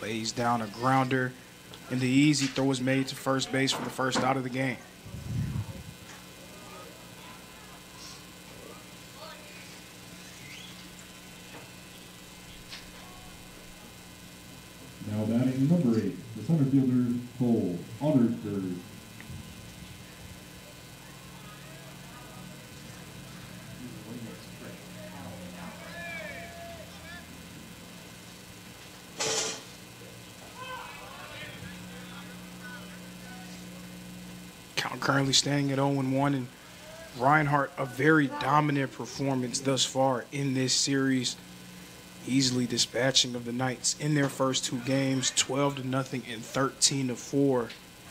Lays down a grounder, and the easy throw is made to first base for the first out of the game. Now batting number 8, the center fielder, Cole Ottersberg. Count currently standing at 0-1, and Reinhardt, a very dominant performance thus far in this series, easily dispatching of the Knights in their first 2 games, 12-0 and 13-4.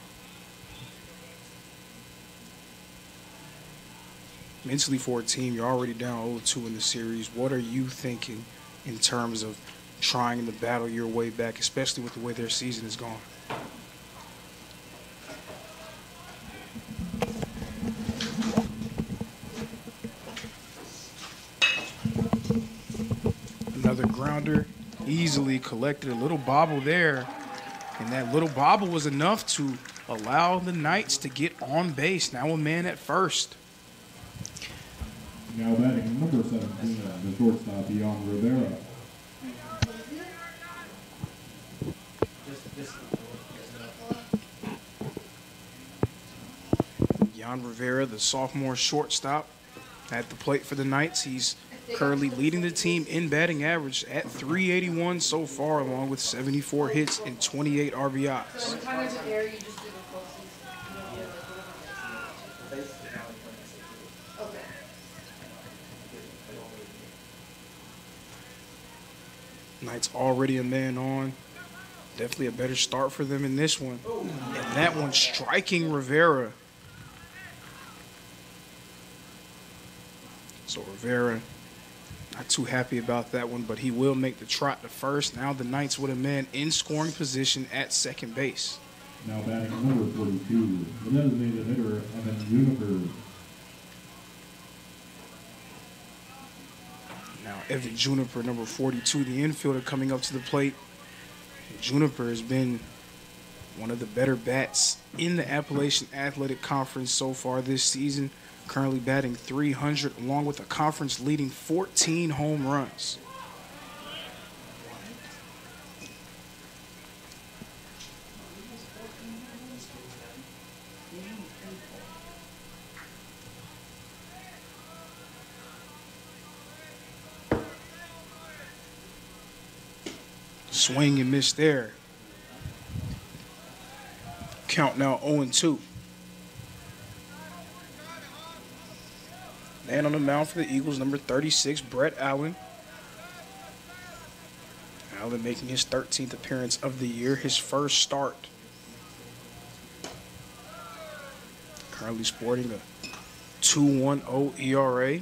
Mentally for a team, you're already down 0-2 in the series. What are you thinking in terms of trying to battle your way back, especially with the way their season is gone? Another grounder, easily collected. A little bobble there, and that little bobble was enough to allow the Knights to get on base. Now a man at first. Now batting number 17, the shortstop, Jan Rivera. Jan Rivera, the sophomore shortstop, at the plate for the Knights. He's currently leading the team in batting average at 381 so far, along with 74 hits and 28 RBIs. Knights already a man on. Definitely a better start for them in this one. And that one striking Rivera. So Rivera, not too happy about that one, but he will make the trot to first. Now the Knights with a man in scoring position at second base. Now batting number 42, the designated hitter, Evan Juniper. Now Evan Juniper, number 42, the infielder, coming up to the plate. Juniper has been one of the better bats in the Appalachian Athletic Conference so far this season. Currently batting 300, along with a conference-leading 14 home runs. Swing and miss there. Count now 0-2. Man on the mound for the Eagles, number 36, Brett Allen. Allen making his 13th appearance of the year, his first start. Currently sporting a 2.10 ERA.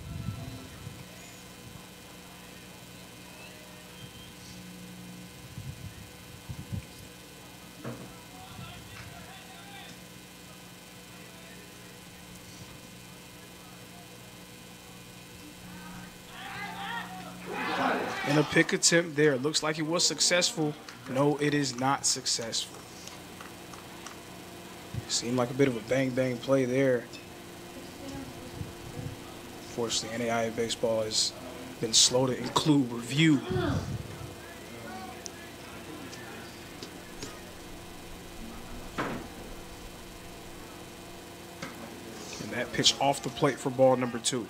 And a pick attempt there. Looks like it was successful. No, it is not successful. Seemed like a bit of a bang-bang play there. Unfortunately, NAIA baseball has been slow to include review. And that pitch off the plate for ball number 2.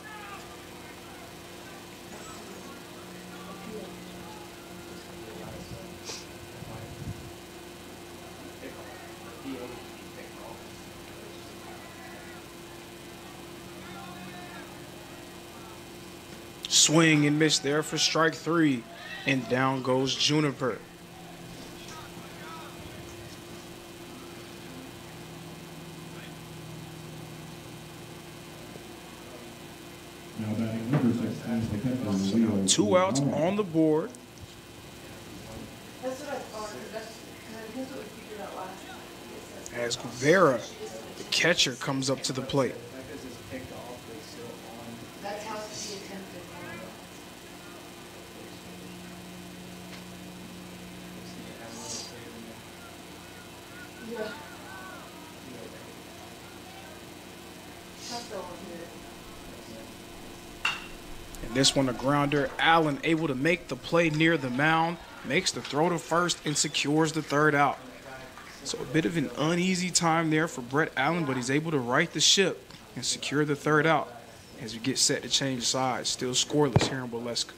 Swing and miss there for strike 3, and down goes Juniper. Now batting number 16, the catcher, So now Leo 2 outs Giuliano. on the board. That's what I thought. That's what we figured out last time. As Guevara, the catcher, comes up to the plate. That's how she attempted. And this one a grounder. Allen able to make the play near the mound, makes the throw to first, and secures the third out. So a bit of an uneasy time there for Brett Allen, but he's able to right the ship and secure the third out as we get set to change sides. Still scoreless here in Waleska.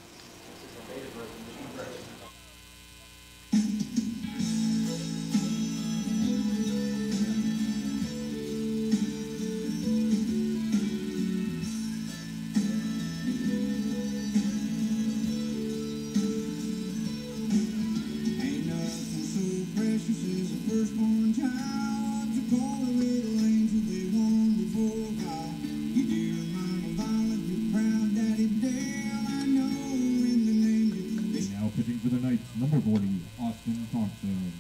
Pitching for the Knights, number 40, Austin Thompson.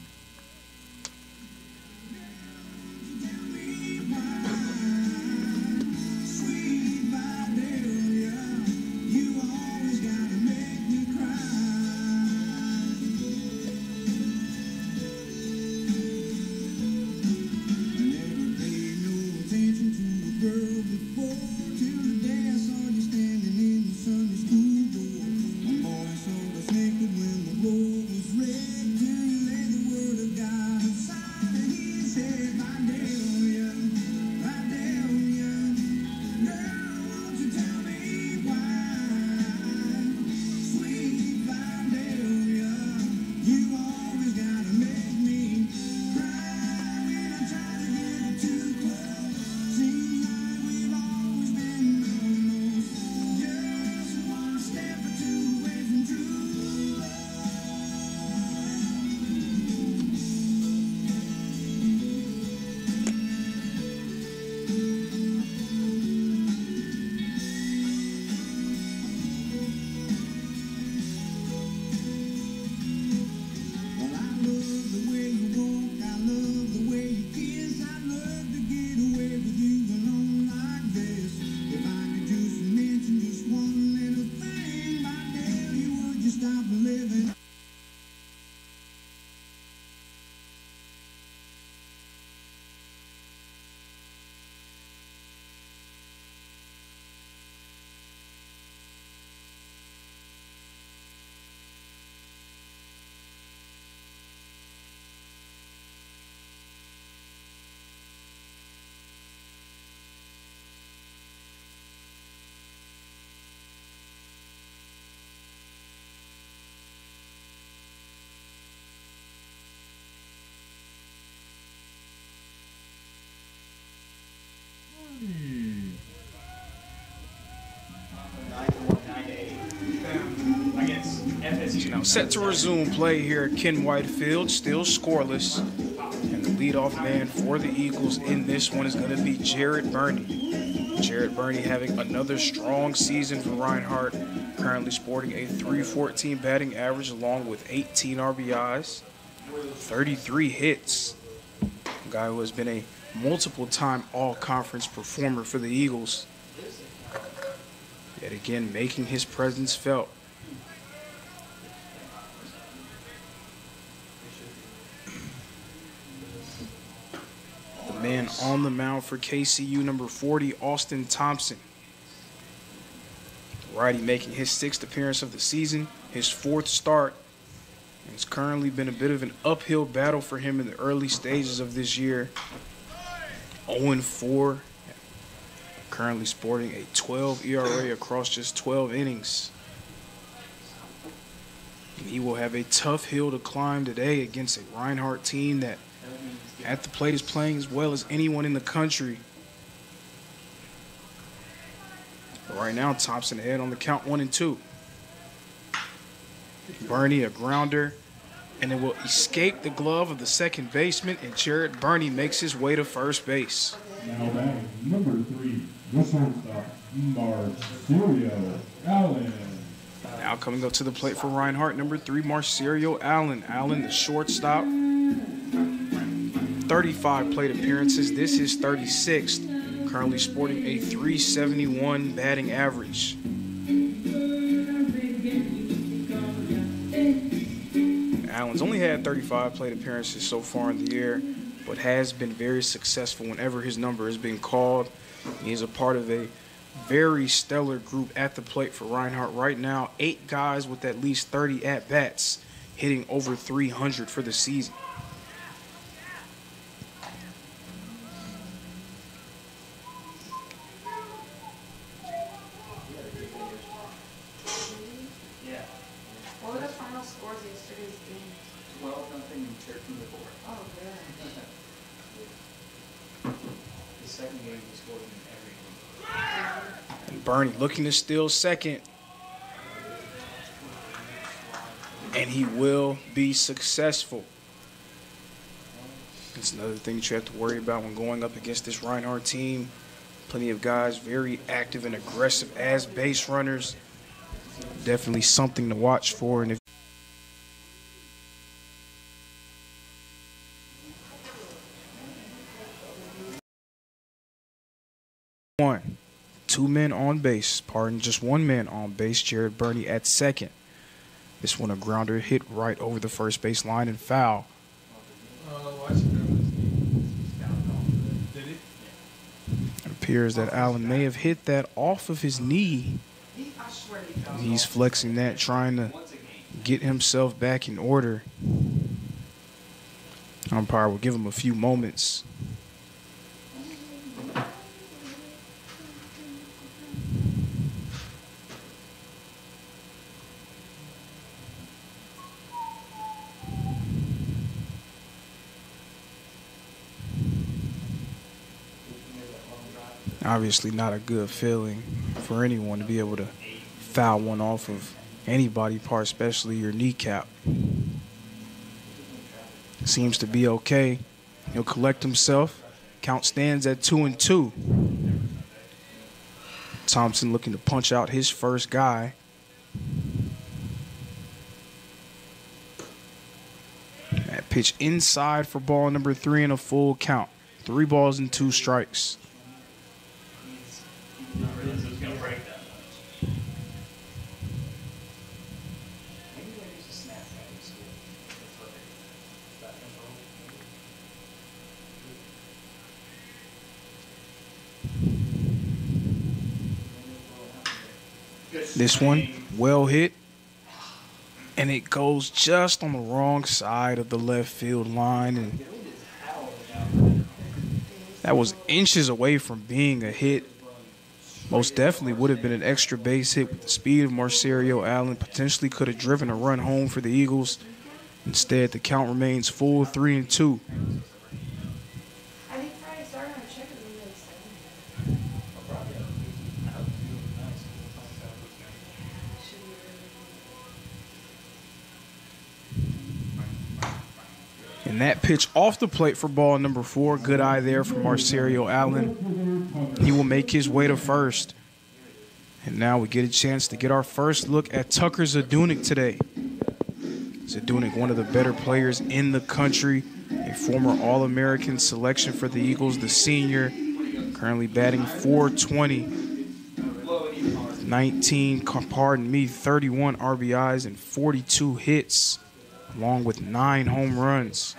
Now set to resume play here at Ken White Field, still scoreless. And the leadoff man for the Eagles in this one is going to be Jared Burney. Jared Burney having another strong season for Reinhardt, currently sporting a .314 batting average along with 18 RBIs, 33 hits. A guy who has been a multiple-time all-conference performer for the Eagles. Yet again, making his presence felt. The man on the mound for KCU, number 40, Austin Thompson. Righty making his 6th appearance of the season, his 4th start. And it's currently been a bit of an uphill battle for him in the early stages of this year. 0-4. Currently sporting a 12 ERA across just 12 innings. And he will have a tough hill to climb today against a Reinhardt team that at the plate is playing as well as anyone in the country. But right now, Thompson ahead on the count 1-2. Burney a grounder, and it will escape the glove of the second baseman, and Jared Burney makes his way to first base. Now batting, number 3, the shortstop, Marcerio Allen. Now coming up to the plate for Reinhardt, number 3, Marcerio Allen. Allen, the shortstop. 35 plate appearances. This is 36th. Currently sporting a .371 batting average. Allen's only had 35 plate appearances so far in the year, but has been very successful whenever his number has been called. He is a part of a very stellar group at the plate for Reinhardt right now. 8 guys with at least 30 at-bats, hitting over 300 for the season. What were the final scores of yesterday's game? 12-0 and 13-4. Oh, good. The second game was scored in every game. And Bernie looking to steal second. And he will be successful. That's another thing that you have to worry about when going up against this Reinhardt team. Plenty of guys very active and aggressive as base runners. Definitely something to watch for. And if two men on base, just one man on base, Jared Burney at second. This one a grounder hit right over the first base line and foul. It appears that Allen may have hit that off of his knee. He's flexing that, trying to get himself back in order. Umpire will give him a few moments. Obviously not a good feeling for anyone to be able to foul one off of anybody's part, especially your kneecap. Seems to be okay. He'll collect himself. Count stands at 2-2. Thompson looking to punch out his first guy. That pitch inside for ball number 3 and a full count. 3 balls and 2 strikes. This one, well hit, and it goes just on the wrong side of the left field line, and that was inches away from being a hit. Most definitely would have been an extra base hit with the speed of Marcerio Allen. Potentially could have driven a run home for the Eagles. Instead, the count remains full 3-2. I think Friday started on a check and we made 7. And that pitch off the plate for ball number 4. Good eye there from Marcerio Allen. He will make his way to first. And now we get a chance to get our first look at Tucker Zdunek today. Zdunek, one of the better players in the country, a former All-American selection for the Eagles, the senior, currently batting .420, 31 RBIs and 42 hits, along with 9 home runs.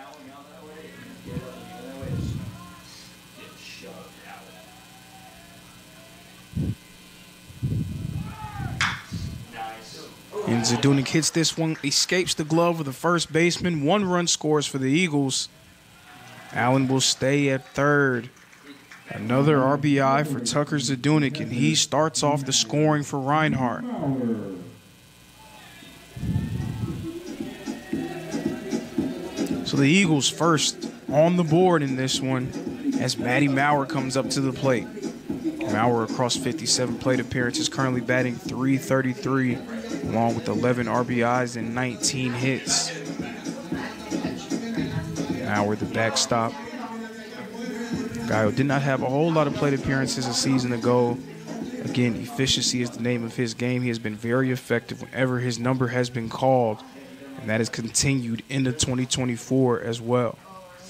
And Zdunek hits this one, escapes the glove of the first baseman. 1 run scores for the Eagles. Allen will stay at third. Another RBI for Tucker Zdunek, and he starts off the scoring for Reinhardt. So the Eagles first on the board in this one as Matty Maurer comes up to the plate. Maurer across 57 plate appearances, currently batting .333. Along with 11 RBIs and 19 hits. Now we're the backstop. Guy who did not have a whole lot of plate appearances a season ago. Again, efficiency is the name of his game. He has been very effective whenever his number has been called. And that has continued into 2024 as well.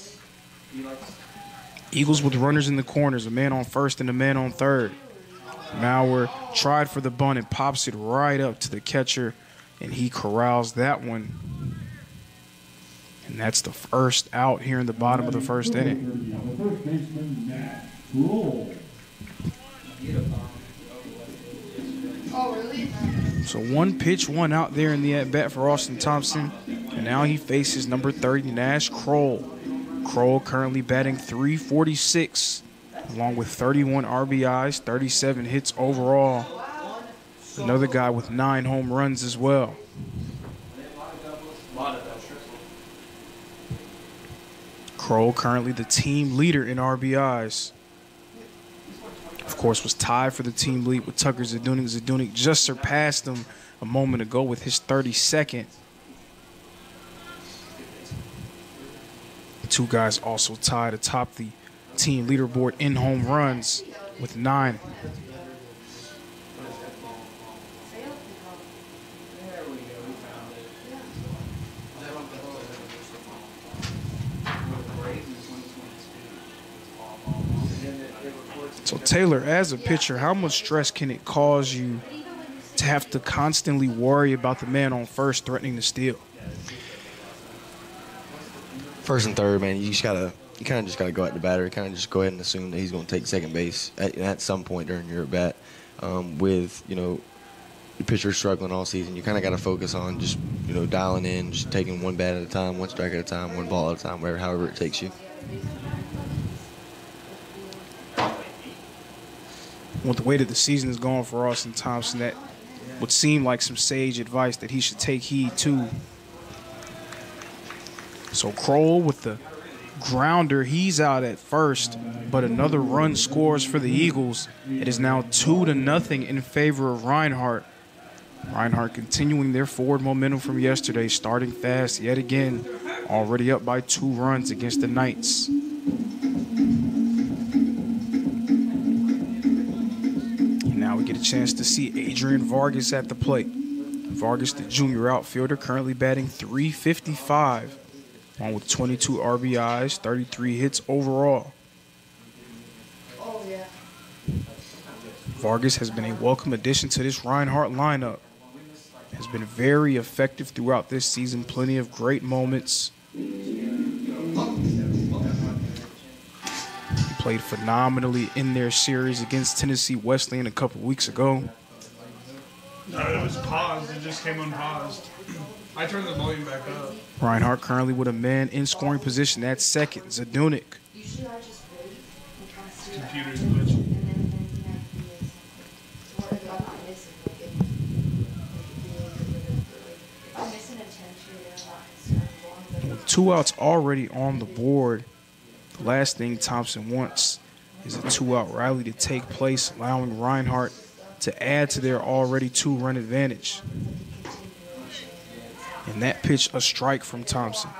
Eagles with runners in the corners, a man on first and a man on third. Maurer tried for the bunt and pops it right up to the catcher, and he corrals that one. And that's the first out here in the bottom of the first inning. The first baseman, Matt Kroll. Oh, really? So 1 pitch, 1 out there in the at-bat for Austin Thompson. And now he faces number 30, Nash Kroll. Kroll currently batting .346, along with 31 RBIs, 37 hits overall. Another guy with 9 home runs as well. Kroll currently the team leader in RBIs. Of course, was tied for the team lead with Tucker Zdunek. Zdunek just surpassed him a moment ago with his 32nd. The two guys also tied atop the team leaderboard in home runs with 9. So Taylor, as a pitcher, how much stress can it cause you to have to constantly worry about the man on first threatening to steal? First and third, man, you kind of just gotta go at the batter. Kind of just go ahead and assume that he's going to take second base at some point during your at bat. With the pitcher struggling all season, you kind of got to focus on just dialing in, just taking one bat at a time, one strike at a time, one ball at a time, however it takes you. With the way that the season is going for Austin Thompson, that would seem like some sage advice that he should take heed to. So Kroll with the grounder, he's out at first, but another run scores for the Eagles. It is now 2-0 in favor of Reinhardt. Reinhardt continuing their forward momentum from yesterday, starting fast yet again, already up by 2 runs against the Knights. And now we get a chance to see Adrian Vargas at the plate. Vargas, the junior outfielder, currently batting .355. Along with 22 RBIs, 33 hits overall. Oh, yeah. Vargas has been a welcome addition to this Reinhardt lineup. Has been very effective throughout this season. Plenty of great moments. He played phenomenally in their series against Tennessee Wesleyan a couple weeks ago. No, it was paused. It just came unpaused. I turned the volume back up. Reinhardt currently with a man in scoring position at second, Zdunek. Usually I just wait and kind of see Computer's glitching. and then what if I'm not missing, like if I'm missing a 10 tree, then I'm not concerned. With 2 outs already on the board, the last thing Thompson wants is a 2-out rally to take place, allowing Reinhardt to add to their already 2-run advantage. And that pitch, a strike from Thompson.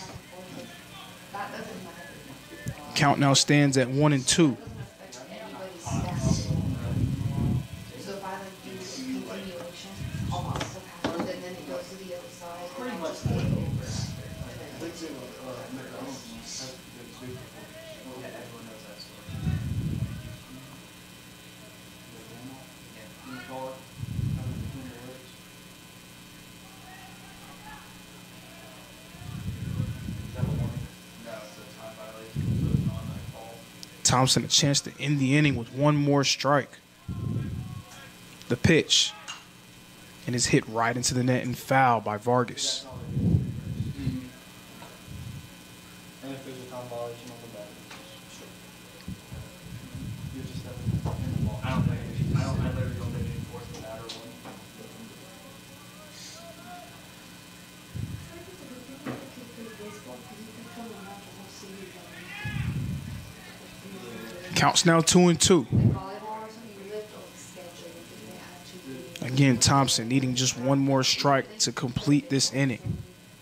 Count now stands at 1-2. So if I like do continuation, I'll also have it, and then it goes to the other side. Pretty much. Thompson a chance to end the inning with 1 more strike. The pitch, and is hit right into the net and foul by Vargas. And if there's a time violation on the bat, sure. You just have to I literally don't think any enforcement that or one. Counts now 2-2. Again, Thompson needing just 1 more strike to complete this inning.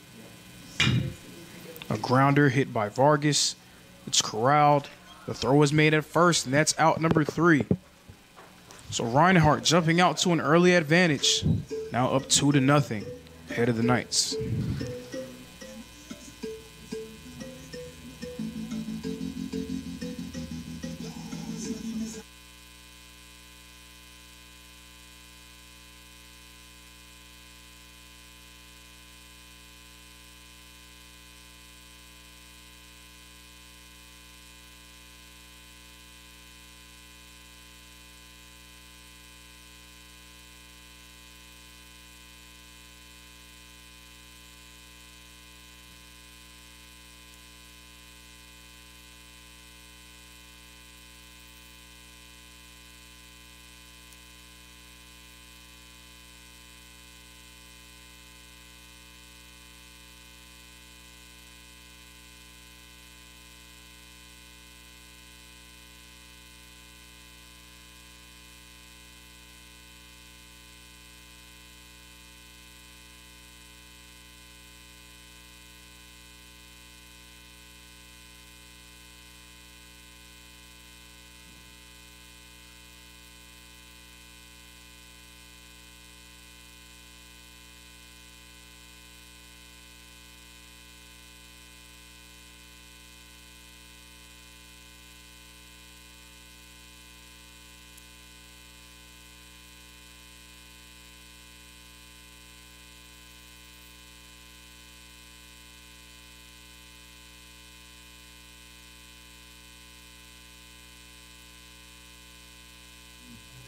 A grounder hit by Vargas. It's corralled. The throw is made at first, and that's out number 3. So Reinhardt jumping out to an early advantage. Now up 2-0, ahead of the Knights.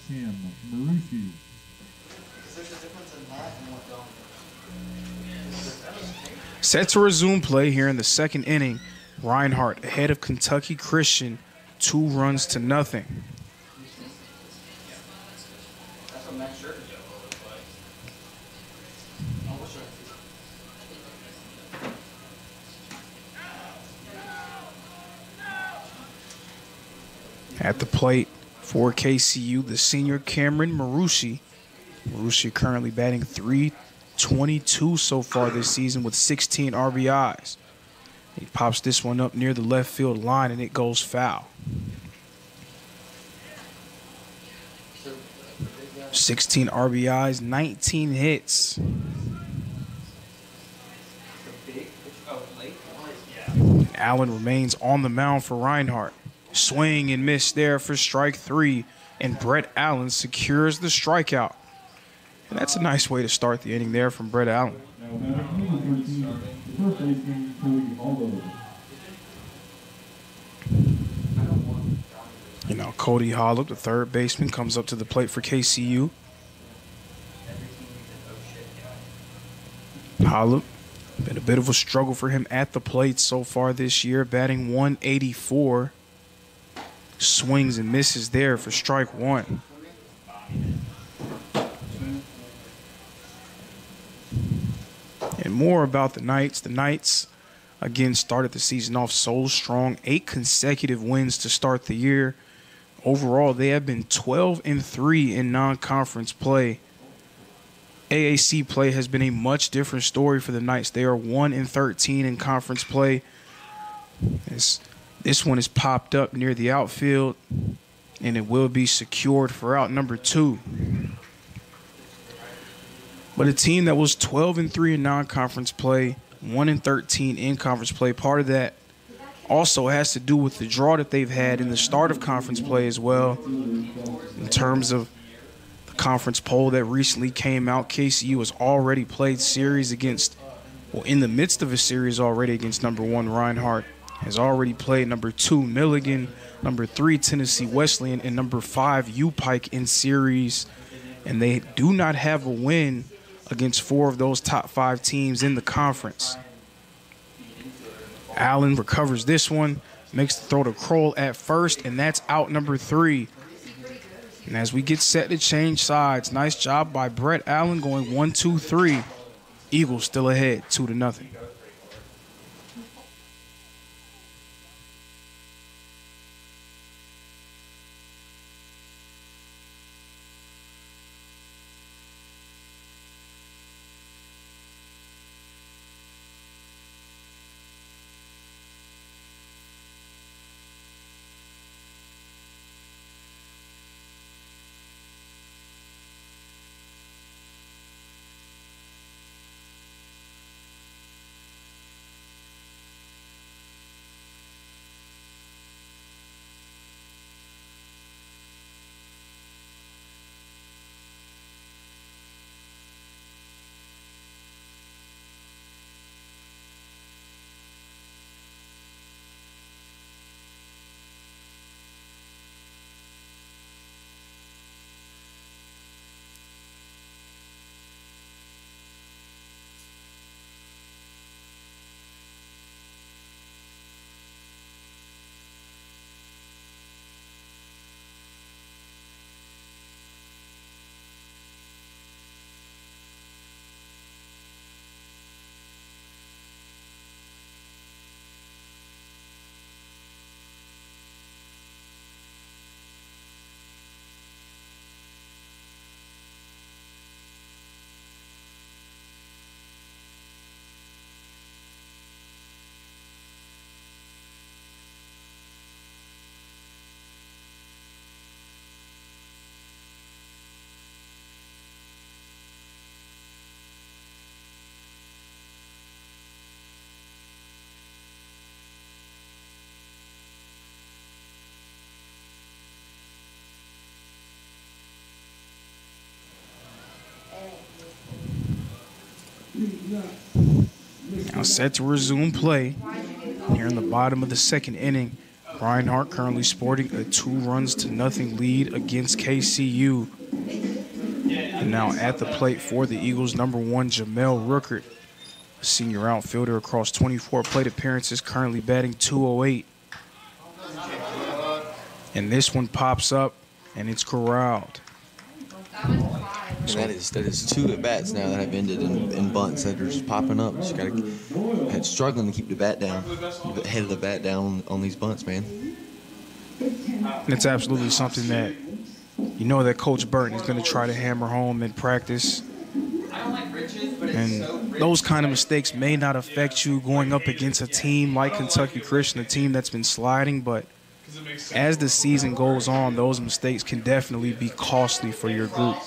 Cam Marucci. There's a difference in that and what don't. Set to resume play here in the second inning. Reinhardt ahead of Kentucky Christian, 2 runs to nothing. That's what Max shirt is. Oh, what's your At the plate for KCU, the senior Cameron Marucci. Marucci currently batting .322 so far this season with 16 RBIs. He pops this one up near the left field line and it goes foul. 16 RBIs, 19 hits. Allen remains on the mound for Reinhardt. Swing and miss there for strike 3, and Brett Allen secures the strikeout. And that's a nice way to start the inning there from Brett Allen. Now batting number 13, first baseman Cody Hollow. You know, Cody Hollop, the third baseman, comes up to the plate for KCU. Hollop, been a bit of a struggle for him at the plate so far this year, batting .184. Swings and misses there for strike 1. And more about the Knights. The Knights, again, started the season off so strong. 8 consecutive wins to start the year. Overall, they have been 12-3 in non-conference play. AAC play has been a much different story for the Knights. They are 1-13 in conference play. This one is popped up near the outfield, and it will be secured for out number 2. But a team that was 12-3 in non-conference play, 1-13 in conference play, part of that also has to do with the draw that they've had in the start of conference play as well. In terms of the conference poll that recently came out, KCU has already played series against, well, in the midst of a series already against number 1 Reinhardt. Has already played number 2 Milligan, number 3 Tennessee Wesleyan, and number 5 U-Pike in series. And they do not have a win against 4 of those top 5 teams in the conference. Allen recovers this one, makes the throw to Kroll at first, and that's out number 3. And as we get set to change sides, nice job by Brett Allen going 1-2-3. Eagles still ahead 2-0. Now set to resume play here in the bottom of the second inning. Reinhardt currently sporting a 2-0 lead against KCU. And now at the plate for the Eagles, number 1, Jamel Rookert, a senior outfielder across 24 plate appearances, currently batting .208. And this one pops up, and it's corralled. And that is 2 at bats now that have ended in bunts that are just popping up. Just gotta struggling to keep the bat down, the head of the bat down on these bunts, man. And it's absolutely something that you know that Coach Burton is going to try to hammer home in practice. And those kind of mistakes may not affect you going up against a team like Kentucky Christian, a team that's been sliding, but as the season goes on, those mistakes can definitely be costly for your group.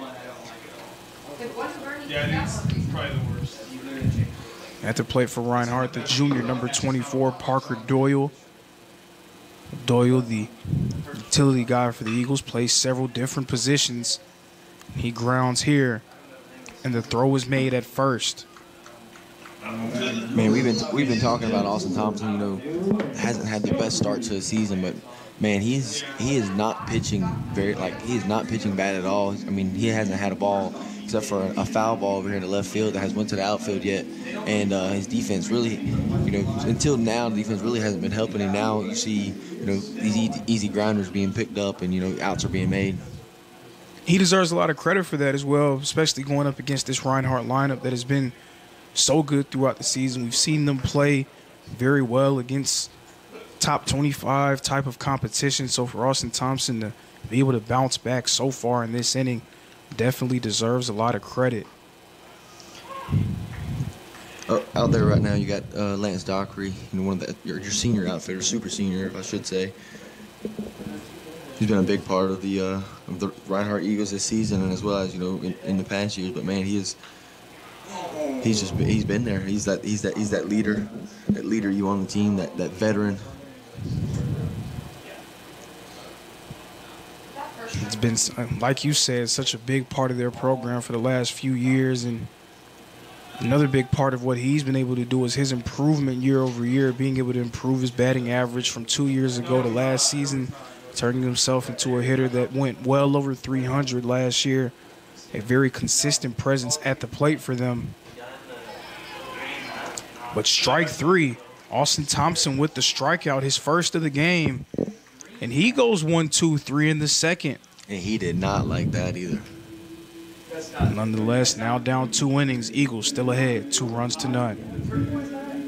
Yeah, I think it's probably the worst. At the plate for Reinhardt, the junior, number 24, Parker Doyle. Doyle, the utility guy for the Eagles, plays several different positions. He grounds here, and the throw is made at first. Man, we've been talking about Austin Thompson. You know, hasn't had the best start to the season, but man, he is not pitching he is not pitching bad at all. I mean, he hasn't had a ball except for a foul ball over here in the left field that has went to the outfield yet. And his defense really, you know, until now, the defense really hasn't been helping him. Now you see, you know, these easy grounders being picked up and, you know, outs are being made. He deserves a lot of credit for that as well, especially going up against this Reinhardt lineup that has been so good throughout the season. We've seen them play very well against top 25 type of competition. So for Austin Thompson to be able to bounce back so far in this inning definitely deserves a lot of credit. Out there right now, you got Lance Dockery, you know, one of your senior outfitters, super senior, I should say. He's been a big part of the Reinhardt Eagles this season, and as well as, you know, in the past years. But man, he's been there. He's that leader you on the team, that veteran. It's been, like you said, such a big part of their program for the last few years. And another big part of what he's been able to do is his improvement year over year, being able to improve his batting average from 2 years ago to last season, turning himself into a hitter that went well over 300 last year. A very consistent presence at the plate for them. But strike 3, Austin Thompson with the strikeout, his first of the game. And he goes 1-2-3 in the second. And he did not like that either. Nonetheless, now down 2 innings, Eagles still ahead, 2-0.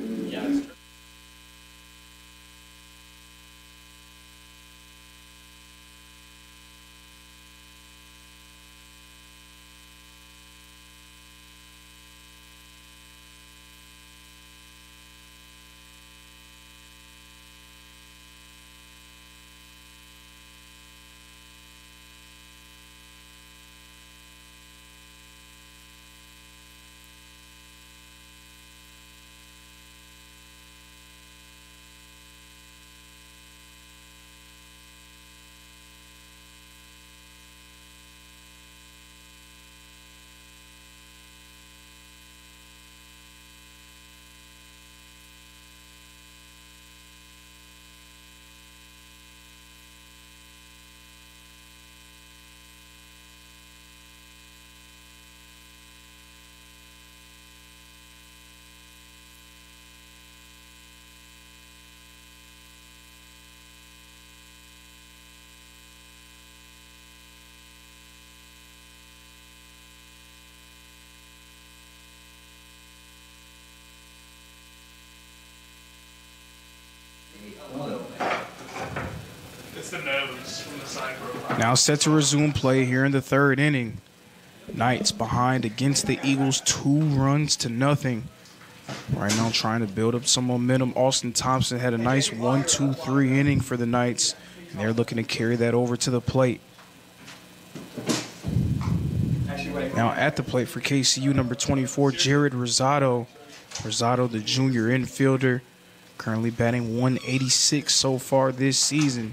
It's the nose from the side profile. Now set to resume play here in the 3rd inning. Knights behind against the Eagles 2-0. Right now trying to build up some momentum. Austin Thompson had a nice 1-2-3 inning for the Knights, and they're looking to carry that over to the plate. Now at the plate for KCU, number 24, Jared Rosado. Rosado, the junior infielder, currently batting 186 so far this season.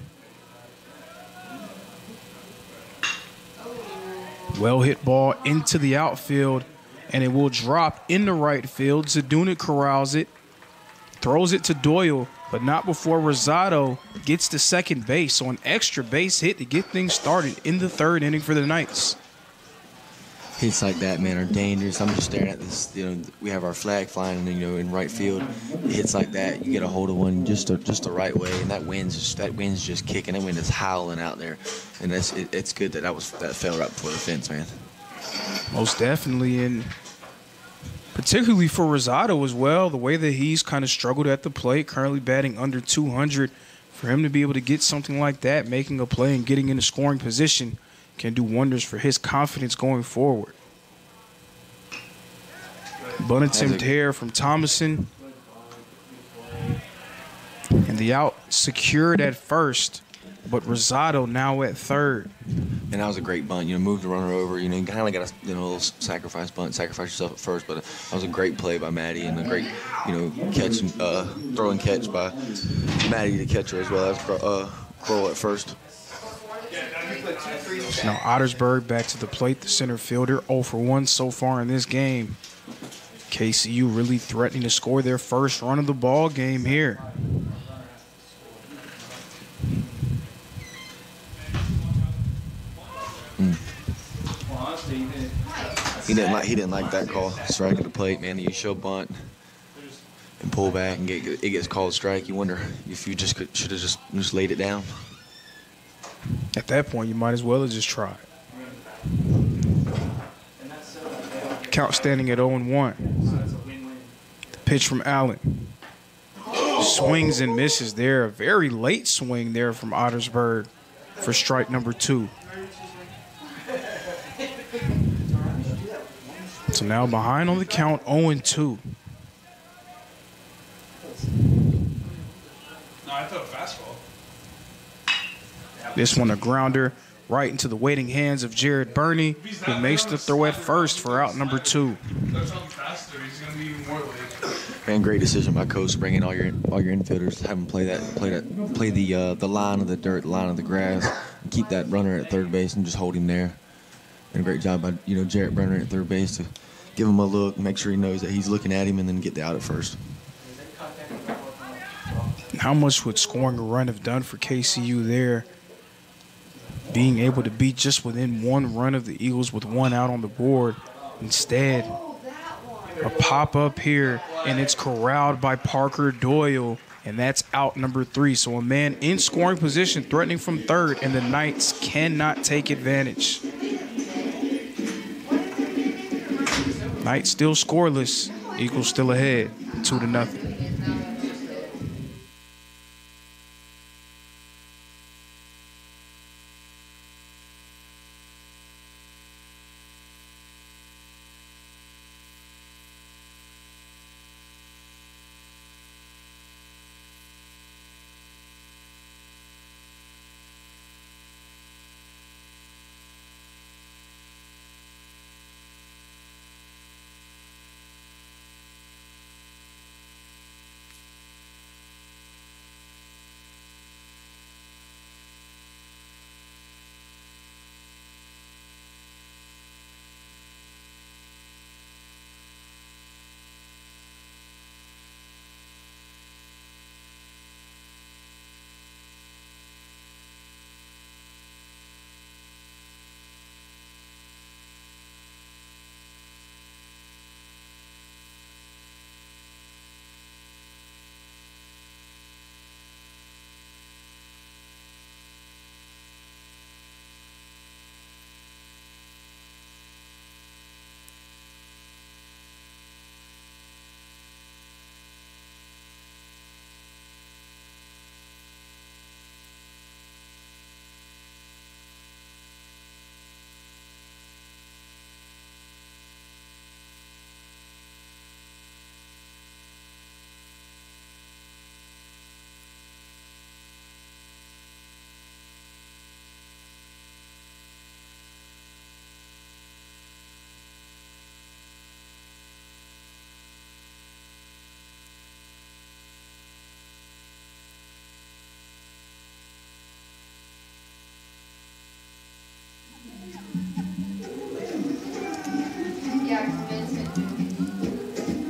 Well hit ball into the outfield, and it will drop in the right field. Zadunic corrals it, throws it to Doyle, but not before Rosado gets to second base. So an extra base hit to get things started in the third inning for the Knights. Hits like that, man, are dangerous. I'm just staring at this. We have our flag flying, in right field. Hits like that, you get a hold of one just the right way, and that wind's just kicking. That wind is howling out there, and it's good that fell right before the fence, man. Most definitely, and particularly for Rosado as well, the way that he's kind of struggled at the plate, currently batting under 200, for him to be able to get something like that, making a play and getting in a scoring position, can do wonders for his confidence going forward. Bunt attempt here from Thomason. And the out secured at first, but Rosado now at third. And that was a great bunt. Moved the runner over. You kind of got a little sacrifice bunt, sacrifice yourself at first. But that was a great play by Maddie and a great, catch, throw and catch by Maddie, the catcher, as well as Kroll at first. Now Ottersberg back to the plate, the center fielder, 0 for 1 so far in this game. KCU really threatening to score their first run of the ball game here. He didn't like that call. Strike at the plate, man. You show bunt and pull back and it gets called strike. You wonder if you should have just laid it down. At that point, you might as well have just tried. Count standing at 0-1. The pitch from Allen. Swings and misses there. A very late swing there from Ottersberg for strike number 2. So now behind on the count, 0-2. No, I thought fastball. This one a grounder right into the waiting hands of Jared Burney, who makes the throw at first for out number 2. That's something faster. He's gonna be even more late. Man, great decision by coach, bringing all your infielders, have them play the line of the dirt, the line of the grass, and keep that runner at third base and just hold him there. And a great job by Jared Burney at third base to give him a look, make sure he knows that he's looking at him, and then get the out at first. How much would scoring a run have done for KCU there? Being able to be just within 1 run of the Eagles with 1 out on the board. Instead, a pop-up here, and it's corralled by Parker Doyle, and that's out number 3. So a man in scoring position threatening from third, and the Knights cannot take advantage. Knights still scoreless. Eagles still ahead, 2-0.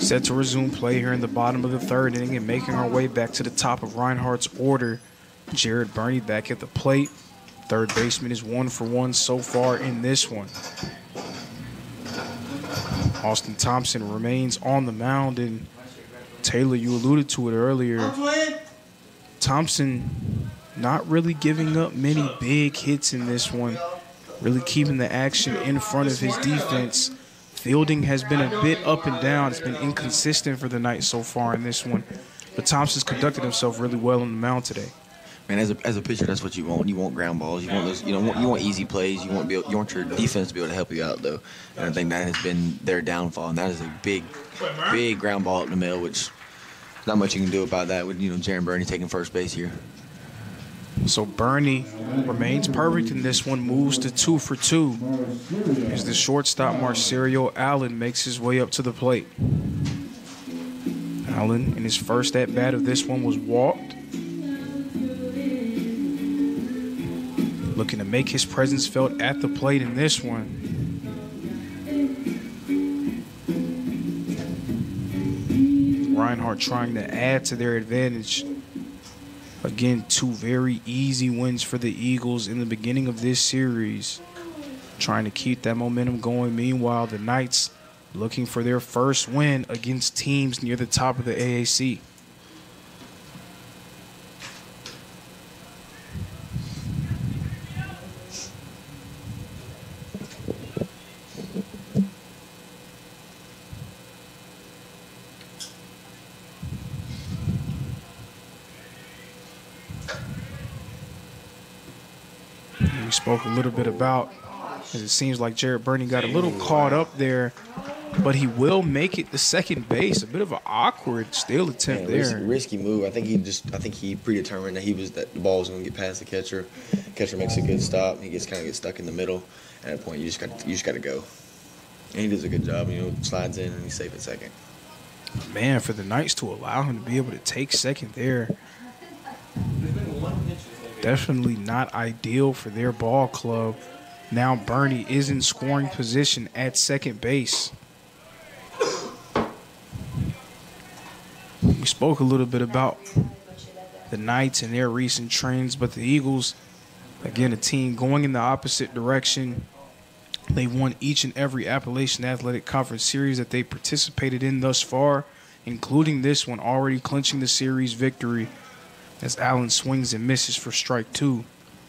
Set to resume play here in the bottom of the third inning and making our way back to the top of Reinhardt's order. Jared Burney back at the plate. Third baseman is 1 for 1 so far in this one. Austin Thompson remains on the mound, and Taylor, you alluded to it earlier. Thompson not really giving up many big hits in this one, really keeping the action in front of his defense. Fielding has been a bit up and down. It's been inconsistent for the night so far in this one. But Thompson's conducted himself really well on the mound today. Man, as a pitcher, that's what you want. You want ground balls. You want those. You want easy plays. You want your defense to be able to help you out, though. And I think that has been their downfall. And that is a big ground ball up the middle, which not much you can do about that with Jared Burney taking first base here. So Burney remains perfect in this one, moves to 2 for 2 as the shortstop Marcerio Allen makes his way up to the plate. Allen, in his first at-bat of this one, was walked. Looking to make his presence felt at the plate in this one. Reinhardt trying to add to their advantage. Again, 2 very easy wins for the Eagles in the beginning of this series. Trying to keep that momentum going. Meanwhile, the Knights looking for their first win against teams near the top of the AAC. We spoke a little bit about, as it seems like Jared Burney got a little caught up there, but he will make it to second base. A bit of an awkward steal attempt there. Risky move. I think he predetermined that the ball was going to get past the catcher. Catcher makes a good stop. He kind of gets stuck in the middle. At that point, you just got to go. And he does a good job. Slides in and he's safe at second. Man, for the Knights to allow him to be able to take second there, definitely not ideal for their ball club. Now Burney is in scoring position at second base. We spoke a little bit about the Knights and their recent trends, but the Eagles, again, a team going in the opposite direction. They won each and every Appalachian Athletic Conference series that they participated in thus far, including this one, already clinching the series victory as Allen swings and misses for strike 2.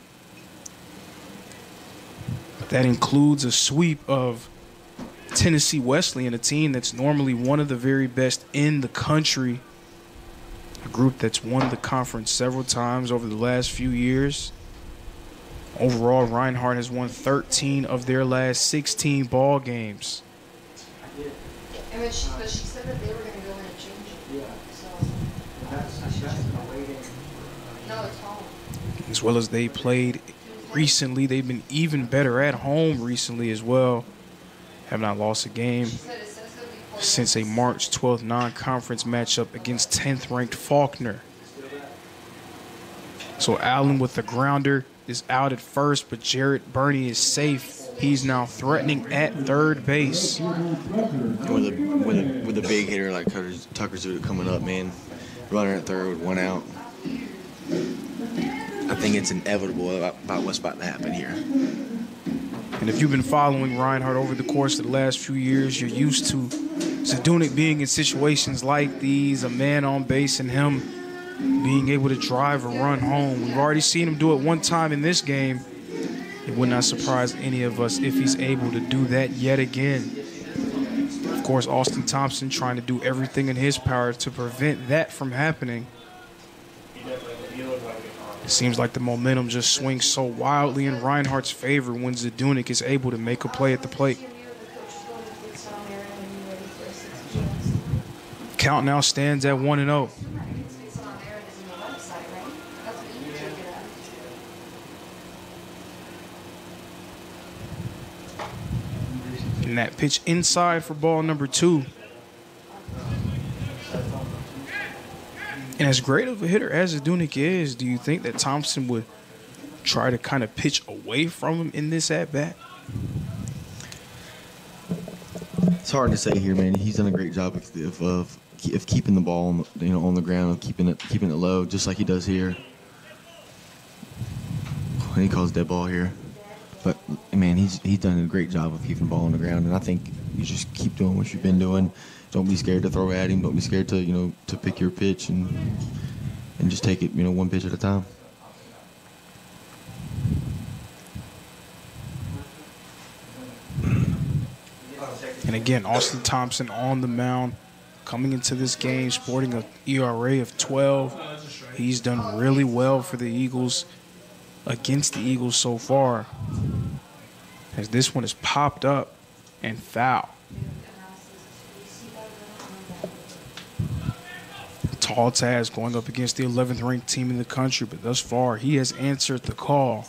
That includes a sweep of Tennessee Wesleyan, a team that's normally one of the very best in the country, a group that's won the conference several times over the last few years. Overall, Reinhardt has won 13 of their last 16 ball games. And but she said that they were going to go in and change it. Yeah. So, That's the waiting. no, it's home. As well as they played recently, they've been even better at home recently as well. Have not lost a game She said it says that we pulled since a March 12th non-conference matchup against 10th-ranked Faulkner. So Allen with the grounder is out at first, but Jared Burney is safe. He's now threatening at third base. With a big hitter like Tucker Zuda coming up, man, runner at third with 1 out. I think it's inevitable about what's about to happen here. And if you've been following Reinhardt over the course of the last few years, you're used to Zdunic being in situations like these, a man on base and him being able to drive a run home. We've already seen him do it one time in this game. It would not surprise any of us if he's able to do that yet again. Of course, Austin Thompson trying to do everything in his power to prevent that from happening. It seems like the momentum just swings so wildly in Reinhardt's favor when Zdunic is able to make a play at the plate. Count now stands at 1-0. And that pitch inside for ball number 2. And as great of a hitter as Zdunic is, do you think that Thompson would try to kind of pitch away from him in this at-bat? It's hard to say here, man. He's done a great job of keeping the ball on the ground, of keeping it low, just like he does here. And he calls dead ball here. But man, he's done a great job of keeping the ball on the ground, and I think you just keep doing what you've been doing. Don't be scared to throw at him. Don't be scared to pick your pitch and just take it one pitch at a time. And again, Austin Thompson on the mound, coming into this game, sporting an ERA of 12. He's done really well for the Eagles, against the Eagles so far, as this one is popped up and foul. Tall Taz going up against the 11th ranked team in the country, but thus far he has answered the call.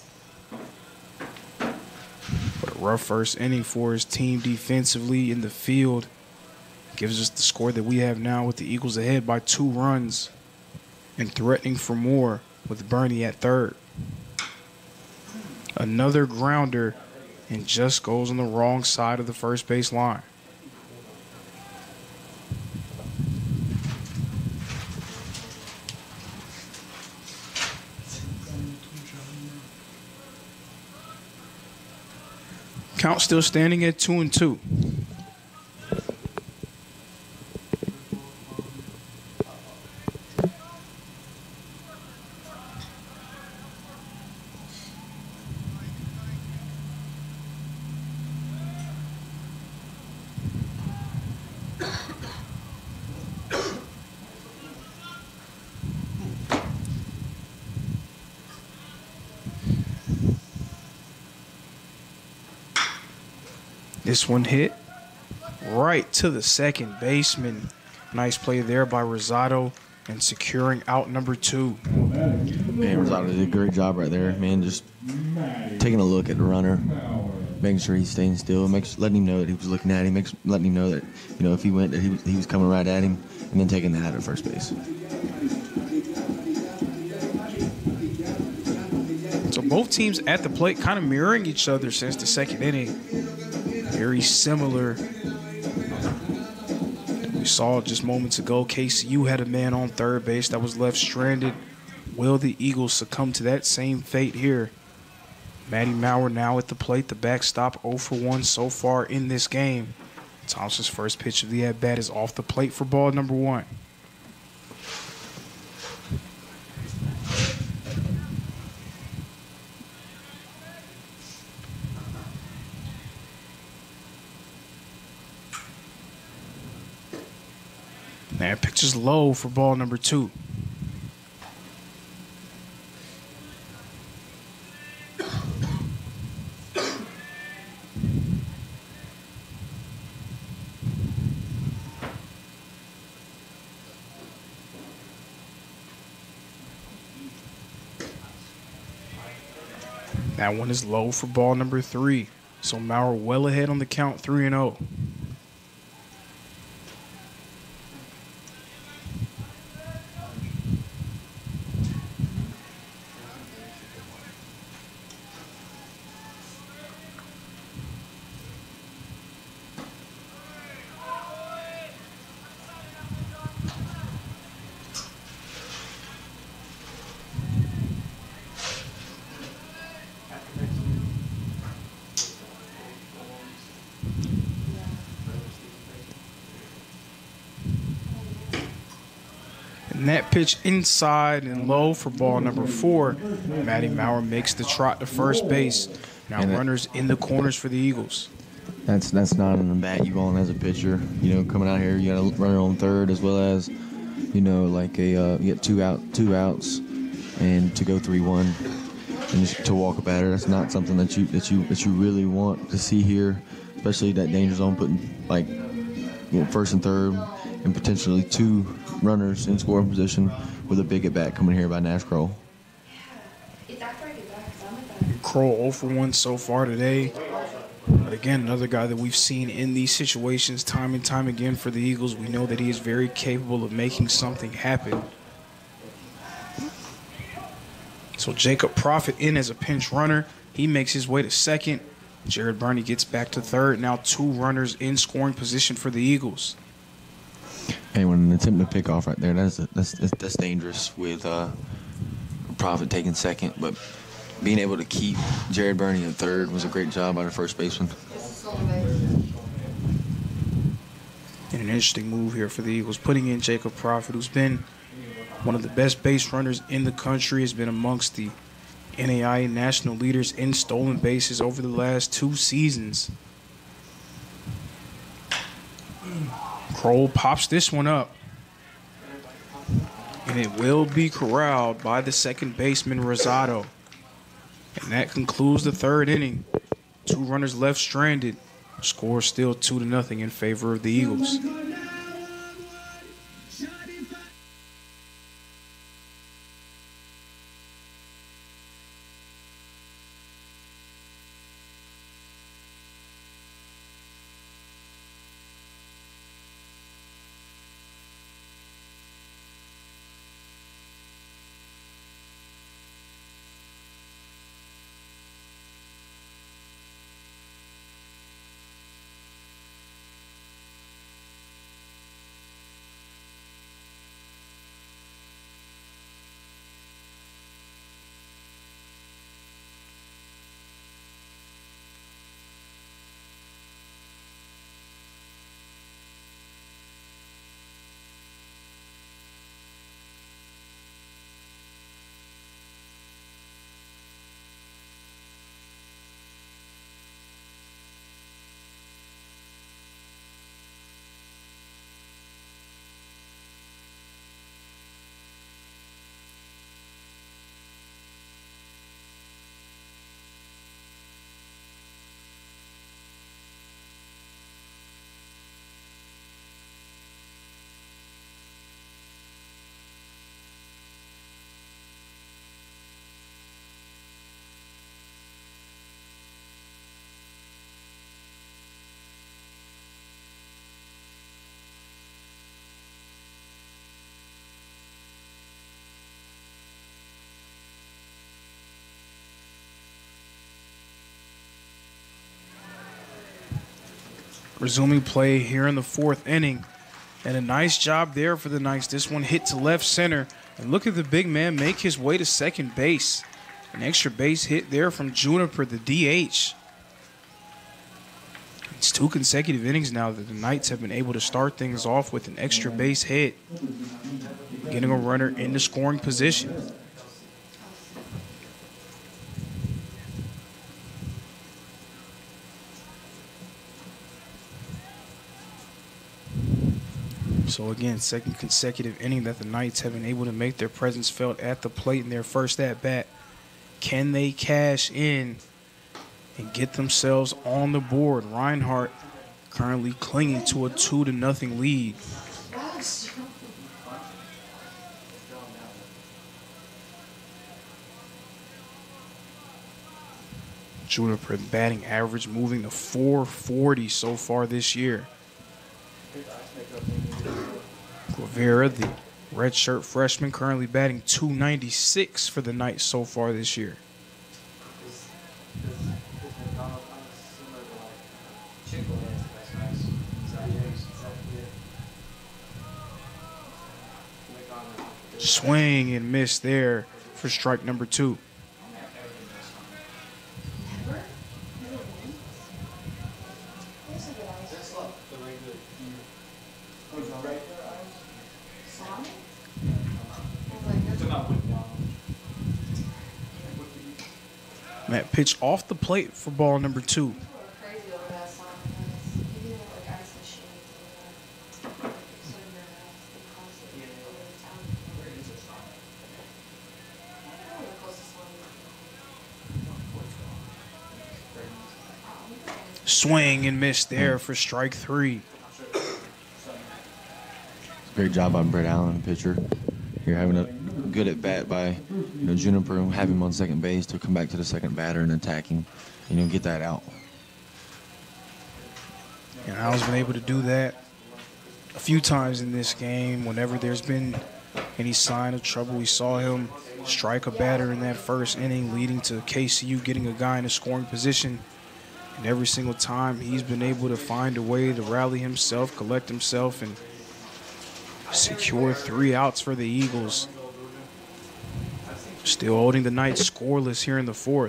But a rough first inning for his team defensively in the field gives us the score that we have now, with the Eagles ahead by 2 runs and threatening for more with Bernie at third. Another grounder, and just goes on the wrong side of the first base line. Count still standing at 2-2. This one hit right to the second baseman. Nice play there by Rosado, and securing out number 2. Man, Rosado did a great job right there, man. Just taking a look at the runner, making sure he's staying still, letting him know that he was looking at him, letting him know that if he went, that he was coming right at him, and then taking that at first base. So both teams at the plate kind of mirroring each other since the second inning. Very similar. We saw just moments ago, KCU had a man on third base that was left stranded. Will the Eagles succumb to that same fate here? Matty Maurer now at the plate, the backstop 0 for 1 so far in this game. Thompson's first pitch of the at-bat is off the plate for ball number 1. That pitch is low for ball number 2. That one is low for ball number 3. So Maurer well ahead on the count, 3-0. And that pitch inside and low for ball number 4. Matty Maurer makes the trot to first base. Now runners in the corners for the Eagles. That's not an at-bat you want as a pitcher. Coming out here, you got a runner on third, as well as, you get two outs, and to go 3-1, and just to walk a batter. That's not something that you really want to see here, especially that danger zone, putting first and third, and potentially 2 runners in scoring position with a big at-bat coming here by Nash Kroll. Kroll 0 for 1 so far today. But again, another guy that we've seen in these situations time and time again for the Eagles. We know that he is very capable of making something happen. So Jacob Prophet in as a pinch runner. He makes his way to second. Jared Burney gets back to third. Now 2 runners in scoring position for the Eagles. Hey, when an attempt to pick off right there, that's dangerous with Profit taking second. But being able to keep Jared Burney in third was a great job by the first baseman. And an interesting move here for the Eagles, putting in Jacob Profit, who's been one of the best base runners in the country, has been amongst the NAIA national leaders in stolen bases over the last 2 seasons. Kroll pops this one up, and it will be corralled by the second baseman, Rosado. And that concludes the 3rd inning. 2 runners left stranded. Score still 2-0 in favor of the Eagles. Resuming play here in the 4th inning. And a nice job there for the Knights. This one hit to left center. And look at the big man make his way to second base. An extra base hit there from Juniper, the DH. It's 2 consecutive innings now that the Knights have been able to start things off with an extra base hit, getting a runner into scoring position. So again, 2nd consecutive inning that the Knights have been able to make their presence felt at the plate in their first at-bat. Can they cash in and get themselves on the board? Reinhardt currently clinging to a 2-0 lead. Juniper batting average moving to .440 so far this year. Rivera, the redshirt freshman, currently batting .296 for the Knights so far this year. Swing and miss there for strike number 2. Matt pitch off the plate for ball number 2. Swing and miss there for strike 3. Great job by Brett Allen, pitcher. You're having a good at bat by Juniper, have him on second base to come back to the second batter and attack him, get that out. And Al's been able to do that a few times in this game. Whenever there's been any sign of trouble, we saw him strike a batter in that first inning, leading to KCU getting a guy in a scoring position. And every single time he's been able to find a way to rally himself, collect himself, and secure 3 outs for the Eagles. Still holding the night scoreless here in the 4th.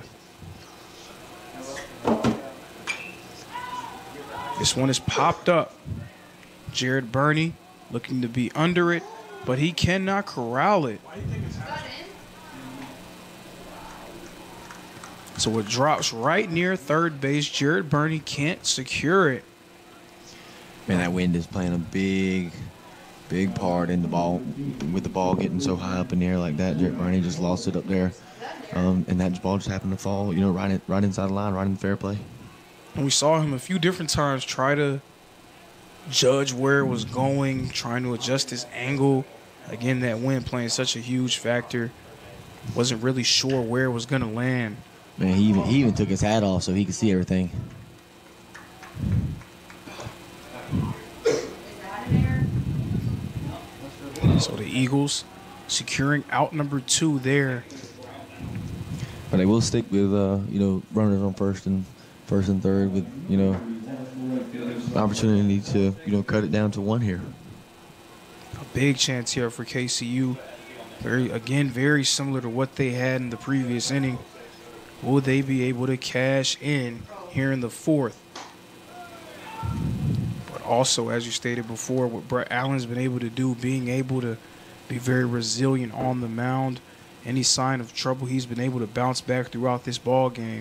This one is popped up. Jared Burney looking to be under it, but he cannot corral it. So it drops right near third base. Jared Burney can't secure it. Man, that wind is playing a big part in the ball. With the ball getting so high up in the air like that, Jared Burney just lost it up there. And that ball just happened to fall, right inside the line, right in the fair play. And we saw him a few different times try to judge where it was going, trying to adjust his angle. Again, that wind playing such a huge factor. Wasn't really sure where it was going to land. Man, he even took his hat off so he could see everything. So the Eagles securing out number 2 there. But they will stick with runners on first and third with opportunity to cut it down to 1 here. A big chance here for KCU. Very similar to what they had in the previous inning. Will they be able to cash in here in the 4th? But also, as you stated before, what Brett Allen's been able to do, being able to be very resilient on the mound. Any sign of trouble, he's been able to bounce back throughout this ball game.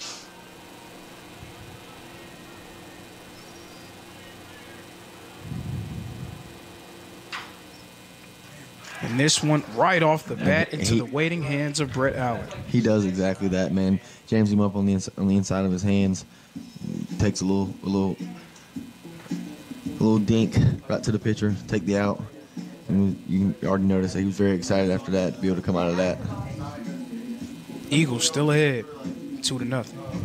And this one right off the bat into the waiting hands of Brett Allen. He does exactly that, man. Jams him up on the inside of his hands. Takes a little dink right to the pitcher, take the out. And you can already notice that he was very excited after that to be able to come out of that. Eagles still ahead, 2-0.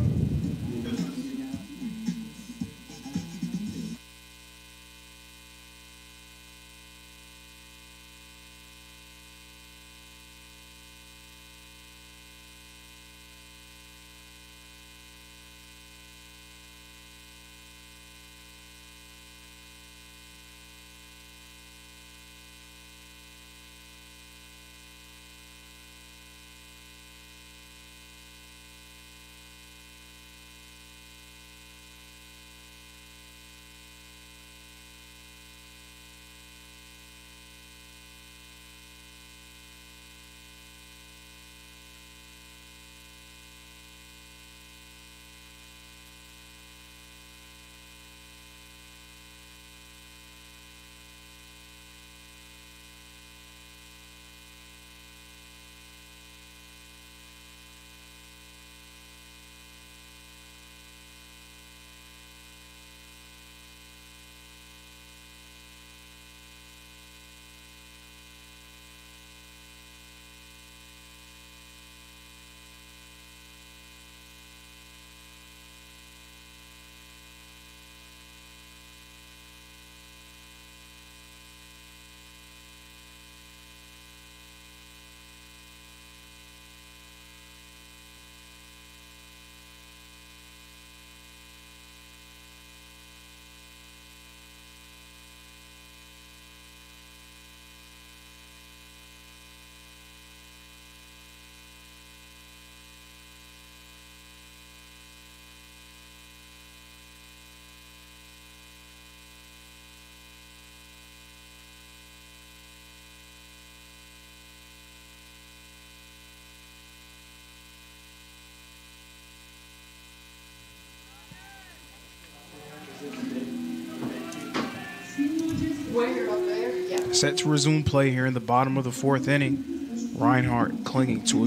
Set to resume play here in the bottom of the 4th inning. Reinhardt clinging to a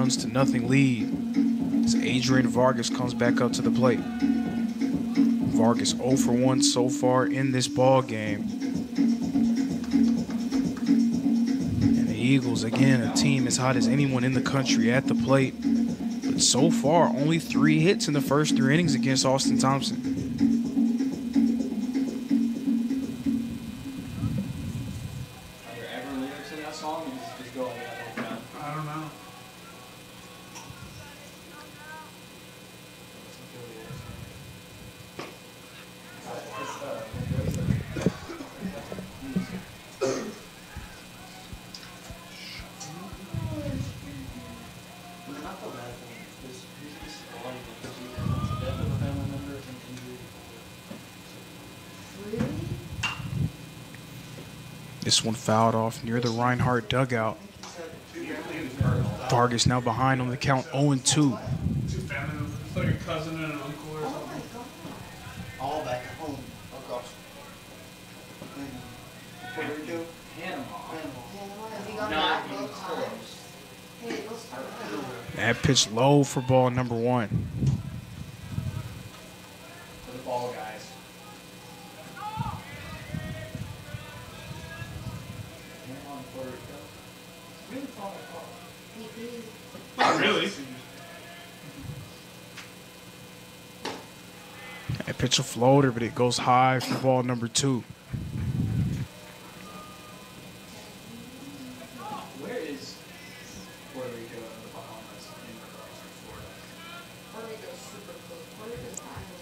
2-0 lead as Adrian Vargas comes back up to the plate. Vargas 0 for 1 so far in this ball game. And the Eagles, again, a team as hot as anyone in the country at the plate. But so far, only 3 hits in the first 3 innings against Austin Thompson. I don't know. This one fouled off near the Reinhardt dugout. Vargas now behind on the count 0-2. Two family, it's like a cousin and an uncle or something. All back at home across. Puerto Rico? Panama. Have you gone Not back even both times? close. Hey, go start with you. That pitch low for ball number 1. For the ball guys. Panama and Puerto Rico. It's really far apart. Not really. That pitch a floater, but it goes high for ball number 2. Where is Puerto Rico and the Bahamas in regards to Florida? Puerto Rico's super close. Puerto Rico's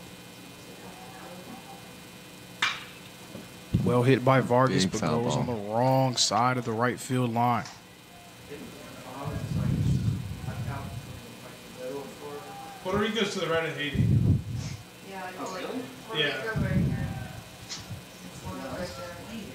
island. Well hit by Vargas, Big but foul goes ball. on the wrong side of the right field line. Bahamas is like out like the middle of Florida. Puerto Rico's to the right of Haiti. Yeah, I Oh, know. really? Puerto Yeah. Rico's right here. Florida's right there.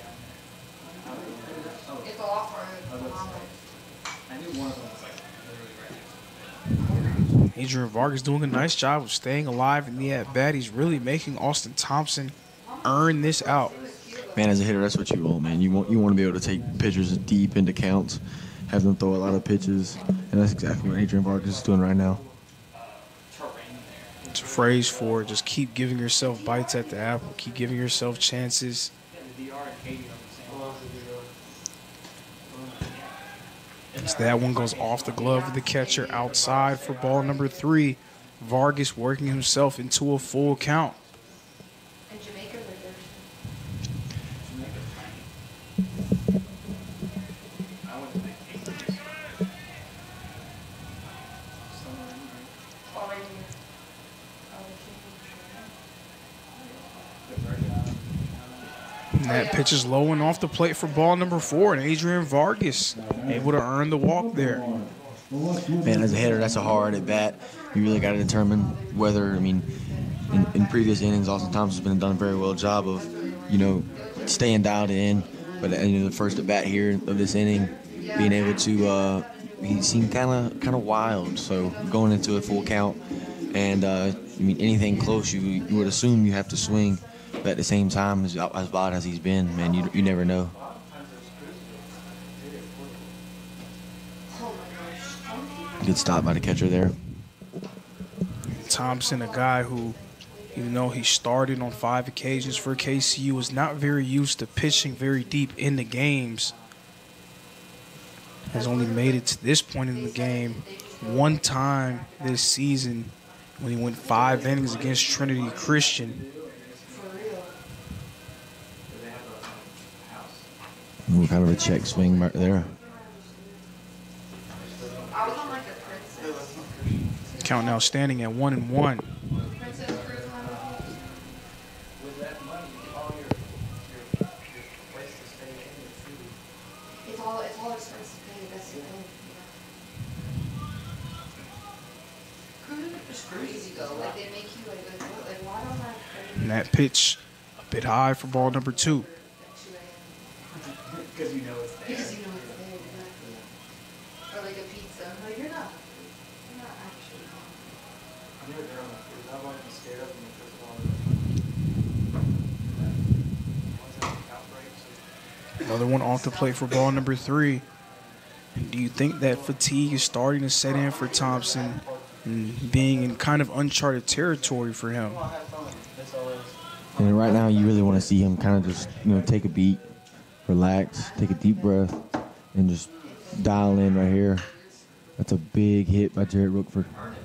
Oh, It's a lot farther than Bahamas. I knew one of them was like literally right next to me. Adrian Vargas doing a nice job of staying alive in the at-bat. He's really making Austin Thompson earn this out. Man, as a hitter, that's what you want, man. You want to be able to take pitchers deep into counts, have them throw a lot of pitches, and that's exactly what Adrian Vargas is doing right now. It's a phrase for just keep giving yourself bites at the apple, keep giving yourself chances. The DR and Haiti on the same. As that one goes off the glove of the catcher outside for ball number 3. Vargas working himself into a full count. And Jamaica's right there. I went to the Haiti. Oh, right here. And that pitch is low and off the plate for ball number 4, and Adrian Vargas able to earn the walk there. Man, as a hitter, that's a hard at bat. You really got to determine whether, I mean, in previous innings, Austin Thompson's been done a very well job of, staying dialed in. But the first at bat here of this inning, being able to, he seemed kind of wild. So going into a full count, and anything close, you would assume you have to swing. But at the same time, as bad as he's been, man, you never know. Good stop by the catcher there. Thompson, a guy who, even though he started on 5 occasions for KCU, is not very used to pitching very deep in the games. Has only made it to this point in the game one time this season when he went 5 innings against Trinity Christian. Ooh, kind of a check swing right there. I was on like a princess. Count now standing at 1-1. Princess cruise line. With that money, all your place to stay in your food. It's all expensive to pay. That's the thing. Cruising is crazy though. Like they make you like why don't I? And that pitch a bit high for ball number 2. Because you know it's there. Because you know it's there, exactly. Or like a pizza. Like you're not actually. I've never been on a cruise. I've always been scared of them because once I have outbreaks. Another one off the plate for ball number 3. Do you think that fatigue is starting to set in for Thompson and being in kind of uncharted territory for him? That's always. And right now, you really want to see him kind of just, take a beat, relax, take a deep breath, and just dial in right here. That's a big hit by Jared Rookford.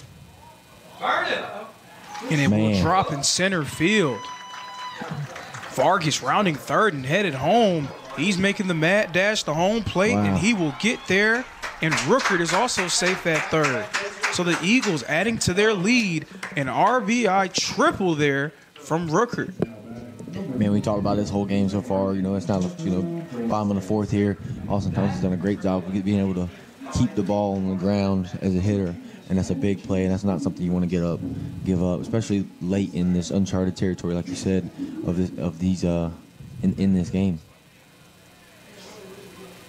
And it will Man. drop in center field. Vargas rounding third and headed home. He's making the mad dash to home plate, Wow. and he will get there. And Rookford is also safe at third. So the Eagles adding to their lead, an RBI triple there from Rookford. Man, we talked about this whole game so far. It's not, bottom of the 4th here. Austin Thompson's done a great job of being able to keep the ball on the ground as a hitter. And that's a big play, and that's not something you want to give up, especially late in this uncharted territory, like you said, in this game.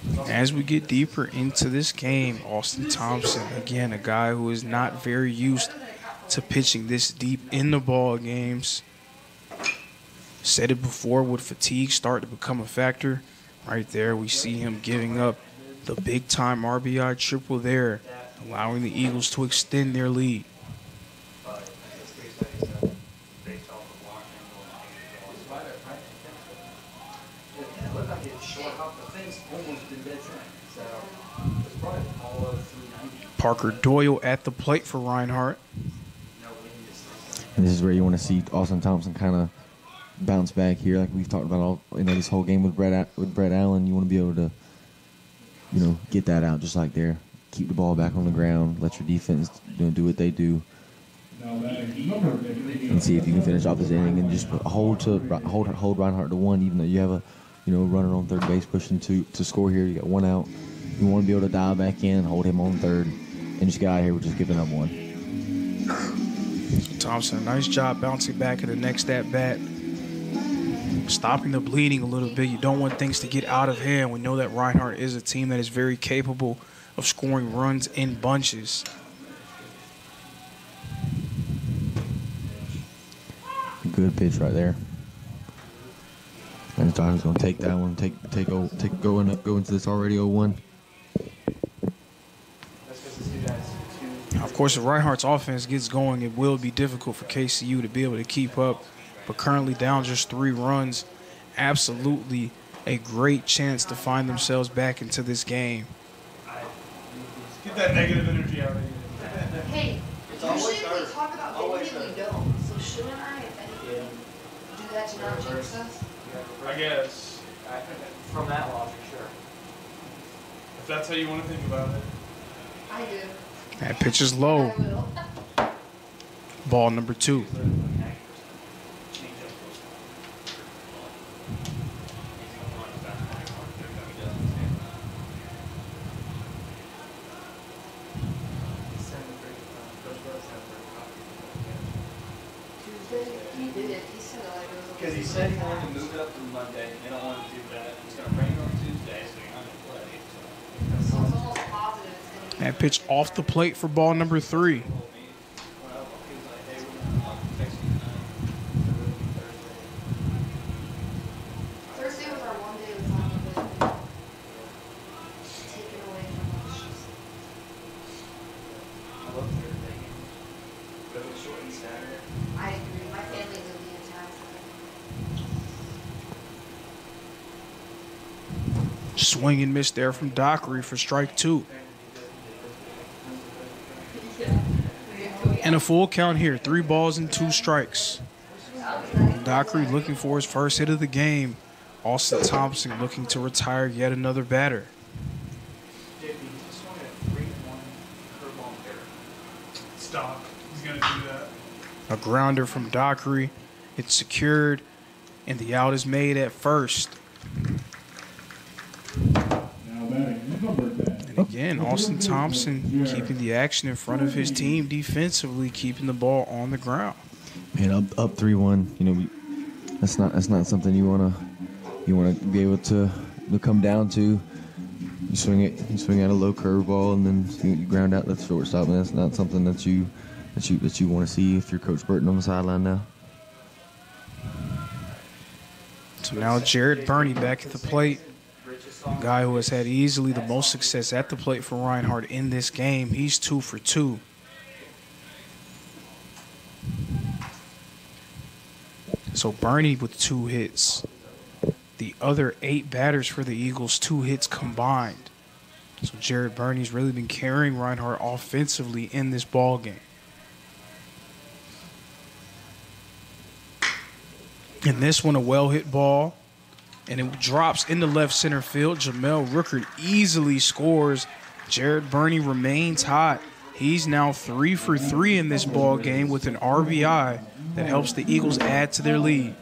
As we get deeper into this game, Austin Thompson, again, a guy who is not very used to pitching this deep in the ball games. Said it before, would fatigue start to become a factor? Right there, we see him giving up the big-time RBI triple there, allowing the Eagles to extend their lead. Parker Doyle at the plate for Reinhardt. And this is where you want to see Austin Thompson kind of bounce back here, like we've talked about all this whole game with Brett Allen. You want to be able to, get that out just like there. Keep the ball back on the ground. Let your defense do what they do, and see if you can finish off this inning and just hold Reinhardt to one, even though you have a runner on third base pushing to score here. You got one out. You want to be able to dial back in, hold him on third, and just get out of here with just giving up one. Thompson, nice job bouncing back in the next at-bat. Stopping the bleeding a little bit. You don't want things to get out of hand. We know that Reinhardt is a team that is very capable of scoring runs in bunches. Good pitch right there. And Stockton's going to take that one, go into this already 0-1. Of course, if Reinhardt's offense gets going, it will be difficult for KCU to be able to keep up. But currently down just 3 runs, absolutely a great chance to find themselves back into this game. Get that negative energy out of you. Hey, usually if we talk about winning, we don't. So shouldn't I, if anything, do that to not jinx us? I guess. From that logic, sure. If that's how you want to think about it. I do. That pitch is low. I will. Ball number 2. Tuesday, he did it. He said like it was. Because he said he wanted to move it up to Monday, and they don't want to do that. It's going to rain on Tuesday, so you're not going to play. So it's almost positive it's going to be. That pitch off the plate for ball number 3. Thursday was our one day with time a bit taken away from us. I love Thursday. But it was shortened Saturday. I agree. My family's going to be in town for Swing and miss there from Dockery for strike 2. And a full count here. 3 balls and 2 strikes. Dockery looking for his first hit of the game. Austin Thompson looking to retire yet another batter. Stop. He's going to do that. A grounder from Dockery. It's secured, and the out is made at first. Now batting number 10. And again, Austin Thompson keeping the action in front of his team defensively, keeping the ball on the ground. Man, up 3-1. That's not something you wanna be able to come down to. You swing at a low curveball, and then you ground out that shortstop, and that's not something that you want to see if you're Coach Burton on the sideline now. So now Jared Burney back at the plate. A guy who has had easily the most success at the plate for Reinhardt in this game. He's 2 for 2. So Burney with 2 hits. The other 8 batters for the Eagles, 2 hits combined. So Jared Burney's really been carrying Reinhardt offensively in this ball game. In this one, a well-hit ball, and it drops into left center field. Jamel Rookert easily scores. Jared Burney remains hot. He's now 3 for 3 in this ball game with an RBI that helps the Eagles add to their lead.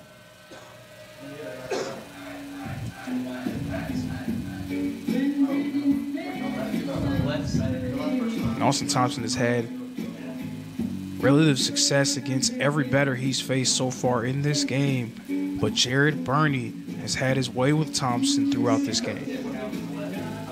And Austin Thompson has had relative success against every batter he's faced so far in this game, but Jared Burney has had his way with Thompson throughout this game.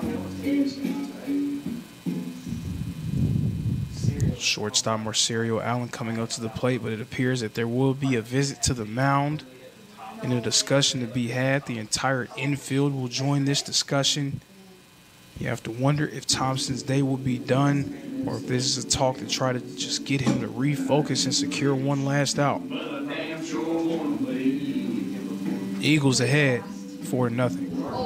Shortstop Marcerio Allen coming up to the plate, but it appears that there will be a visit to the mound and a discussion to be had. The entire infield will join this discussion. You have to wonder if Thompson's day will be done or if this is a talk to try to just get him to refocus and secure one last out. Eagles ahead 4-0.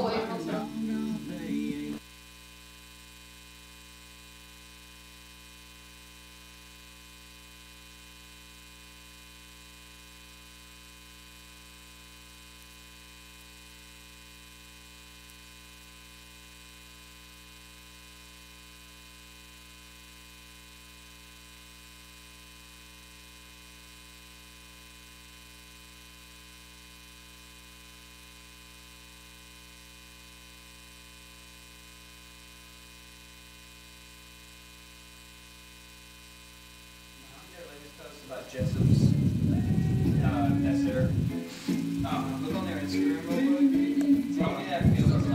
About Jessup's Esther. Look on their Instagram real quick. Tell me that feels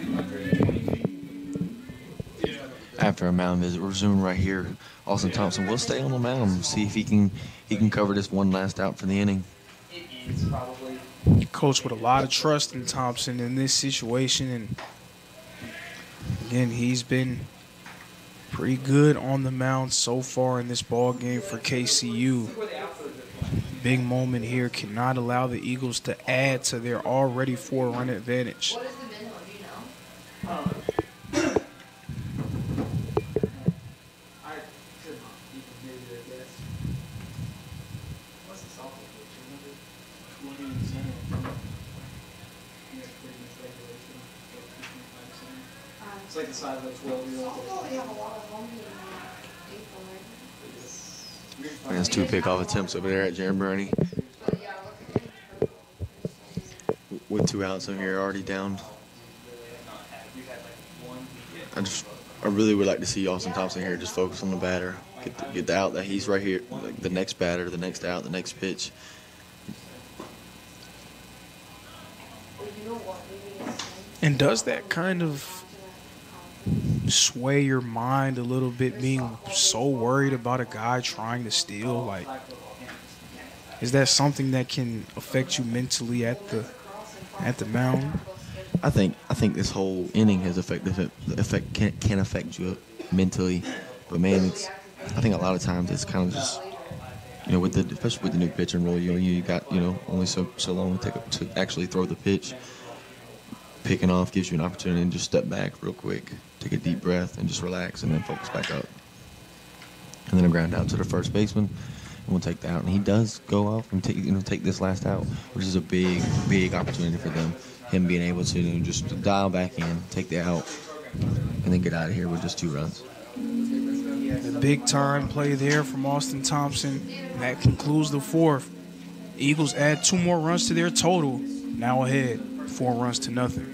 like After a mound visit, we're zooming right here. Austin Thompson will stay on the mound, see if he can cover this one last out for the inning. it ends probably. Coach with a lot of trust in Thompson in this situation, and again, he's been pretty good on the mound so far in this ball game for KCU. Big moment here. Cannot allow the Eagles to add to their already 4-run advantage. What is the minimum, do you know? I could not even hear you, I guess. What's the softball pitch? Remember? 20 and center. Yeah, pretty much regulation. It's like the size of a 12-year-old. Softball, we have a lot of home games in April, right? There's 2 pickoff attempts over there at Jaron Burney. But yeah, look at With 2 outs over here already down. I really would like to see Austin Thompson here just focus on the batter. Get the out that he's right here, like the next batter, the next out, the next pitch. And does that kind of sway your mind a little bit, being so worried about a guy trying to steal? Like, is that something that can affect you mentally at the mound? I think this whole inning has can affect you mentally, but man, I think a lot of times it's kind of just, you know, especially with the new pitching rule, you got only so long to actually throw the pitch. Picking off gives you an opportunity to just step back real quick, take a deep breath, and just relax, and then focus back up. And then a ground out to the first baseman, and we'll take that out. And he does go off and take this last out, which is a big opportunity for them. Him being able to just dial back in, take the out, and then get out of here with just 2 runs. A big time play there from Austin Thompson. And that concludes the 4th. Eagles add 2 more runs to their total. Now ahead, 4-0.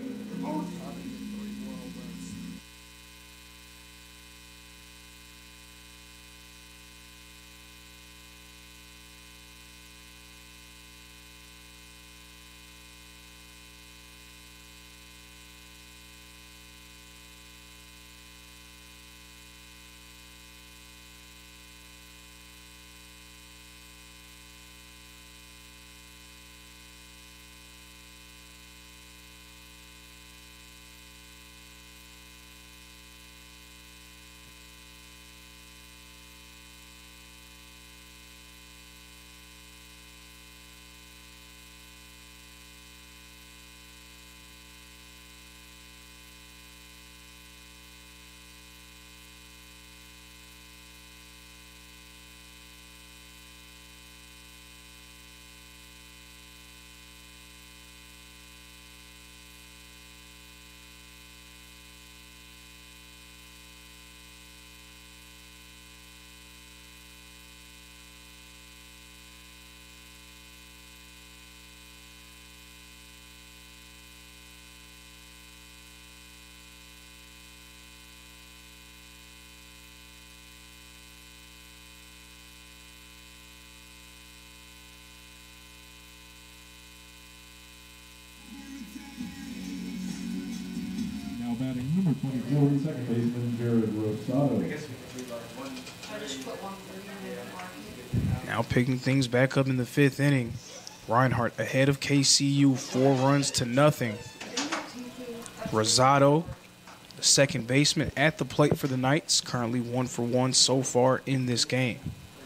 Now picking things back up in the 5th inning. Reinhardt ahead of KCU, 4 runs to nothing. Rosado, the second baseman, at the plate for the Knights, currently 1 for 1 so far in this game.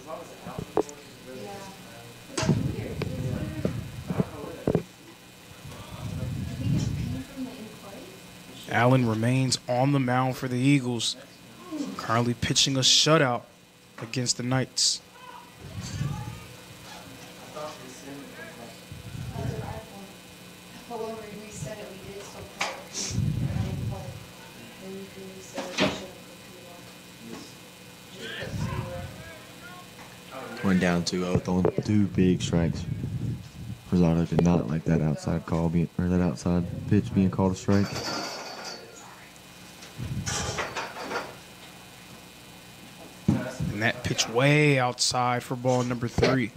Allen remains on the mound for the Eagles, currently pitching a shutout against the Knights. Went down 2-0, throwing 2 big strikes. Rosado did not like that outside call or that outside pitch being called a strike. And that pitch way outside for ball number 3.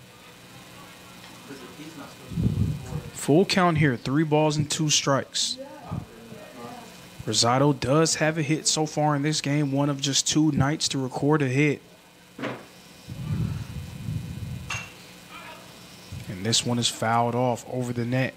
Full count here, 3 balls and 2 strikes. Rosado does have a hit so far in this game, one of just 2 Knights to record a hit. And this one is fouled off over the net.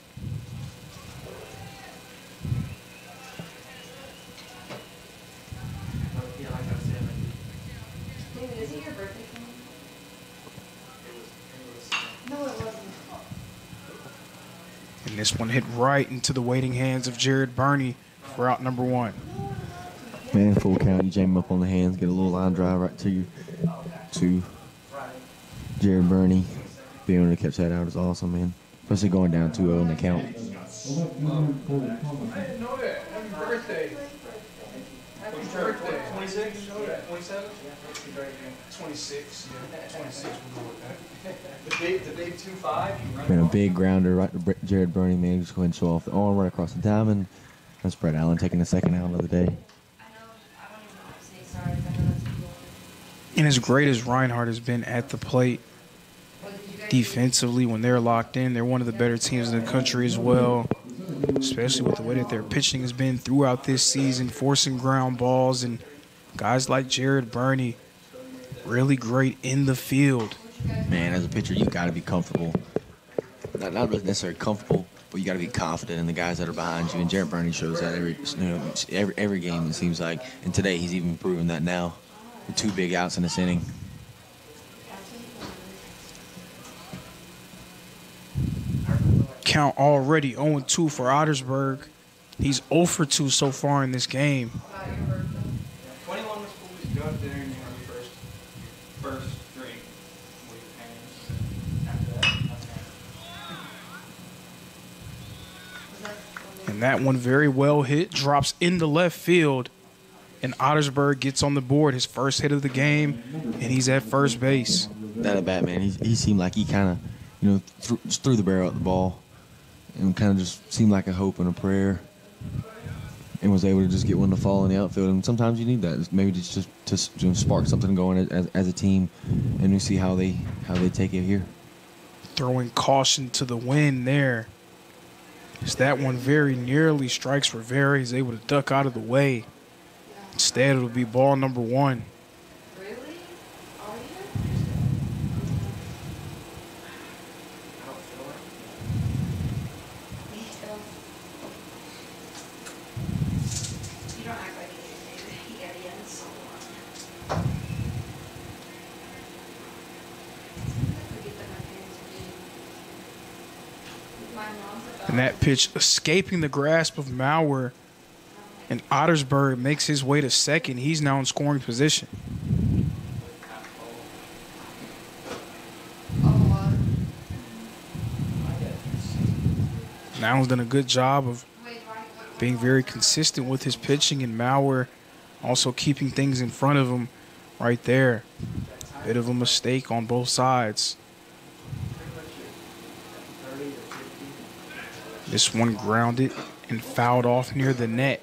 And this one hit right into the waiting hands of Jared Burney for out number 1. Man, full count, you jam him up on the hands, get a little line drive right to Jared Burney. Being able to catch that out is awesome, man. Especially going down 2-0 in the count. I didn't know that. Happy birthday. Happy birthday. 26? 27? 26. Yeah, 26. We'll go with that. The big 2-5. Man, a big grounder right to Jared Burney, man. Just go ahead and show off the arm right across the diamond. That's Brett Allen taking the second out of the day. And as great as Reinhardt has been at the plate, defensively, when they're locked in, they're one of the better teams in the country as well, especially with the way that their pitching has been throughout this season, forcing ground balls, and guys like Jared Burney, really great in the field. Man, as a pitcher, you've got to be comfortable. Not necessarily comfortable, but you got to be confident in the guys that are behind you. And Jared Burney shows that every game, it seems like. And today, he's even proven that now with 2 big outs in this inning. Count already 0-2 for Ottersburg. He's 0 for 2 so far in this game. 21 was cool. Just go up there and you have your first drink with your parents. After that, nothing. And that one very well hit, drops into left field, and Ottersburg gets on the board, his first hit of the game, and he's at first base. That at bat, man, he seemed like he kind of, just threw the barrel at the ball and kind of just seemed like a hope and a prayer, and was able to just get one to fall in the outfield. And sometimes you need that, maybe just to spark something going as a team, and we see how they take it here. Throwing caution to the wind there. As that one very nearly strikes Rivera. He's able to duck out of the way. Instead, it'll be ball number 1. Really? Are you? You don't act like he got the end so long. And that pitch escaping the grasp of Mauer, and Ottersburg makes his way to second. He's now in scoring position. Allen's done a good job of being very consistent with his pitching, and Mauer also keeping things in front of him right there. Bit of a mistake on both sides. This one grounded and fouled off near the net.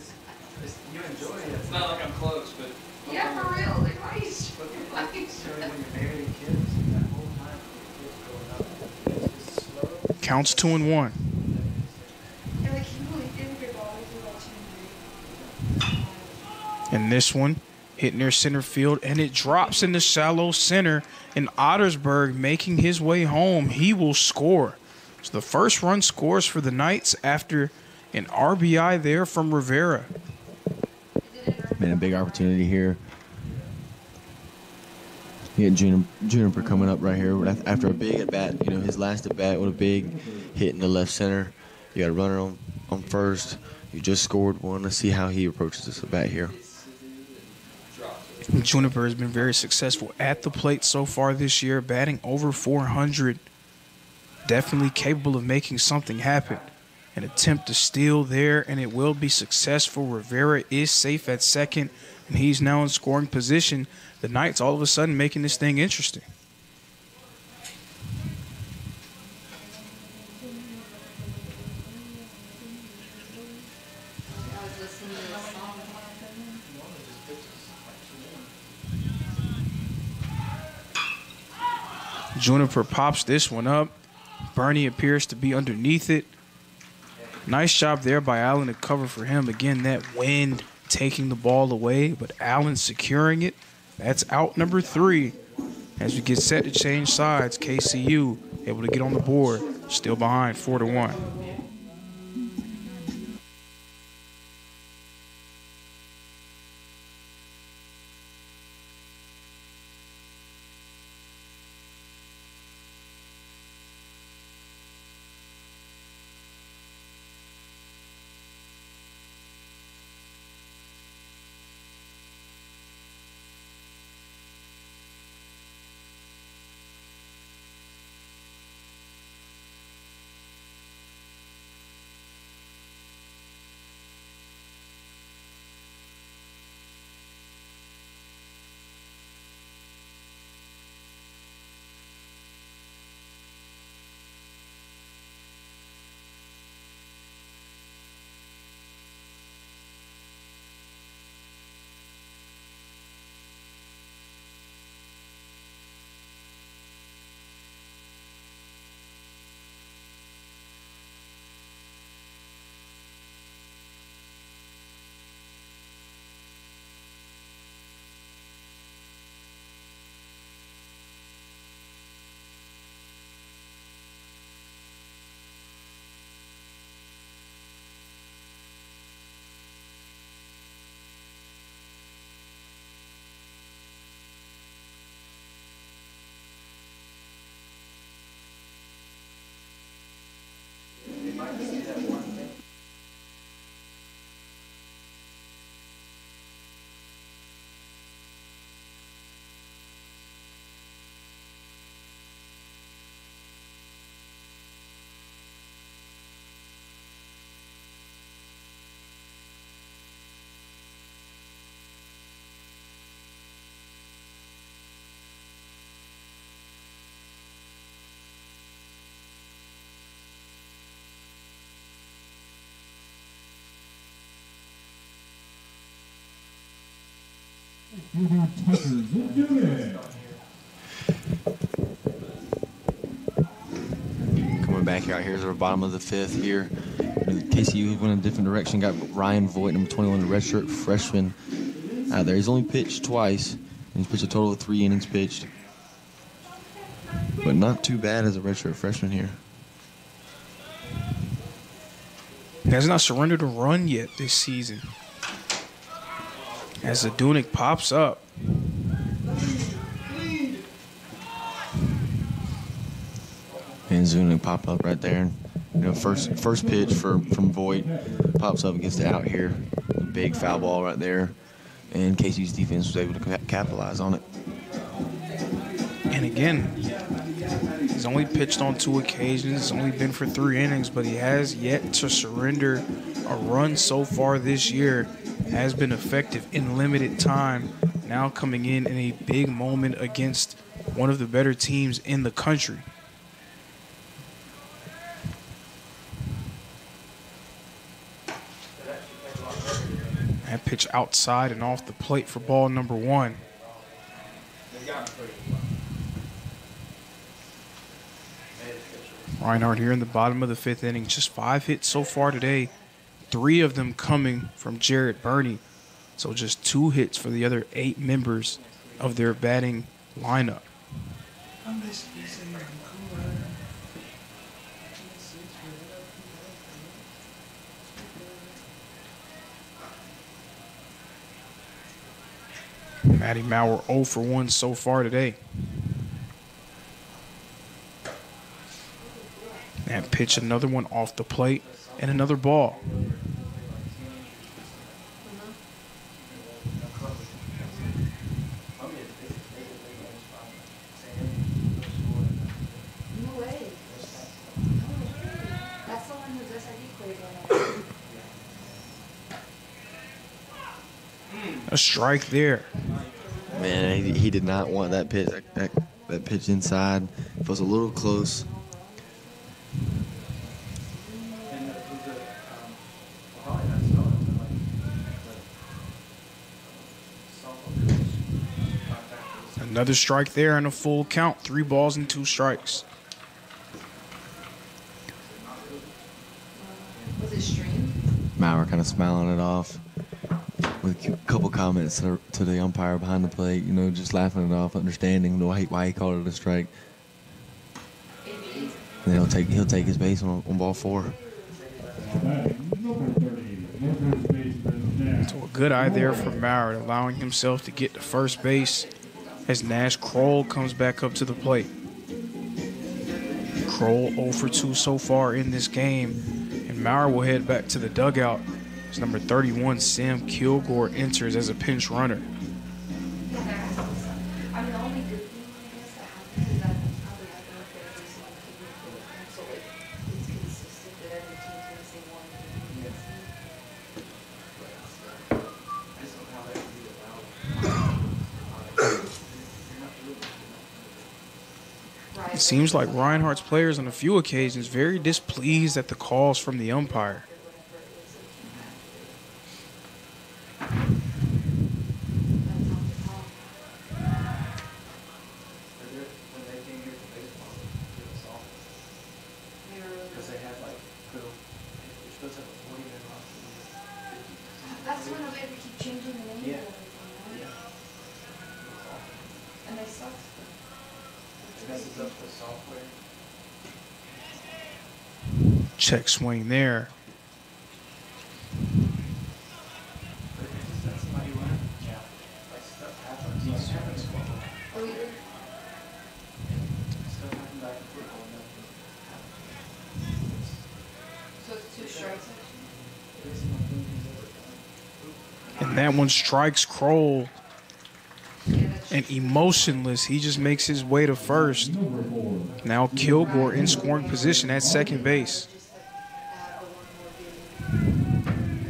It's not like I'm close, but Yeah, for real. Like, why are you when you're married and kids, that whole time the kids growing up, it's slow. Counts 2-1. Yeah, like, you really think your body do that to you. And this one Hit near center field, and it drops in the shallow center. And Ottersberg making his way home. He will score. So the first run scores for the Knights after an RBI there from Rivera. Man, a big opportunity here. You get Juniper coming up right here after a big at-bat. You know, his last at-bat with a big hit in the left center. You got a runner on first. You just scored one. Let's see how he approaches this at-bat here. Juniper has been very successful at the plate so far this year, batting over 400. Definitely capable of making something happen. An attempt to steal there, and it will be successful. Rivera is safe at second, and he's now in scoring position. The Knights all of a sudden making this thing interesting. I was listening to this song. Juniper pops this one up. Bernie appears to be underneath it. Nice job there by Allen to cover for him. Again, that wind taking the ball away, but Allen securing it. That's out number 3. As we get set to change sides, KCU able to get on the board. Still behind 4-1. Coming back out here's our bottom of the 5th here. KCU went in a different direction. Got Ryan Voigt, number 21, the redshirt freshman out there. He's only pitched twice, and he's pitched a total of 3 innings pitched. But not too bad as a redshirt freshman here. He has not surrendered a run yet this season. As Zadunik pops up. And Zadunik pop up right there. You know, first pitch from Voigt pops up and gets the out here. Big foul ball right there. And KCU's defense was able to capitalize on it. And again, he's only pitched on 2 occasions. It's only been for 3 innings, but he has yet to surrender a run so far this year. Has been effective in limited time. Now coming in a big moment against one of the better teams in the country. That pitch outside and off the plate for ball number 1. Reinhardt here in the bottom of the 5th inning. Just 5 hits so far today. 3 of them coming from Jarrett Burney. So just 2 hits for the other 8 members of their batting lineup. Matty Mauer 0 for 1 so far today. And pitch another one off the plate and another ball. No way. That's the one who's SID cleared right now. A strike there. Man, he did not want that pitch. That pitch inside. It was a little close. Another strike there and a full count. 3 balls and 2 strikes. Was it streamed? Mauer kind of smiling it off with a couple comments to the umpire behind the plate. You know, just laughing it off, understanding why he called it a strike. And then he'll take his base on ball 4. So a good eye there for Mauer, allowing himself to get to first base as Nash Kroll comes back up to the plate. Kroll 0 for 2 so far in this game, and Mauer will head back to the dugout as number 31, Sam Kilgore, enters as a pinch runner. I mean, the only good thing I guess that happened is that probably happened with their recent keeping it so like it's consistent that every team's gonna say one. It seems like Reinhardt's players on a few occasions very displeased at the calls from the umpire. That's when we have to keep changing the name of everything, right? And they suck. Check swing there. Oh, you did? So it's 2 strikes actually? And that one strikes Kroll. Yeah, that's And emotionless, he just makes his way to first. Now Kilgore in scoring position at second base. just like add the one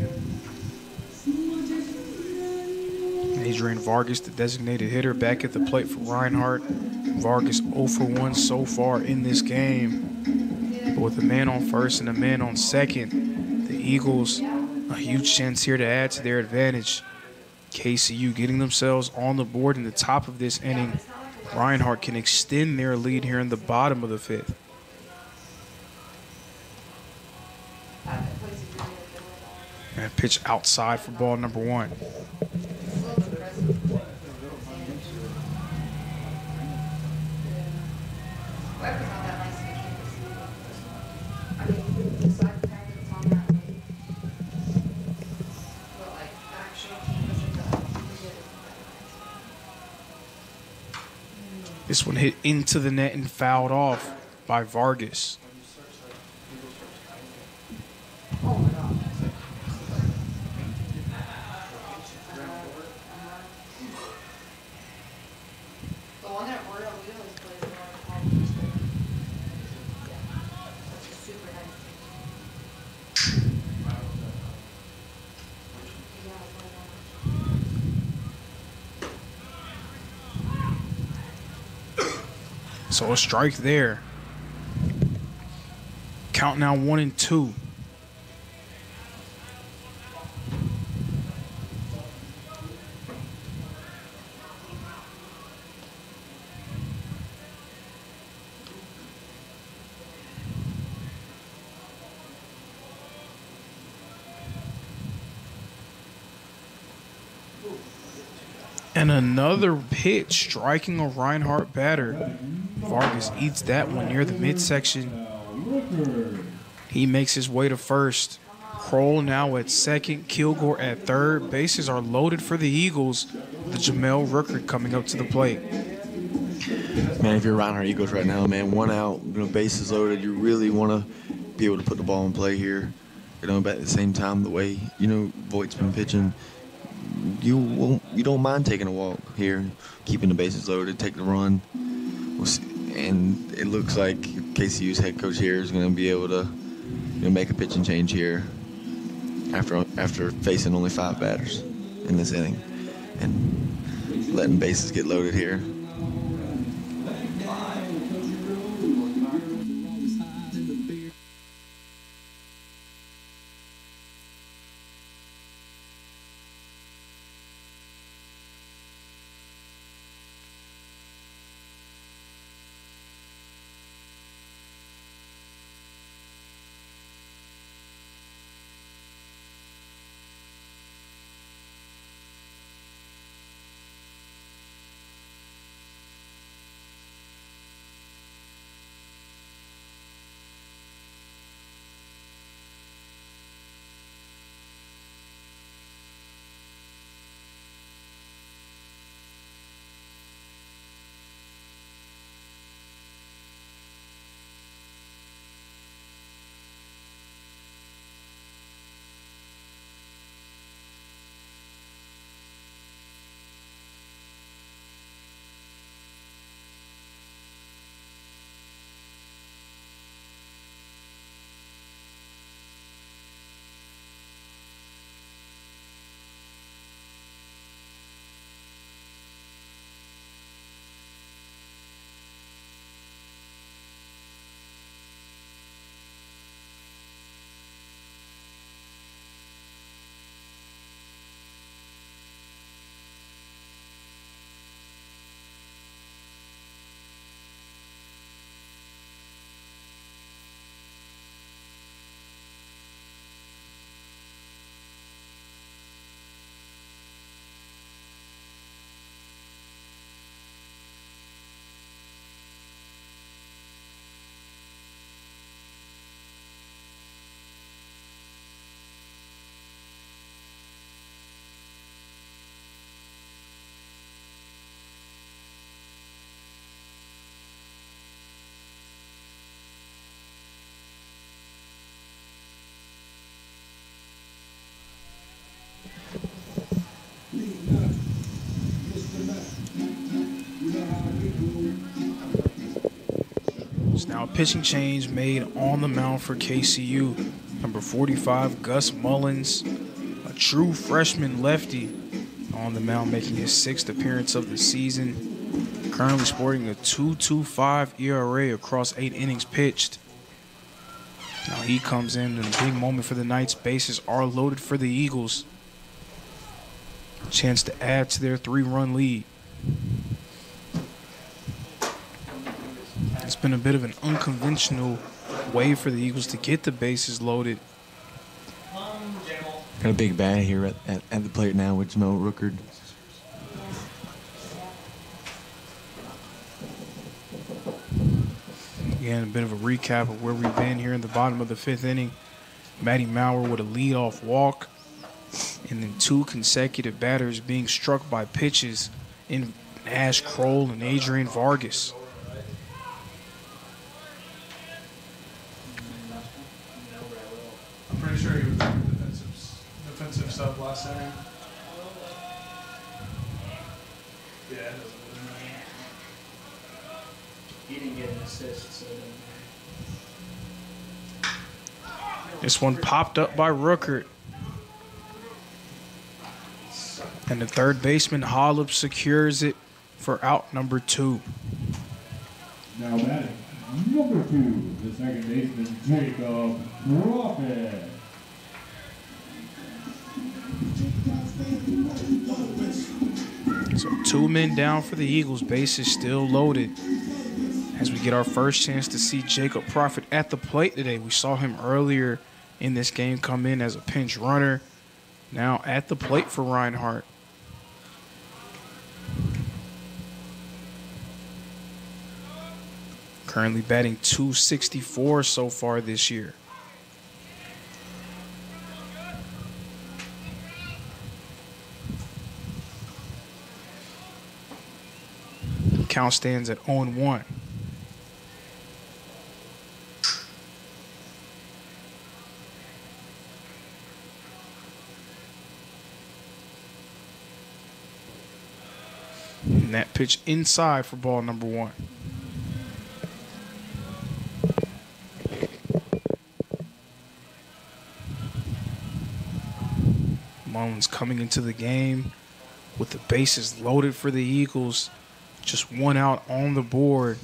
more game. Adrian Vargas, the designated hitter, back at the plate for Reinhardt. Vargas 0 for 1 so far in this game. But with a man on first and a man on second, the Eagles, a huge chance here to add to their advantage. KCU getting themselves on the board in the top of this inning. Reinhardt can extend their lead here in the bottom of the 5th. And pitch outside for ball number 1. Weber's not that nice to campus either. I mean, besides the fact that it's on that late. But like, the actual campus of the isn't that nice. This one hit into the net and fouled off by Vargas. Oh my god. The one that we're on, we always play the one at home. Yeah. That's a super nice team. Yeah, why not? So a strike there. Count now 1 and 2. And another pitch striking a Reinhardt batter. Vargas eats that one near the midsection. He makes his way to first. Kroll now at second, Kilgore at third. Bases are loaded for the Eagles. The Jamel Rooker coming up to the plate. Man, if you're Reinhardt Eagles right now, man, 1 out, bases loaded, you really want to be able to put the ball in play here. But at the same time, the way, Voigt's been pitching, you don't mind taking a walk here, keeping the bases loaded, take the run. And it looks like KCU's head coach here is going to be able to make a pitching change here after facing only 5 batters in this inning and letting bases get loaded here. It's now a pitching change made on the mound for KCU. Number 45, Gus Mullins, a true freshman lefty, on the mound making his 6th appearance of the season. Currently sporting a 2.25 ERA across 8 innings pitched. Now he comes in a big moment for the Knights. Bases are loaded for the Eagles. Chance to add to their 3-run lead. It's been a bit of an unconventional way for the Eagles to get the bases loaded. Got a big bat here at the plate now with Jamel Rooker. Again, a bit of a recap of where we've been here in the bottom of the 5th inning. Matty Maurer with a leadoff walk, and then 2 consecutive batters being struck by pitches in Ash Kroll and Adrian Vargas. I'm pretty sure he was defensive sub last inning. Yeah, it doesn't really matter. He didn't get an assist, so it doesn't matter. This one popped up by Rooker. And the third baseman, Holub, secures it for out number 2. Now batting, number 2, the second baseman, Jacob Crawford. So 2 men down for the Eagles. Bases still loaded. As we get our first chance to see Jacob Prophet at the plate today. We saw him earlier in this game come in as a pinch runner. Now at the plate for Reinhardt. Currently batting .264 so far this year. Count stands at 0-1. And that pitch inside for ball number 1. Mullins coming into the game with the bases loaded for the Eagles. Just 1 out on the board.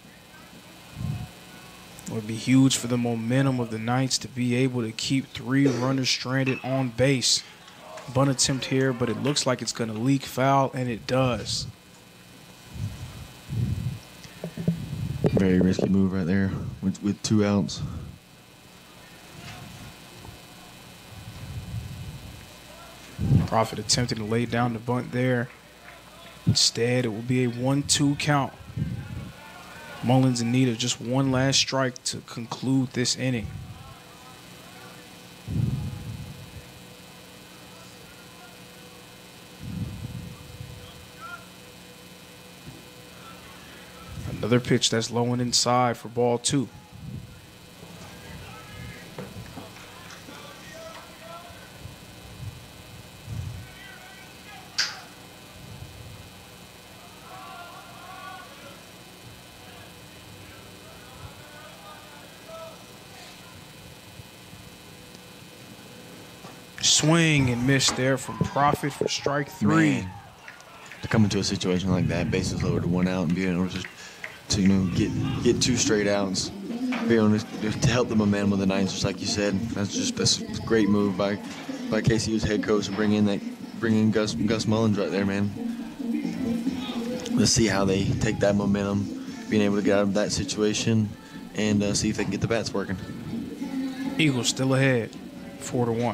It would be huge for the momentum of the Knights to be able to keep 3 runners stranded on base. Bunt attempt here, but it looks like it's going to leak foul, and it does. Very risky move right there with 2 outs. Prophet attempting to lay down the bunt there. Instead, it will be a 1-2 count. Mullins in need of just 1 last strike to conclude this inning. Another pitch that's low and inside for ball 2. Swing and miss there from Prophet for strike 3. Man, to come into a situation like that, bases loaded, 1 out, and be able to get 2 straight outs, be able to help the momentum of the Knights, just like you said. That's a great move by KCU's head coach to bring in Gus Mullins right there, man. Let's see how they take that momentum, being able to get out of that situation, and see if they can get the bats working. Eagles still ahead, 4-1.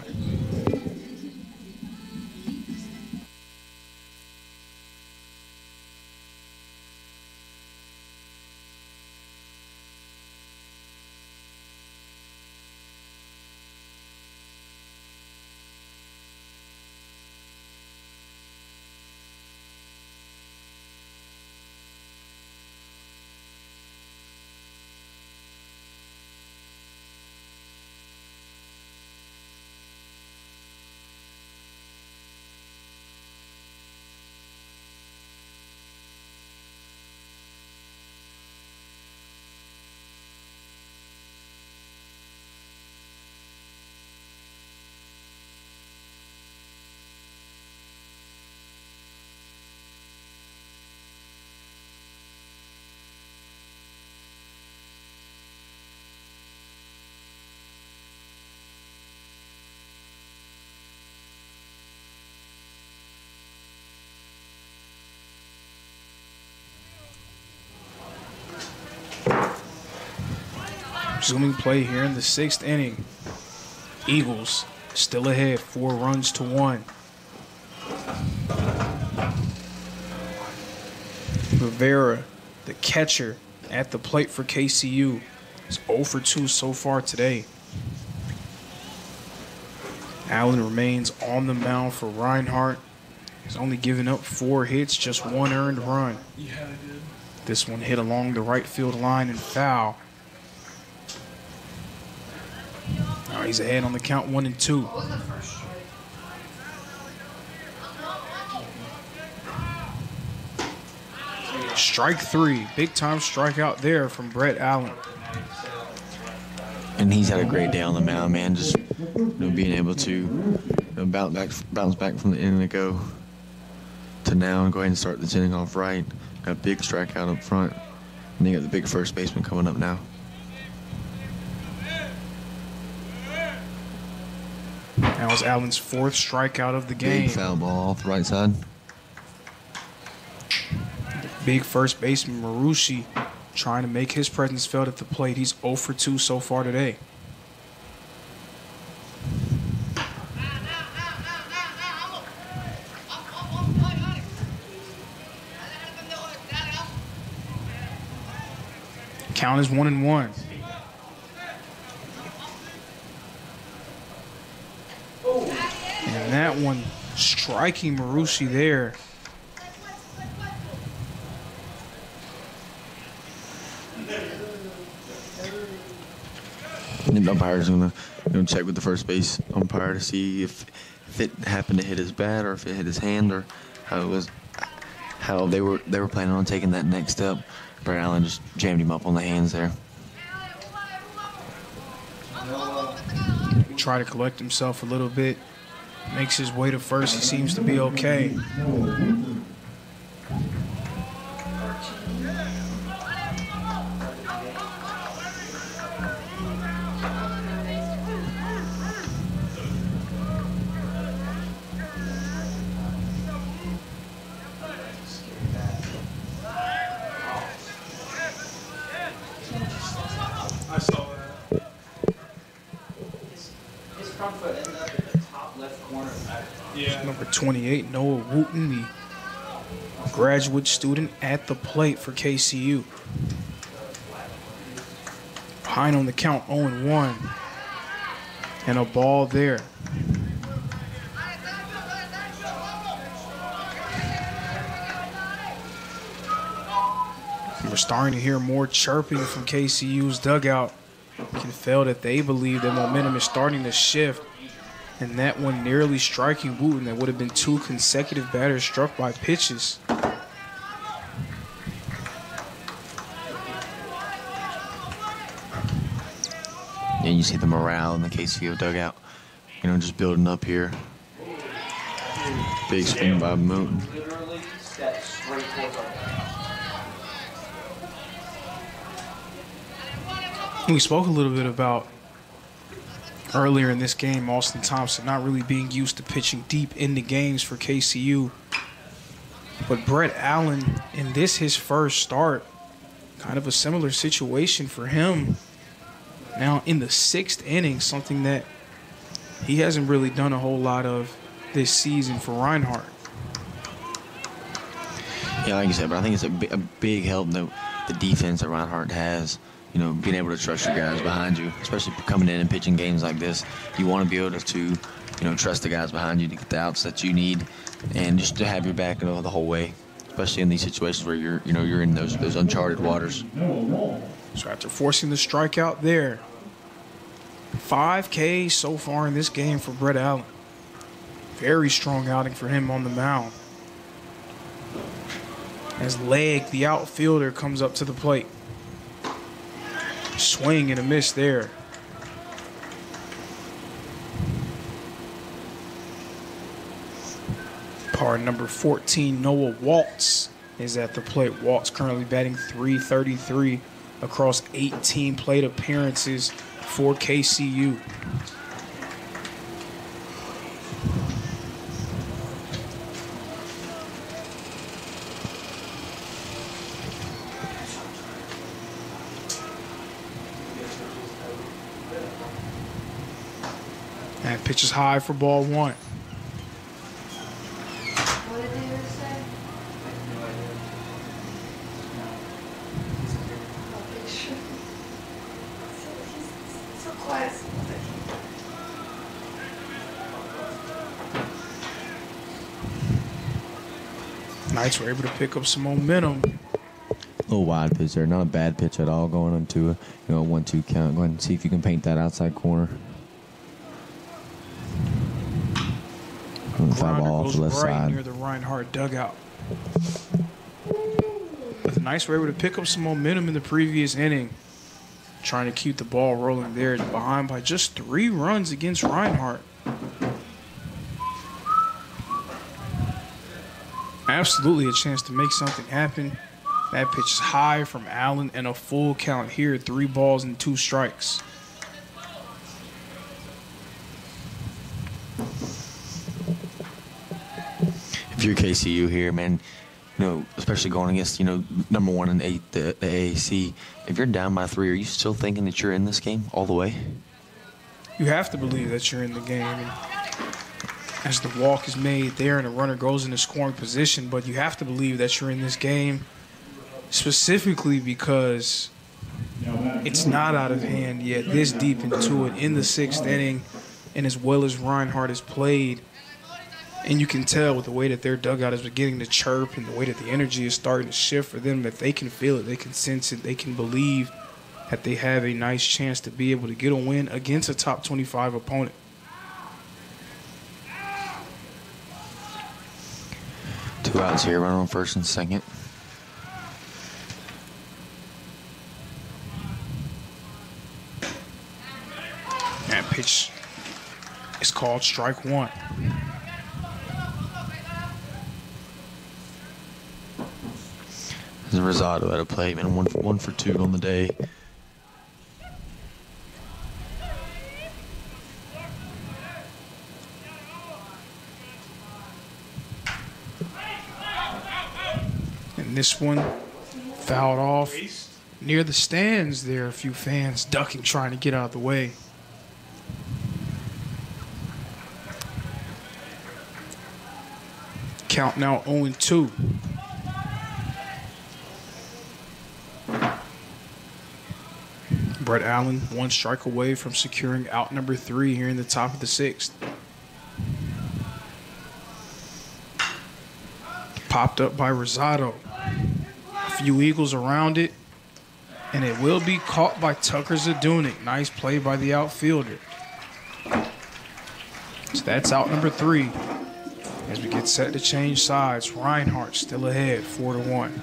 Resuming play here in the 6th inning. Eagles still ahead, 4-1. Rivera, the catcher at the plate for KCU, is 0 for 2 so far today. Allen remains on the mound for Reinhardt. He's only given up 4 hits, just 1 earned run. Yeah, I did. This one hit along the right field line and foul. Now he's ahead on the count, 1-2. What was the first strike? Strike 3, big time strikeout there from Brett Allen. And he's had a great day on the mound, man. Just being able to bounce back from the inning ago to now and go ahead and start this inning off right. Got a big strikeout up front, and you got the big first baseman coming up now. That was Allen's 4th strikeout of the game. Big foul ball off the right side. Big first baseman Marucci trying to make his presence felt at the plate. He's 0 for 2 so far today. Count is 1-1. And that one striking Marucci there. The umpire's gonna check with the first base umpire to see if it happened to hit his bat or if it hit his hand or how they were planning on taking that next step. Brett Allen just jammed him up on the hands there. Try to collect himself a little bit. Makes his way to first. He seems to be okay. I saw that. His front foot ended up in the top left corner of that. Yeah. Number 28, Noah Wooten, the graduate student at the plate for KCU. Behind on the count, 0-1. And a ball there. We're starting to hear more chirping from KCU's dugout. You can feel that they believe that momentum is starting to shift. And that one nearly striking Wooten. That would have been 2 consecutive batters struck by pitches. And you see the morale in the KCU dugout, just building up here. Big swing by Wooten. Literally stepped straight towards our back. We spoke a little bit about earlier in this game, Austin Thompson not really being used to pitching deep into games for KCU. But Brett Allen, in this his first start, kind of a similar situation for him. Now in the 6th inning, something that he hasn't really done a whole lot of this season for Reinhardt. Yeah, like you said, but I think it's a big help that the defense that Reinhardt has. Being able to trust your guys behind you, especially coming in and pitching games like this. You want to be able to trust the guys behind you to get the outs that you need, and just to have your back the whole way, especially in these situations where you're in those uncharted waters. So after forcing the strikeout there, 5 Ks so far in this game for Brett Allen. Very strong outing for him on the mound. As Legg, the outfielder, comes up to the plate. Swing and a miss there. Par number 14, Noah Waltz, is at the plate. Waltz currently batting .333 across 18 plate appearances for KCU. That pitch is high for ball 1. What did they just say? Okay, sure. He's so quiet. Knights were able to pick up some momentum. A little wide pitch there, not a bad pitch at all. Going into a 1-2 count. Go ahead and see if you can paint that outside corner. Fly ball off Goes the left right side. near the Reinhardt dugout. But the Knights were able to pick up some momentum in the previous inning, trying to keep the ball rolling there, behind by just 3 runs against Reinhardt. Absolutely a chance to make something happen. That pitch is high from Allen, and a full count here, 3 balls and 2 strikes. If you're KCU here, man, especially going against, number 1 and 8, the AAC, if you're down by 3, are you still thinking that you're in this game all the way? You have to believe that you're in the game. And as the walk is made there and the runner goes into scoring position, but you have to believe that you're in this game specifically because It's not out of hand yet this deep into it in the 6th inning, and as well as Reinhardt has played. And you can tell with the way that their dugout is beginning to chirp and the way that the energy is starting to shift for them, that they can feel it, they can sense it, they can believe that they have a nice chance to be able to get a win against a top 25 opponent. Two outs here, runner on first and second. That pitch is called strike one. Rosado at a plate, man. One for two on the day. And this one fouled off near the stands there. A few fans ducking, trying to get out of the way. Count now 0-2. Brett Allen, one strike away from securing out number 3 here in the top of the 6th. Popped up by Rosado. A few Eagles around it, and it will be caught by Tucker Zadunik. Nice play by the outfielder. So that's out number 3. As we get set to change sides, Reinhardt still ahead, 4-1.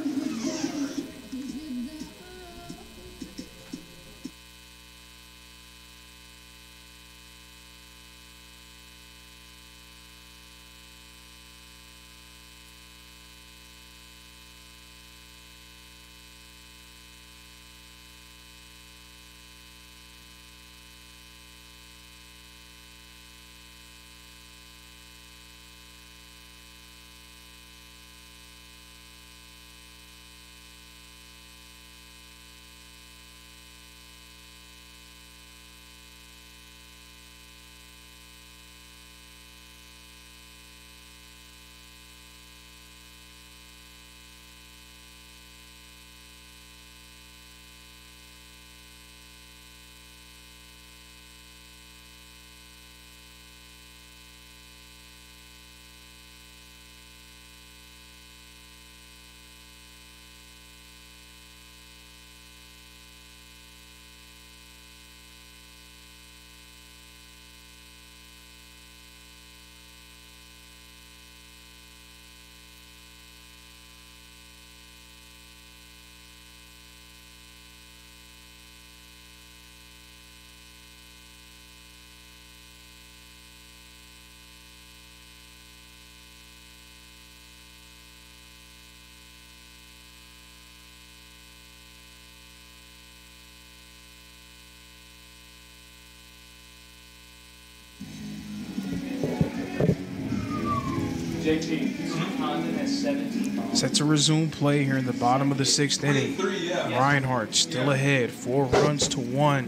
JP, Condon has 17. Set to resume play here in the bottom of the 6th inning. Reinhardt still ahead, 4-1.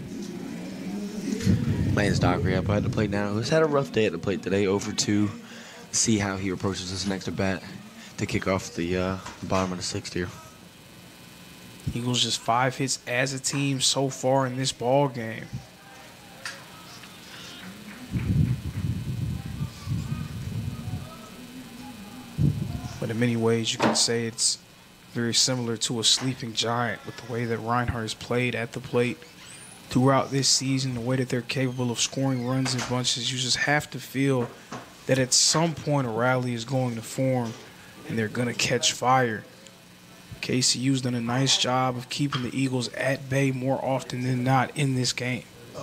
Lance Dockery up at the plate now. Who's had a rough day at the plate today, 0-2. See how he approaches this next at bat to kick off the bottom of the 6th here. Eagles just 5 hits as a team so far in this ball game. But in many ways, you can say it's very similar to a sleeping giant with the way that Reinhardt has played at the plate throughout this season, the way that they're capable of scoring runs in bunches. You just have to feel that at some point a rally is going to form and they're going to catch fire. KCU's done a nice job of keeping the Eagles at bay more often than not in this game.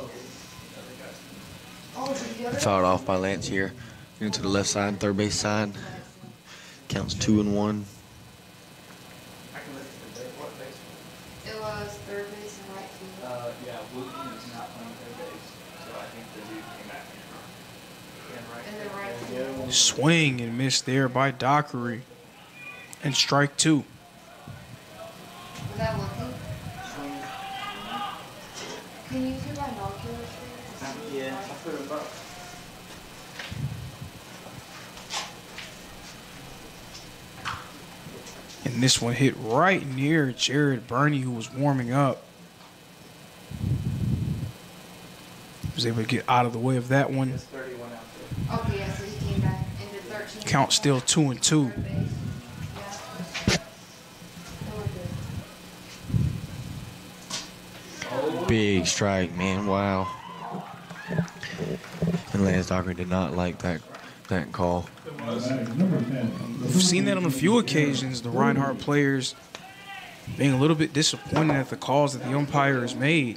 Fouled off by Lance here. Into the left side, third base side. Counts 2-1. It was third base and right field. Yeah, Woodman is not playing third base, so I think the dude came back And the right field. Swing and miss there by Dockery. And strike 2. Was that looking? Can you see binoculars there? Yeah, I put him up. And this one hit right near Jared Burney, who was warming up. Was able to get out of the way of that one. It's 31 out there. Okay, yeah, so he came back into 13. Count still 2-2. Third base. Yeah. That was good. Big strike, man. Wow. And Lance Docker did not like that call. Number 10. We've seen that on a few occasions, the Reinhardt players being a little bit disappointed at the calls that the umpire has made.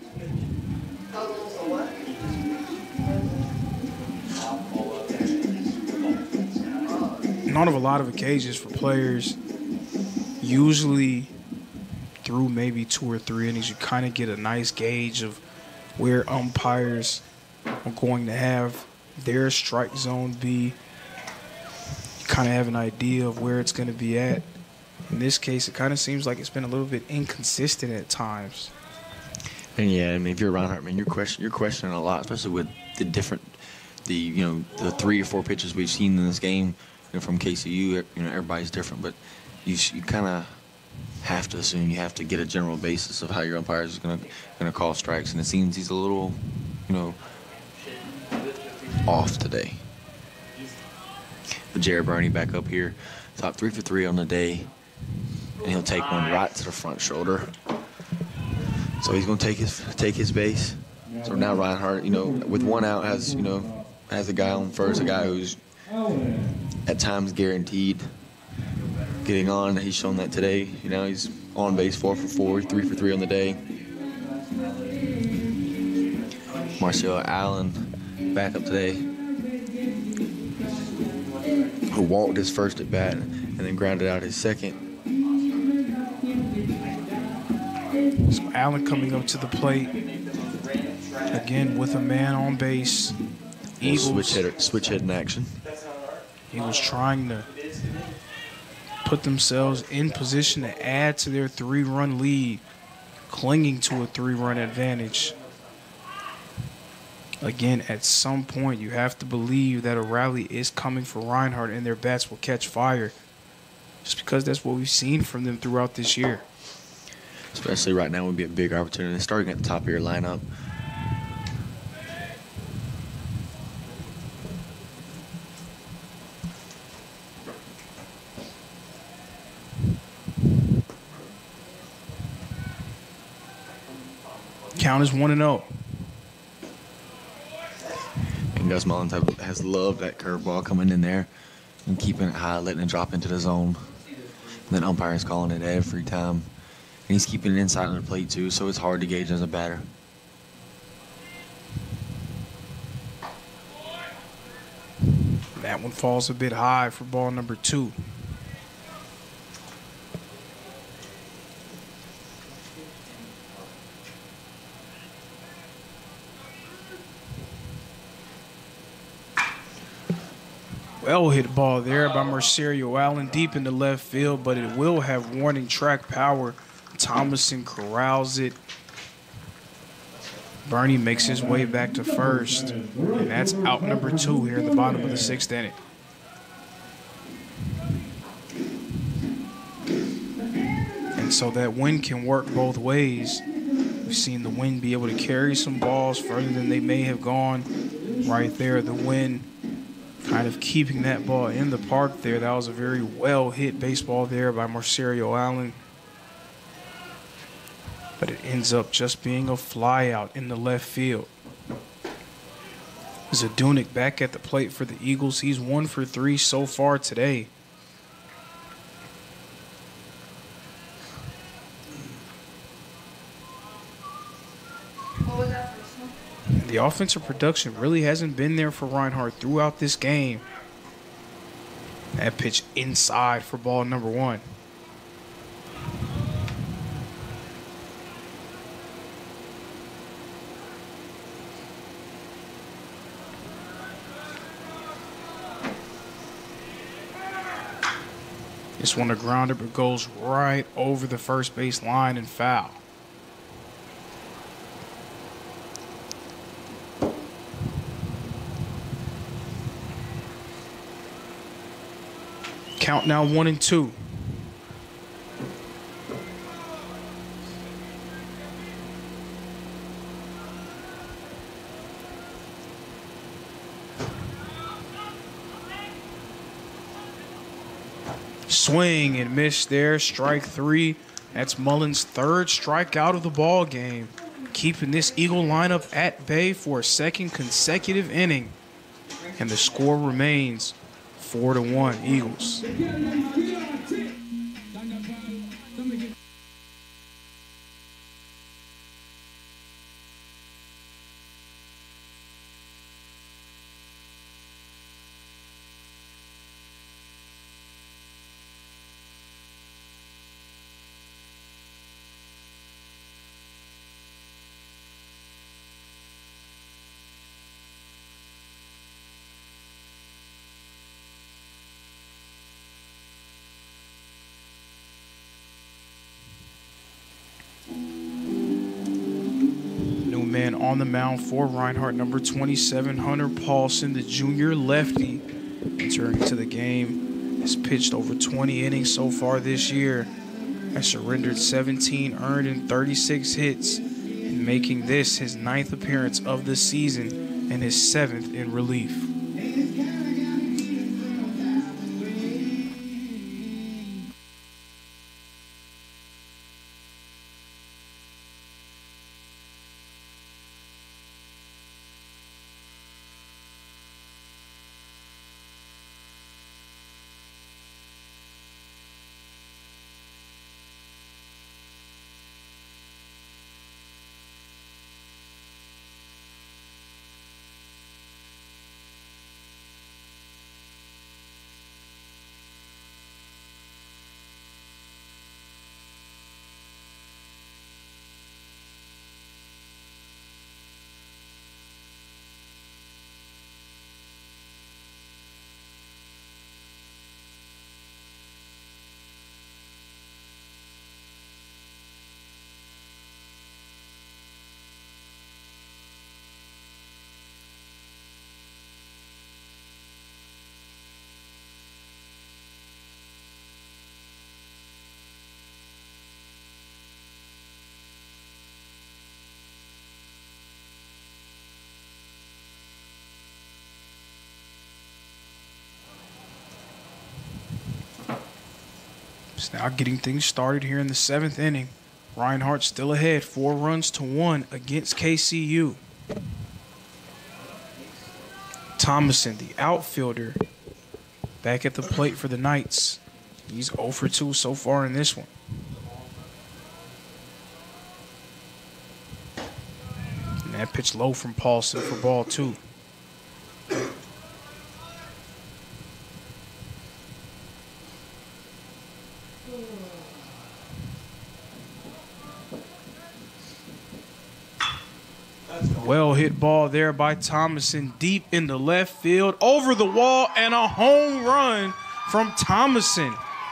Not of a lot of occasions for players. Usually through maybe 2 or 3 innings, you kind of get a nice gauge of where umpires are going to have their strike zone be. You kind of have an idea of where it's going to be at. In this case, it kind of seems like it's been a little bit inconsistent at times. And yeah, I mean, if you're Reinhardt, man, you're questioning a lot, especially with the 3 or 4 pitches we've seen in this game. From KCU, everybody's different, but you kind of have to assume, you have to get a general basis of how your umpire is going to call strikes, and it seems he's a little, off today. But Jared Burney back up here, top 3 for 3 on the day, and he'll take one right to the front shoulder. So he's going to take his base. So now Reinhardt, with 1 out, has a guy on first, a guy who's at times guaranteed getting on. He's shown that today. He's on base 4 for 4, 3 for 3 on the day. Marcell Allen back up today, who walked his first at bat and then grounded out his second. So Allen coming up to the plate again with a man on base. Eagles Switch hit in action. Eagles trying to put themselves in position to add to their 3-run lead, clinging to a 3-run advantage. Again, at some point, you have to believe that a rally is coming for Reinhardt and their bats will catch fire, just because that's what we've seen from them throughout this year. Especially right now would be a big opportunity. Starting at the top of your lineup. Count is 1-0. And Gus Mullins has loved that curveball coming in there and keeping it high, letting it drop into the zone. And then umpire is calling it every time. And he's keeping it inside on the plate too, so it's hard to gauge as a batter. That one falls a bit high for ball number 2. Well hit ball there by Marcell Allen deep into left field, but it will have warning track power. Thomason corrals it. Burney makes his way back to first, and that's out number 2 here in the bottom of the 6th inning. And so that wind can work both ways. We've seen the wind be able to carry some balls further than they may have gone. Right there, the wind kind of keeping that ball in the park there. That was a very well hit baseball there by Marcell Allen. But it ends up just being a fly out in the left field. Zadunik back at the plate for the Eagles. He's 1 for 3 so far today. What was that first one? The offensive production really hasn't been there for Reinhardt throughout this game. That pitch inside for ball number 1. This one a grounder, but goes right over the first base line and foul. Count now 1-2. Swing and miss there. Strike 3. That's Mullins' third strikeout of the ball game, keeping this Eagle lineup at bay for a second consecutive inning. And the score remains 4-1 Eagles. Man on the mound for Reinhardt, number 27, Hunter Paulson, the junior lefty, entering into the game. Has pitched over 20 innings so far this year. Has surrendered 17 earned and 36 hits, and making this his 9th appearance of the season and his 7th in relief. It's now getting things started here in the 7th inning. Reinhardt still ahead, 4-1 against KCU. Thomason, the outfielder, back at the plate for the Knights. He's 0 for 2 so far in this one. And that pitch low from Paulson for ball 2. Well hit ball there by Thomason, deep in the left field, over the wall, and a home run from Thomason.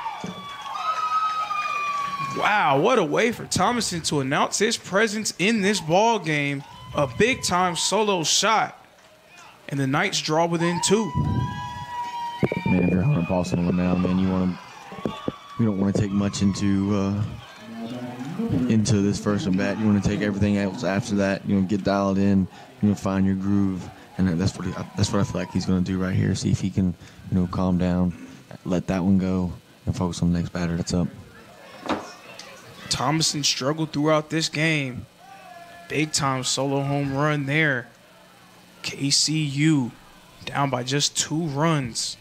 Wow, what a way for Thomason to announce his presence in this ball game. A big-time solo shot, and the Knights draw within 2. Man, if you're Hunter Paulson on the mound, man, you don't want to take much into this first at bat. You want to take everything else after that. Get dialed in. Find your groove, and that's what I feel like he's going to do right here. See if he can, calm down, let that one go, and focus on the next batter that's up. Thomason struggled throughout this game. Big time solo home run there. KCU down by just 2 runs.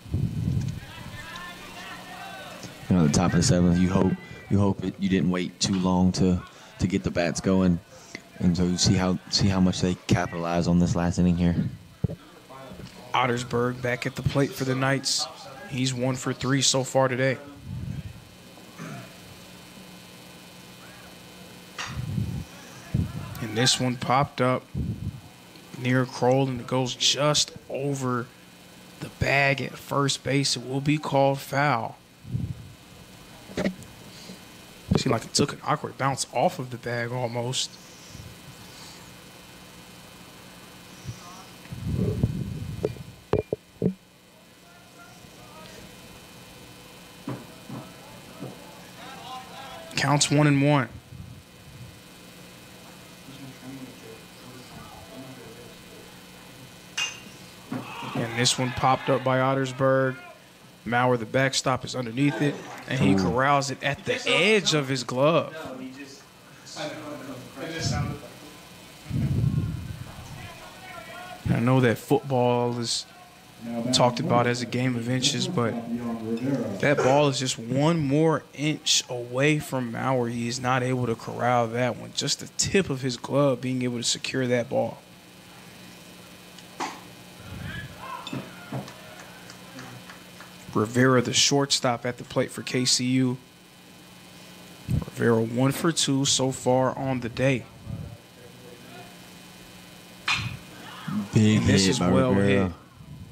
At the top of the 7th, you hope you didn't wait too long to get the bats going, and so you see how much they capitalize on this last inning here. Ottersberg back at the plate for the Knights. He's 1 for 3 so far today. And this one popped up near Kroll, and it goes just over the bag at first base. It will be called foul. Seemed like it took an awkward bounce off of the bag almost. Counts 1-1. And this one popped up by Ottersberg. Mauer, the backstop, is underneath it, and he corrals it at the edge of his glove. No, he just. I know that football is talked about as a game of inches, but that ball is just one more inch away from Mauer. He is not able to corral that one. Just the tip of his glove being able to secure that ball. Rivera, the shortstop at the plate for KCU. Rivera 1 for 2 so far on the day. Big And this hit is by well Rivera. hit.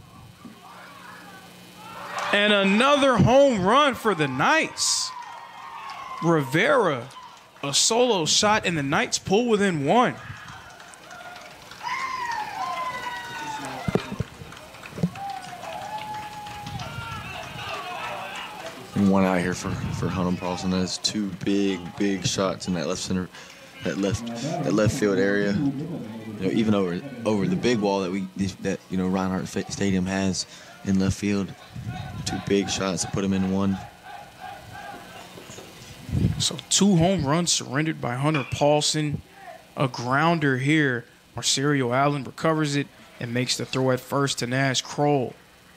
And another home run for the Knights. Rivera, a solo shot, and the Knights pull within 1. And one out here for Hunnam Paulson. That's 2 big shots in that left center, that left field area. You know, even over the big wall that Reinhardt Stadium has in left field. 2 big shots to put him in 1. So 2 home runs surrendered by Hunter Paulson. A grounder here. Marcerio Allen recovers it and makes the throw at first to Nash Kroll.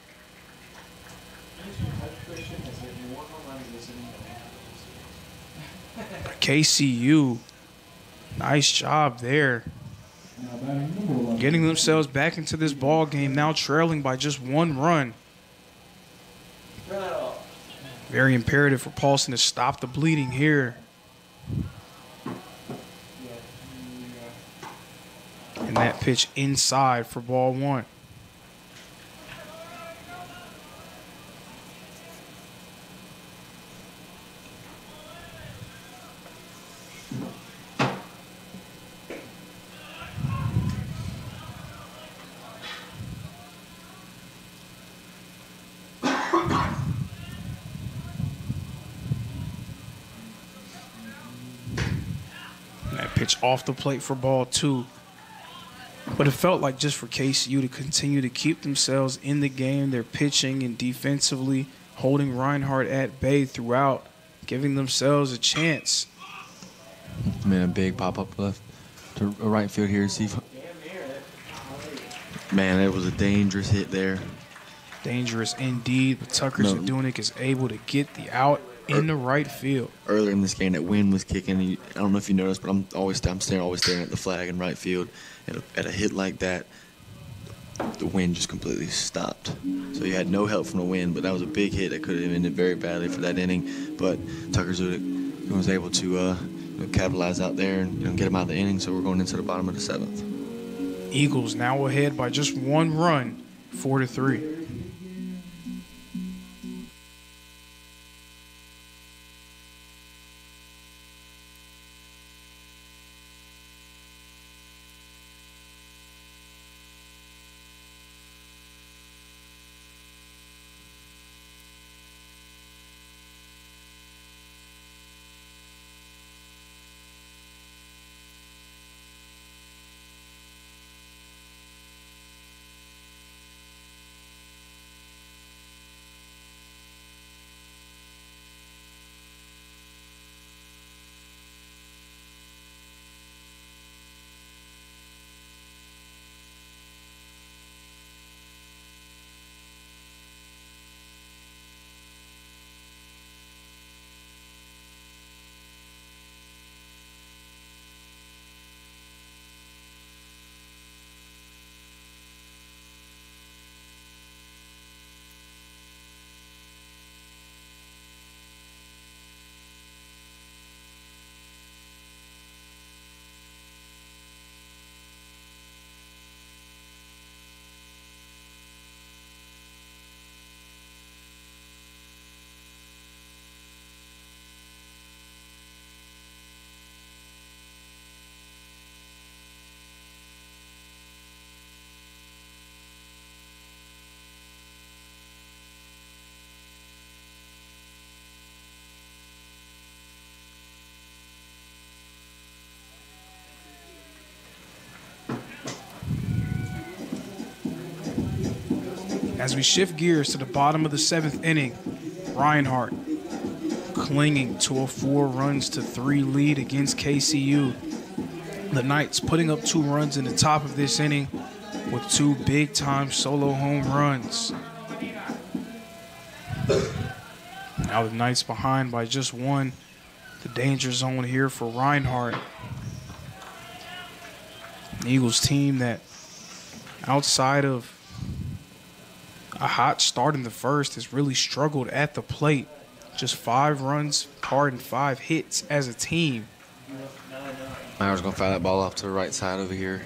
KCU, nice job there. Getting themselves back into this ball game, now trailing by just 1 run. Very imperative for Paulson to stop the bleeding here. And that pitch inside for ball 1. Pitch off the plate for ball 2. But it felt like just for KCU to continue to keep themselves in the game. They're pitching and defensively holding Reinhardt at bay throughout, giving themselves a chance. Man, a big pop-up left to right field here. See if, man, it was a dangerous hit there. Dangerous indeed, but Tucker Zdunek is able to get the out in the right field. Earlier in this game, that wind was kicking. I don't know if you noticed, but I'm always staring at the flag in right field. At a hit like that, the wind just completely stopped. So you had no help from the wind, but that was a big hit that could have ended very badly for that inning. But Tucker Zdunek was able to capitalize out there and get him out of the inning. So we're going into the bottom of the 7th. Eagles now ahead by just 1 run, 4-3. As we shift gears to the bottom of the 7th inning, Reinhardt clinging to a 4-runs-to-3 lead against KCU. The Knights putting up 2 runs in the top of this inning with 2 big-time solo home runs. Now the Knights behind by just 1. The danger zone here for Reinhardt. An Eagles team that, outside of a hot start in the first, has really struggled at the plate. Just 5 runs, 5 hits as a team. Myers going to fire that ball off to the right side over here.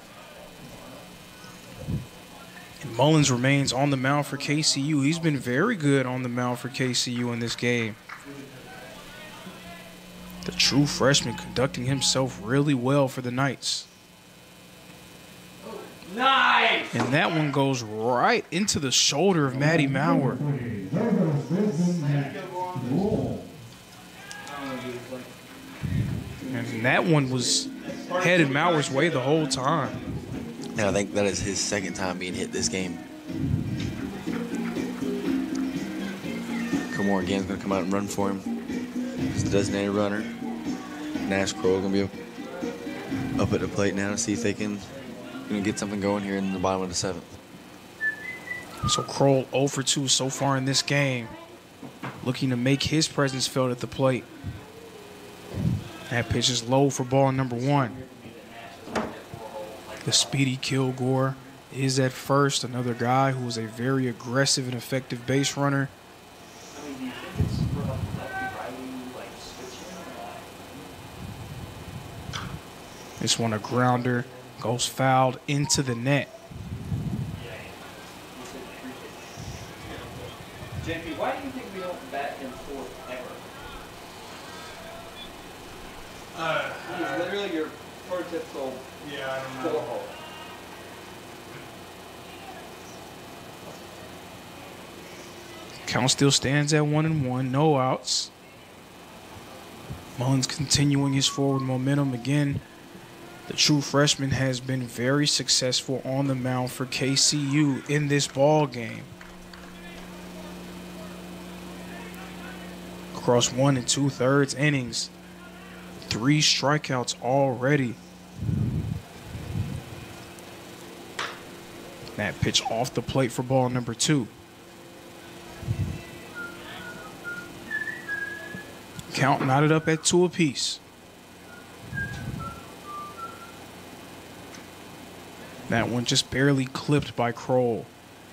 And Mullins remains on the mound for KCU. He's been very good on the mound for KCU in this game. The true freshman conducting himself really well for the Knights. Nice! And that one goes right into the shoulder of Matty Maurer. And that one was headed Maurer's way the whole time. And I think that is his 2nd time being hit this game. Kimura again is going to come out and run for him. He's the designated runner. Nash Kroll going to be up at the plate now to see if they can get something going here in the bottom of the 7th. So Kroll 0 for 2 so far in this game, looking to make his presence felt at the plate. That pitch is low for ball number 1. The speedy Kilgore is at first, another guy who is a very aggressive and effective base runner. This one a grounder, goes fouled into the net. JP, why do you think we don't bat him 4th ever? He's literally your prototypical Yeah, I don't 4-hole. Count still stands at 1-1, no outs. Mullins continuing his forward momentum again. The true freshman has been very successful on the mound for KCU in this ball game. Across 1 2/3 innings, 3 strikeouts already. That pitch off the plate for ball number 2. Count knotted up at 2 apiece. That one just barely clipped by Kroll.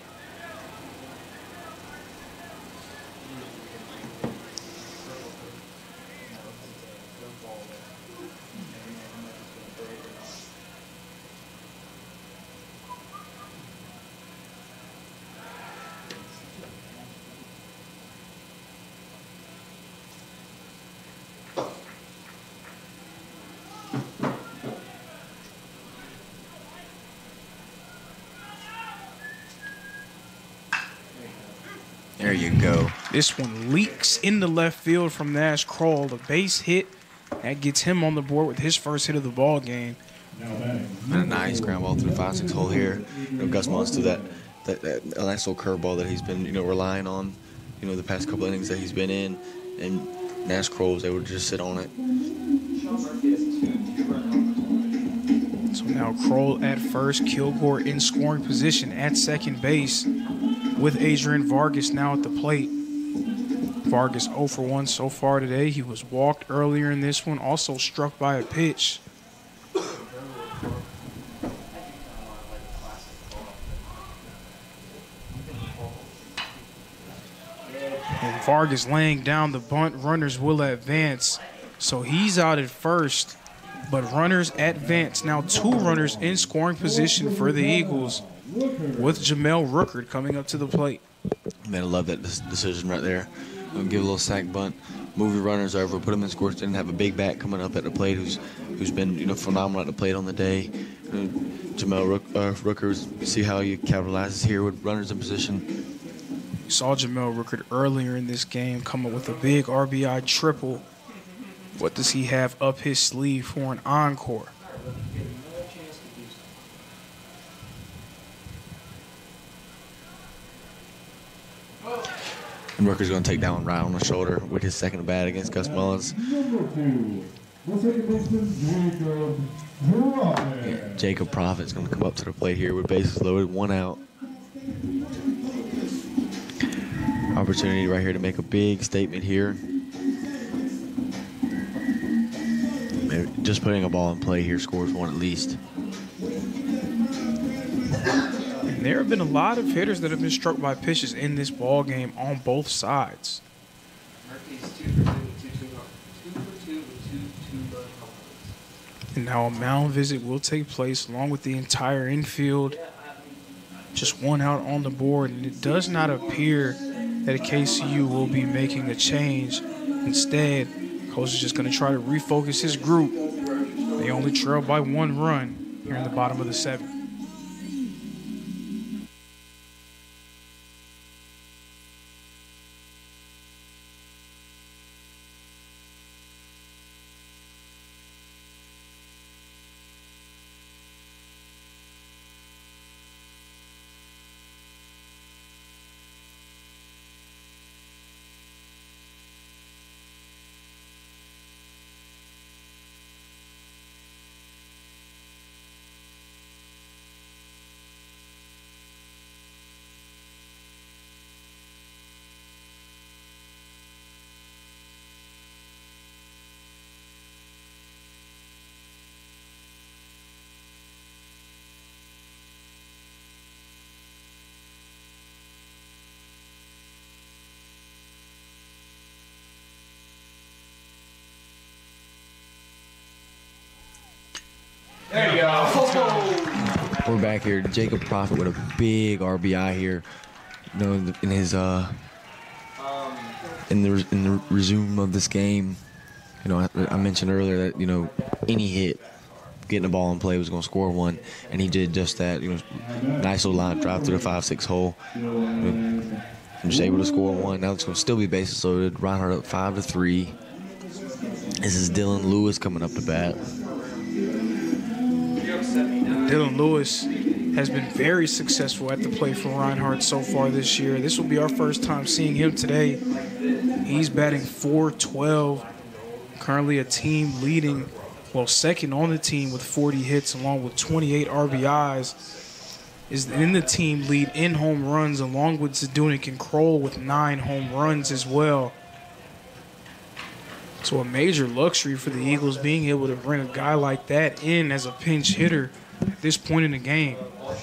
There you go. This one leaks into left field from Nash Kroll. The base hit, that gets him on the board with his first hit of the ball game. And a nice ground ball through the 5-6 hole here. Gus Mullins threw that nice little curveball that he's been relying on, the past couple innings that he's been in, and Nash Kroll was able to just sit on it. So now Kroll at first, Kilgore in scoring position at second base, with Adrian Vargas now at the plate. Vargas 0 for 1 so far today. He was walked earlier in this one, also struck by a pitch. And Vargas laying down the bunt. Runners will advance. So he's out at first, but runners advance. Now 2 runners in scoring position for the Eagles, with Jamel Rookert coming up to the plate. Man, I love that decision right there. Give a little sack bunt, move your runners over, put them in score, and have a big bat coming up at the plate who's been phenomenal at the plate on the day. Jamel Rookert, see how he capitalizes here with runners in position. You saw Jamel Rookert earlier in this game come up with a big RBI triple. What does he have up his sleeve for an encore? And Rooker's going to take that one right on the shoulder with his second bat against Gus Mullins. Number 2, the second baseman, Jacob Prophet. Jacob Prophet's going to come up to the plate here with bases loaded, 1 out. Opportunity right here to make a big statement here. Maybe just putting a ball in play here scores 1 at least. And there have been a lot of hitters that have been struck by pitches in this ball game on both sides. Murphy's 2 for 2 with 2 run homers. And now a mound visit will take place along with the entire infield. Just 1 out on the board, and it does not appear that KCU will be making a change. Instead, coach is just going to try to refocus his group. They only trail by 1 run here in the bottom of the 7th. There you go. We're back here. Jacob Prophet with a big RBI here. You know, in his in the resume of this game. You know, I mentioned earlier that, you know, any hit, getting the ball in play was going to score 1, and he did just that. You know, nice little line drive through the 5-6 hole. You know, just able to score 1. Now it's going to still be bases loaded. Reinhardt up 5-3. This is Dylan Lewis coming up to bat. Dylan Lewis has been very successful at the plate for Reinhardt so far this year. This will be our first time seeing him today. He's batting .412, currently a team leading, well, second on the team with 40 hits along with 28 RBIs. Is in the team lead in home runs along with Zdunic and Kroll with 9 home runs as well. So a major luxury for the Eagles being able to bring a guy like that in as a pinch hitter at this point in the game.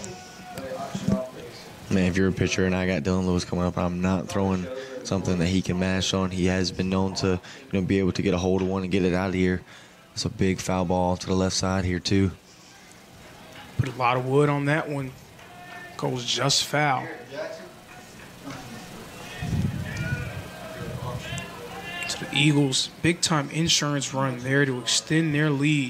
Man, if you're a pitcher and I got Dylan Lewis coming up, I'm not throwing something that he can mash on. He has been known to, you know, be able to get a hold of one and get it out of here. It's a big foul ball to the left side here too. Put a lot of wood on that one. Goes just foul. To the Eagles, big-time insurance run there to extend their lead.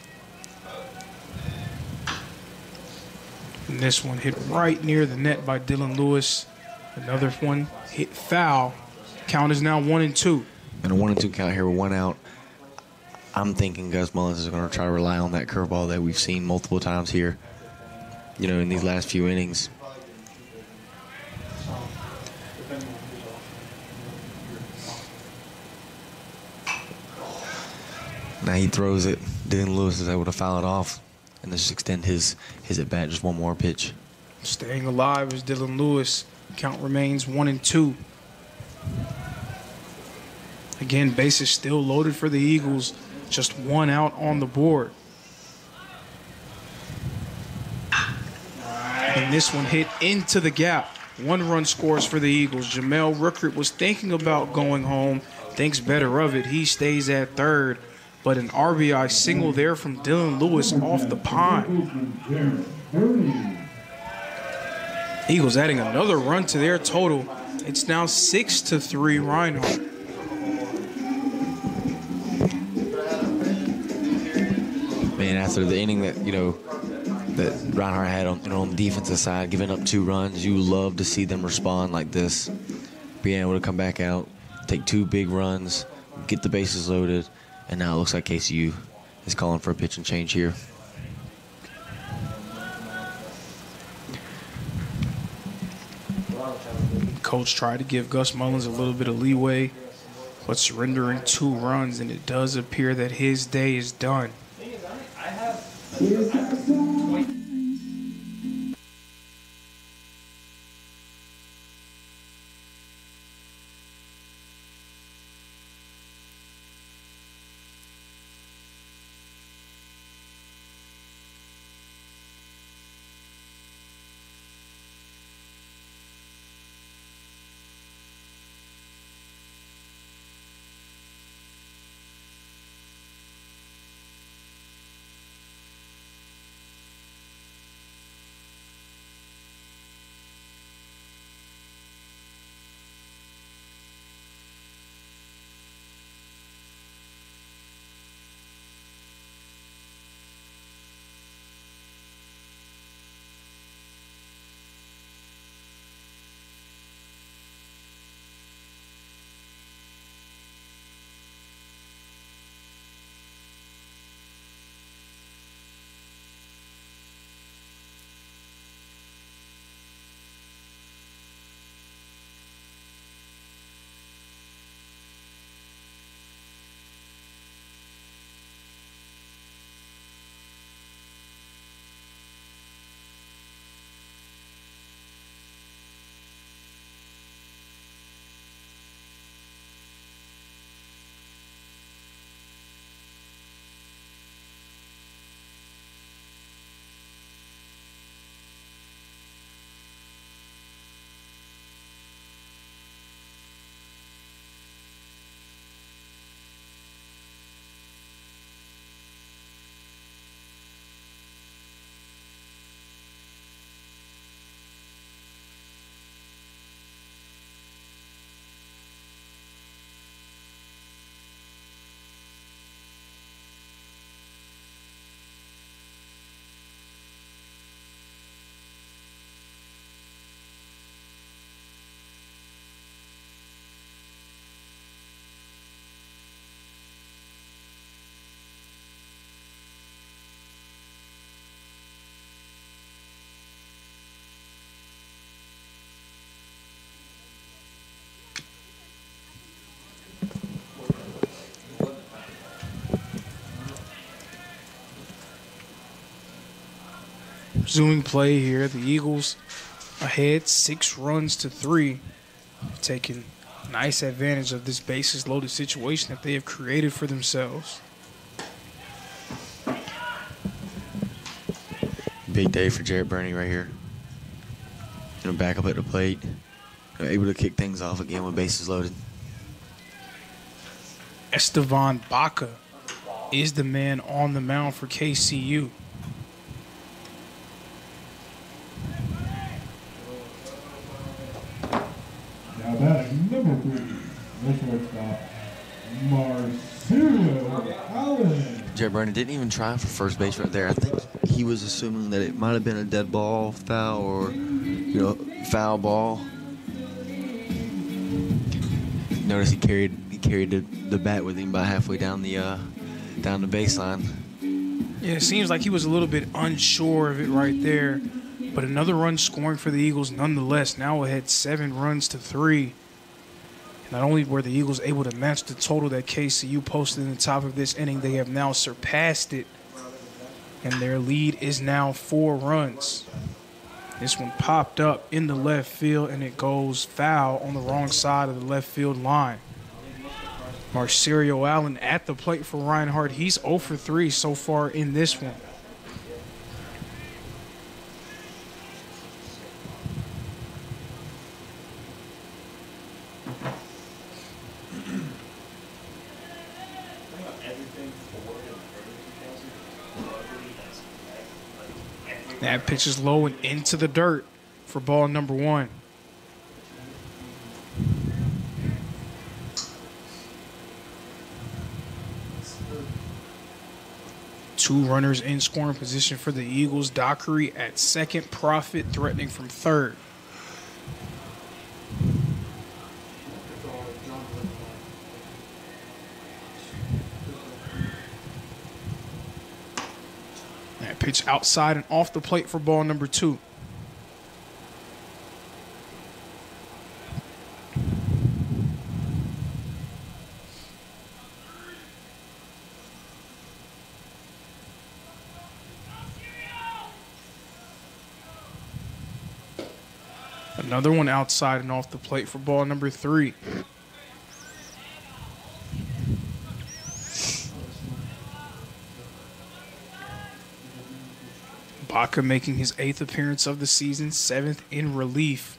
And this one hit right near the net by Dylan Lewis. Another one hit foul. Count is now 1-2. And a 1-2 count here with 1 out. I'm thinking Gus Mullins is going to try to rely on that curveball that we've seen multiple times here, you know, in these last few innings. Now he throws it. Dylan Lewis is able to foul it off and just extend his at-bat, just one more pitch. Staying alive is Dylan Lewis. Count remains 1-2. Again, bases still loaded for the Eagles. Just 1 out on the board. And this one hit into the gap. 1 run scores for the Eagles. Jamel Ruckert was thinking about going home. Thinks better of it. He stays at third. But an RBI single there from Dylan Lewis off the pine. Eagles adding another run to their total. It's now 6-3 Reinhardt. Man, after the inning that, you know, that Reinhardt had on the defensive side, giving up 2 runs, you love to see them respond like this. Being able to come back out, take 2 big runs, get the bases loaded, and now it looks like KCU is calling for a pitch and change here. coach tried to give Gus Mullins a little bit of leeway, but surrendering 2 runs, and it does appear that his day is done. Thing is, I have 20. Resuming play here, the Eagles ahead 6 runs to 3, taking nice advantage of this bases loaded situation that they have created for themselves. Big day for Jared Burney right here. Back up at the plate, able to kick things off again with bases loaded. Estevan Baca is the man on the mound for KCU. Now batting number 3, the shortstop, Marcelo Allen. Jared Burney didn't even try for first base right there. I think he was assuming that it might have been a dead ball, foul, or foul ball. Notice he carried the bat with him by halfway down the baseline. Yeah, it seems like he was a little bit unsure of it right there. But another run scoring for the Eagles nonetheless. Now ahead 7 runs to 3. Not only were the Eagles able to match the total that KCU posted in the top of this inning, they have now surpassed it. And their lead is now 4 runs. This one popped up in the left field, and it goes foul on the wrong side of the left field line. Marcelo Allen at the plate for Reinhardt. He's 0 for 3 so far in this one. That pitch is low and into the dirt for ball number 1. Two runners in scoring position for the Eagles. Dockery at second, Profit threatening from third. That pitch outside and off the plate for ball number 2. Another one outside and off the plate for ball number 3. Baca making his 8th appearance of the season, 7th in relief.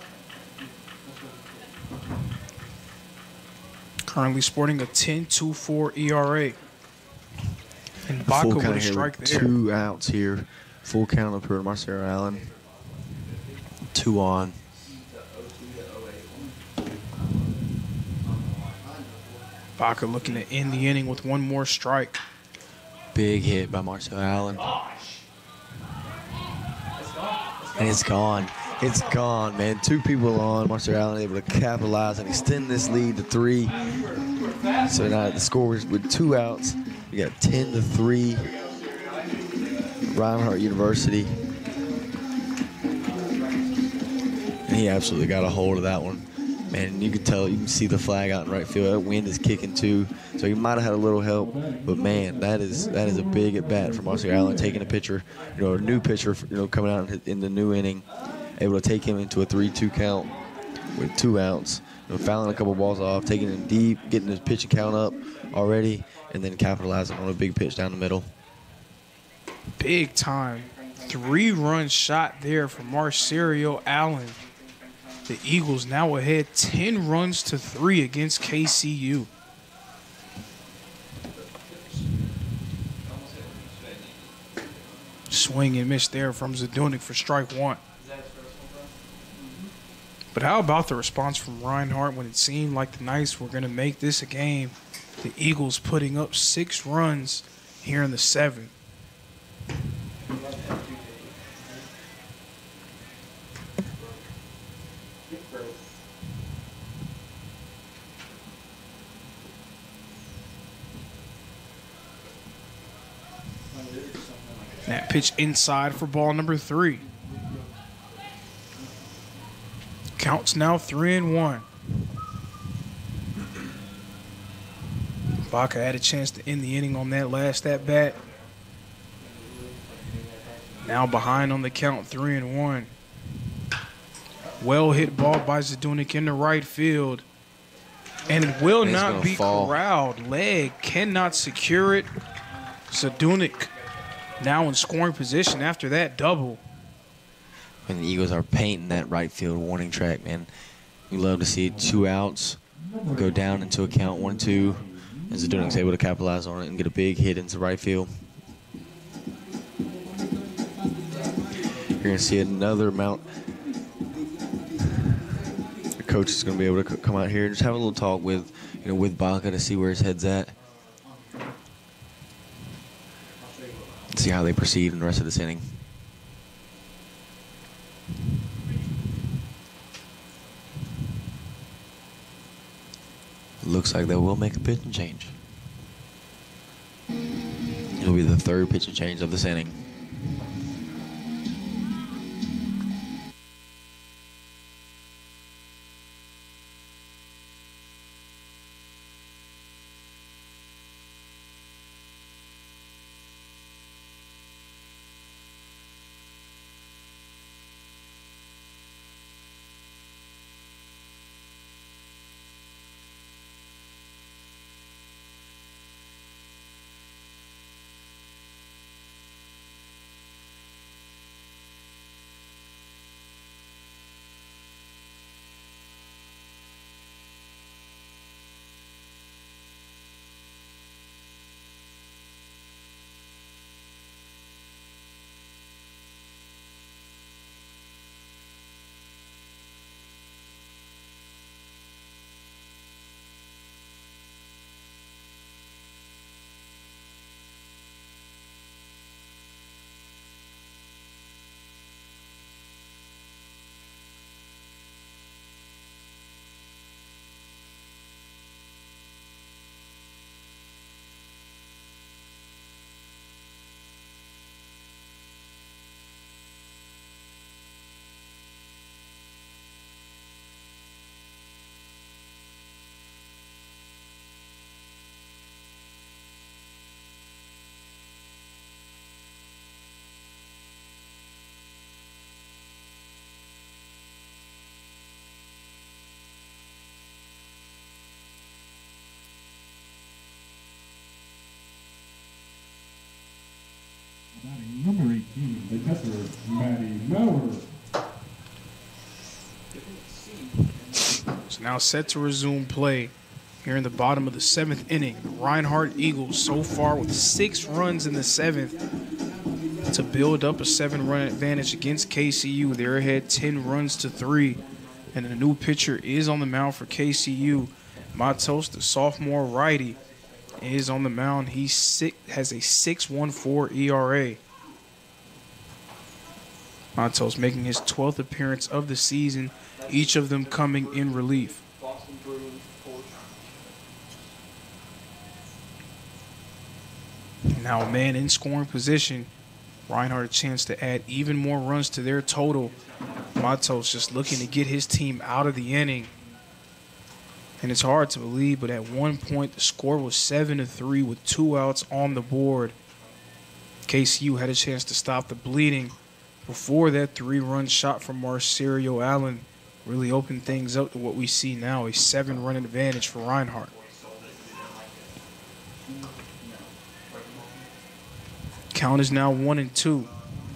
Currently sporting a 10.24 ERA. And Baca Full with count a here strike with there. 2 outs here. Full count up here to Marcelo Allen. 2 on. Baca looking to end the inning with one more strike. Big hit by Marcelo Allen. And it's gone. It's gone, man. 2 people on. Marcelo Allen able to capitalize and extend this lead to 3. So now the score is with 2 outs. We got 10-3. Reinhardt University. And he absolutely got a hold of that one. Man, you can tell, you can see the flag out in right field. That wind is kicking too, so he might have had a little help. But man, that is a big at bat for Marcelo Allen, taking a pitcher, a new pitcher, coming out in the new inning, able to take him into a 3-2 count with 2 outs, fouling a couple balls off, taking him deep, getting his pitching count up already, and then capitalizing on a big pitch down the middle. Big time. 3-run shot there for Marcelo Allen. The Eagles now ahead 10 runs to 3 against KCU. Swing and miss there from Zadunik for strike 1. But how about the response from Reinhardt when it seemed like the Knights were going to make this a game? The Eagles putting up 6 runs here in the 7th. That pitch inside for ball number 3. Counts now 3-1. Baca had a chance to end the inning on that last at bat. Now behind on the count, 3-1. Well hit ball by Zadunik in the right field. And it will not be corralled. Leg cannot secure it. Zadunik now in scoring position after that double. And the Eagles are painting that right field warning track, man. We love to see 2 outs go down into a count 1-2. And Zadunik's able to capitalize on it and get a big hit into right field. You're going to see another amount. The coach is going to be able to come out here and just have a little talk with Baca to see where his head's at. See how they proceed in the rest of this inning. Looks like they will make a pitching change. It'll be the 3rd pitching change of this inning. Matty Mauer. So now set to resume play here in the bottom of the 7th inning. Reinhardt Eagles so far with 6 runs in the 7th to build up a 7-run advantage against KCU. They're ahead 10 runs to 3. And the new pitcher is on the mound for KCU. Matos, the sophomore righty, is on the mound. He has a 6.14 ERA. Matos making his 12th appearance of the season, each of them coming in relief. Boston Bruins, Polish. Now a man in scoring position. Reinhardt a chance to add even more runs to their total. Matos just looking to get his team out of the inning. And it's hard to believe, but at one point the score was 7-3 with 2 outs on the board. KCU had a chance to stop the bleeding before that 3-run shot from Marcerio Allen really opened things up to what we see now, a 7-run advantage for Reinhardt. Count is now 1-2.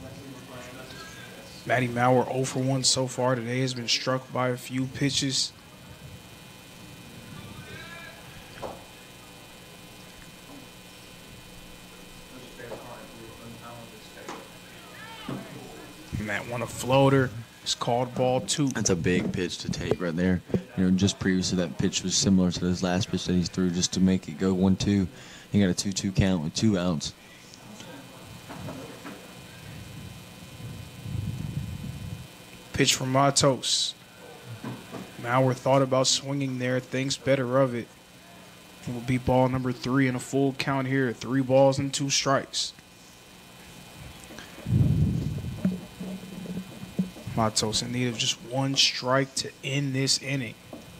Matty Mauer 0 for 1 so far today, has been struck by a few pitches. And that one a floater. It's called ball 2. That's a big pitch to take right there. You know, just previously that pitch was similar to his last pitch that he threw just to make it go 1-2. He got a 2-2 count with 2 outs. Pitch from Matos. Mauer thought about swinging there, thinks better of it. It will be ball number 3 and a full count here. 3 balls and 2 strikes. Matos in need of just 1 strike to end this inning.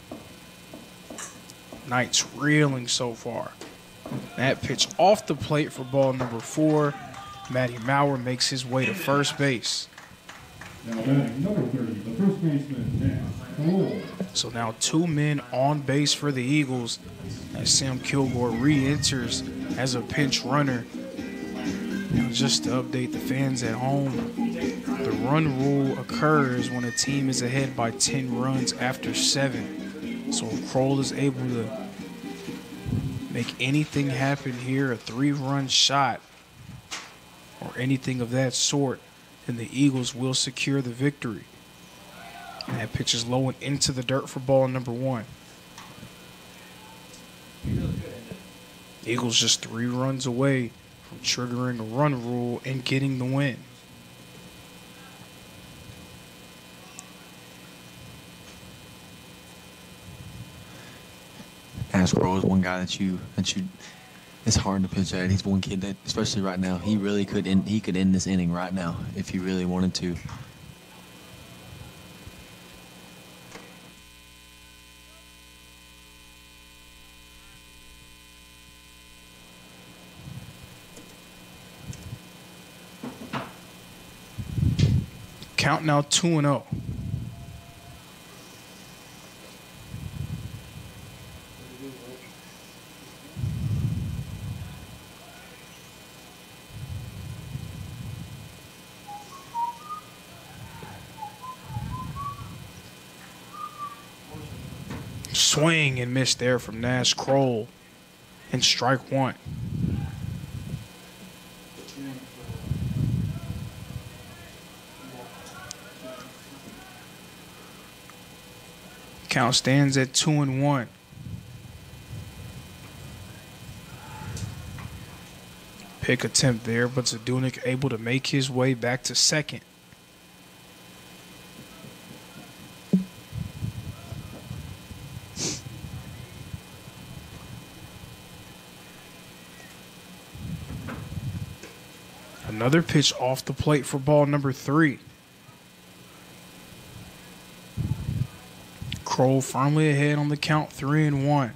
Knights reeling so far. That pitch off the plate for ball number 4. Matty Mauer makes his way to first base. Now batting number 30, the first baseman, Dan Cole. So now 2 men on base for the Eagles as Sam Kilgore re-enters as a pinch runner. Now just to update the fans at home, the run rule occurs when a team is ahead by 10 runs after 7. So if Kroll is able to make anything happen here, a 3-run shot or anything of that sort, then the Eagles will secure the victory. And that pitch is low and into the dirt for ball number 1. Eagles just 3 runs away from triggering a run rule and getting the win. Ash Kroll is one guy that you it's hard to pitch at. He's one kid that, especially right now, he really could end this inning right now if he really wanted to. Count now 2-0. Swing and miss there from Nash Kroll. And strike 1. Count stands at 2-1. Pick attempt there, but Zadunik able to make his way back to second. Another pitch off the plate for ball number 3. Kroll firmly ahead on the count, 3-1.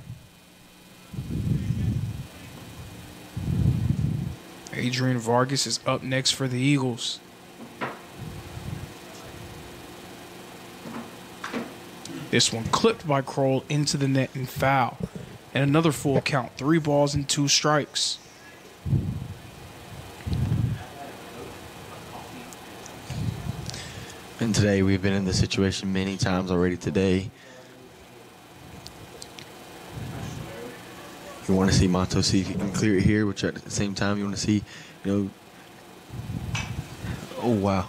Adrian Vargas is up next for the Eagles. This one clipped by Kroll into the net and foul. And another full count, 3 balls and 2 strikes. And today we've been in this situation many times already today. You want to see Matos see if he can clear it here, which at the same time you want to see, oh, wow.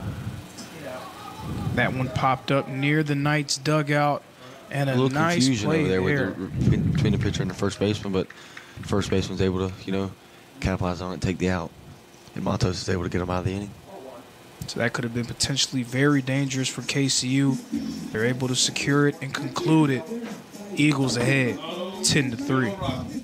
That one popped up near the Knights dugout, and a little nice confusion play over there there. between the pitcher and the first baseman, but the first baseman's able to, capitalize on it and take the out. And Matos is able to get him out of the inning. So that could have been potentially very dangerous for KCU. They're able to secure it and conclude it. Eagles ahead, 10-3.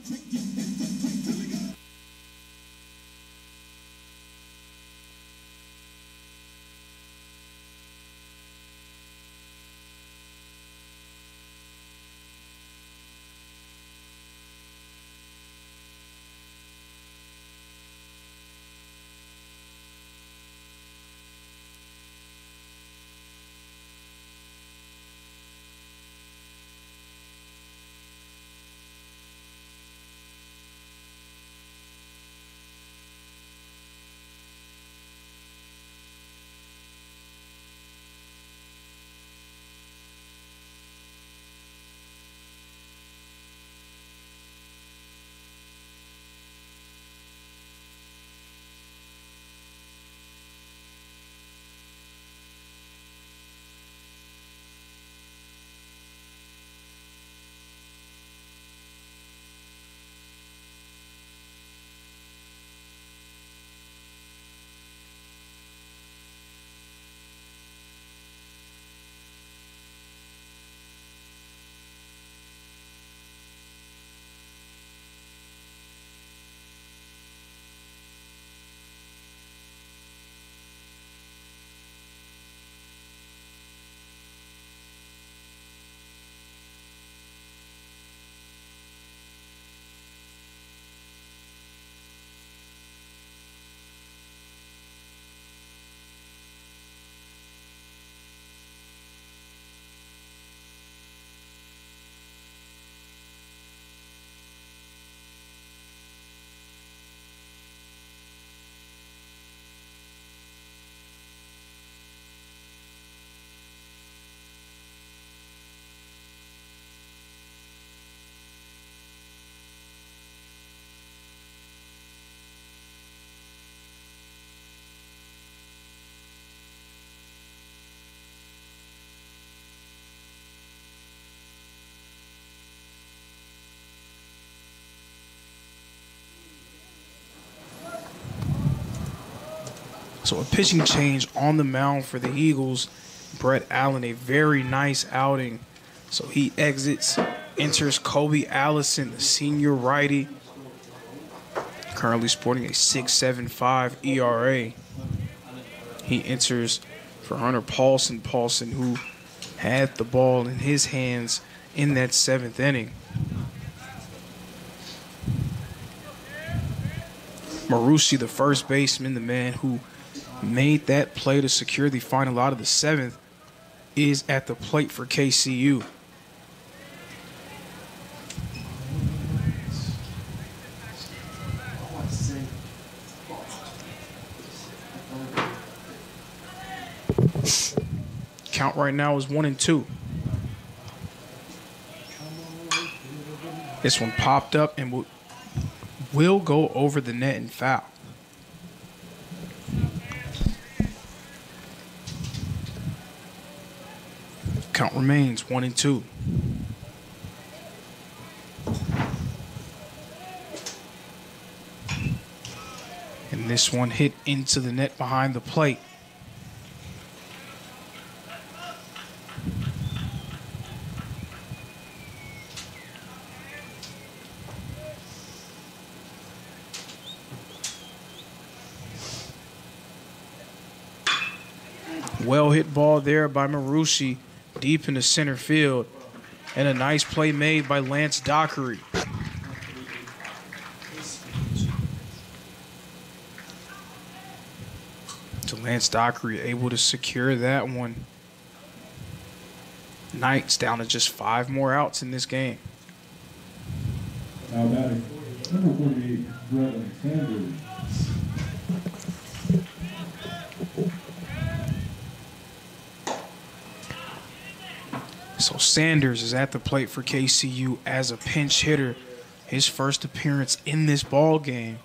So a pitching change on the mound for the Eagles. Brett Allen, a very nice outing. So he exits, enters Kobe Allison, the senior righty, currently sporting a 6.75 ERA. He enters for Hunter Paulson. Paulson, who had the ball in his hands in that 7th inning. Marucci, the first baseman, the man who made that play to secure the final out of the 7th, is at the plate for KCU. Count right now is 1-2. This one popped up and will go over the net and foul. Count remains 1-2. And this one hit into the net behind the plate. Well hit ball there by Marucci, deep into center field, and a nice play made by Lance Dockery. So Lance Dockery able to secure that one. Knights down to just 5 more outs in this game. Now batting, number 48, Brett Sanders. 1-2 So Sanders is at the plate for KCU as a pinch hitter. His first appearance in this ball game.